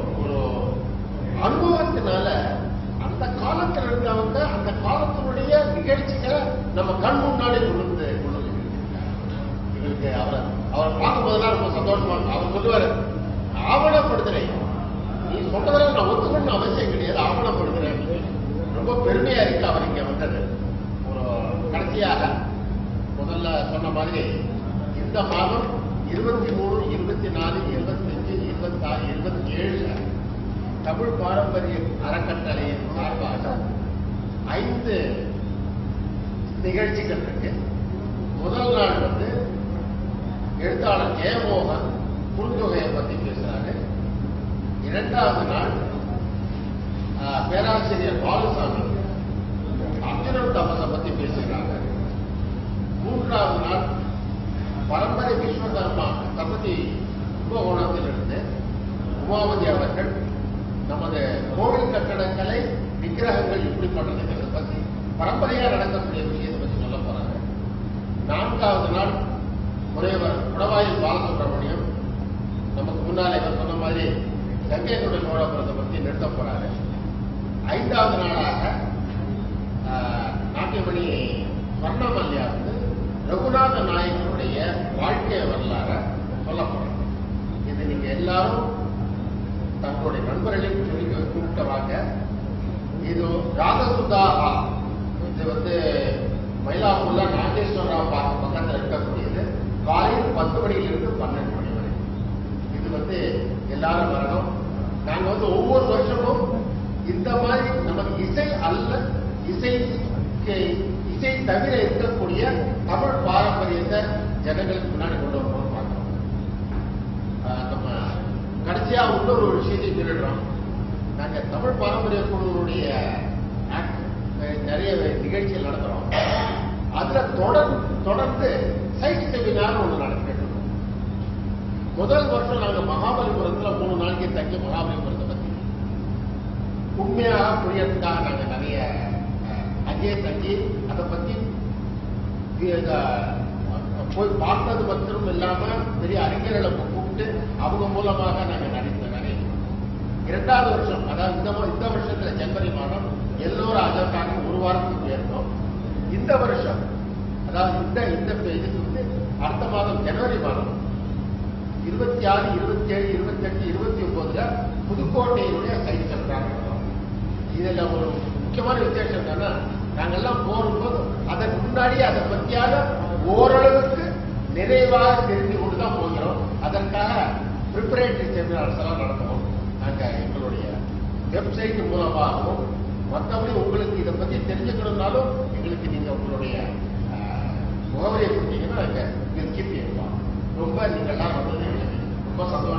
அனுபவத்தினால அந்த காலத்தில் இருந்தவங்க அந்த காலத்தினுடைய நிகழ்ச்சிகளை நம்ம கண் முன்னாடி கொண்டு எங்களுக்கு அவரை பார்க்கும்போதெல்லாம் ரொம்ப சந்தோஷமா இருக்கும். அவர் சொல்லுவாரு, ஆவணப்படுத்துறேன், நீ சொன்னதெல்லாம் நான் ஒத்துக்கணும்னு அவசியம் கிடையாது, ஆவணப்படுத்துறேன். ரொம்ப பெருமையா இருக்கு அவர் இங்க வந்தது. ஒரு கடைசியாக முதல்ல சொன்ன மாதிரி இந்த மாதம் 23, 24, 25, 26, 27 தமிழ் பாரம்பரிய அறக்கட்டளையின் சார்பாக 5 நிகழ்ச்சிகள் இருக்கு. முதல் நாள் எழுத்தாளர் ஜெயமோகன் குறுந்தொகையை பத்தி பேசுறாரு. 2வது நாள் பேராசிரியர் பாலுசாமி அர்ஜுனன் தபசை பத்தி பேசுகிறாங்க. 3வது நாள் பரம்பரை விஸ்வகர்மா சபதி கும்பகோணத்திலிருந்து உமாவதி அவர்கள் நமது கோவில் கட்டடக்கலை விக்கிரகங்கள் எப்படி பண்றதுங்கிறத பத்தி பரம்பரையா நடக்கக்கூடிய விஷயத்தை பற்றி சொல்ல போறாங்க. 4வது நாள் முனைவர் குடவாயில் பாலசுப்ரமணியம் நமக்கு முன்னாலே சொன்ன மாதிரி கங்கையனுடைய சோழபுரத்தை பற்றி நிறுத்த போறாரு. 5வது நாளாக நாட்டியமணி வர்ணமல்யா ரகுநாத நாயகனுடைய வாழ்க்கை வரலாற சொல்ல போறாங்க. இது நீங்க எல்லாரும் தங்களுடைய நண்பர்களையும் சொல்லி கூப்பிட்டவாங்க. இது ராகசுதாகா, இது மயிலாப்பூர்ல நாகேஸ்வரராவ் பார்க்க பக்கத்தில் இருக்கக்கூடியது. காலையில் 10 மணியிலிருந்து 12 மணி வரை. இது எல்லாரும் வரணும். நாங்க ஒவ்வொரு வருஷமும் இந்த மாதிரி நமக்கு இசை அல்ல, இசை தவிர இருக்கக்கூடிய தமிழ் பாரம்பரியத்தை ஜனங்களுக்கு முன்னாடி கொண்டு வரணும்னு பார்க்கிறோம். நம்ம கடைசியா இன்னொரு விஷயத்தை சொல்லிடுறோம். நாங்க தமிழ் பாரம்பரிய குழுவுடைய நிறைய நிகழ்ச்சிகள் நடத்துறோம். அதுல தொடர்ந்து சைட் செமினார் ஒன்று நடத்திட்டு இருக்கோம். முதல் வருஷம் நாங்கள் மகாபலிபுரத்துல 3 நாளைக்கு தங்கி மகாபலிபுரத்தை பத்தி உண்மையாக புரியறதுக்காக நாங்கள் நிறைய அங்கேயே தங்கி அதை பத்தி போய் பார்த்தது மட்டும் இல்லாம பெரிய அறிஞர்களை கூப்பிட்டு அவங்க மூலமாக நாங்கள் நிறைய 2வது வருஷம், அதாவது இந்த வருஷத்துல ஜனவரி மாதம் எல்லோரும் அதற்காக 1 வாரத்துக்கு போயிருந்தோம். இந்த வருஷம் அதாவது இந்த இதுக்கு வந்து அடுத்த மாதம் ஜனவரி மாதம் 26, 27, 28, 29 புதுக்கோட்டையினுடைய சைட் சென்றாங்க. இதுல ஒரு முக்கியமான விசேஷம் என்னன்னா, நாங்கெல்லாம் போகும்போது அதற்கு முன்னாடி அதை பற்றியான ஓரளவுக்கு நிறைவாக தெரிந்து கொண்டுதான் போகிறோம். அதற்காக பிரிப்பரேட்டரி செமினார்ஸ் எல்லாம் நடத்துவோம். நாங்க எங்களுடைய வெப்சைட் மூலமாகவும் மற்றபடி உங்களுக்கு இதை பத்தி தெரிஞ்சுக்கணும்னாலும் எங்களுக்கு நீங்க உங்களுடைய முகவரியை கொடுத்தீங்கன்னா நாங்க கீர்த்தி இருப்போம். ரொம்ப நீங்கள்லாம் வந்தது ரொம்ப சந்தோஷம்.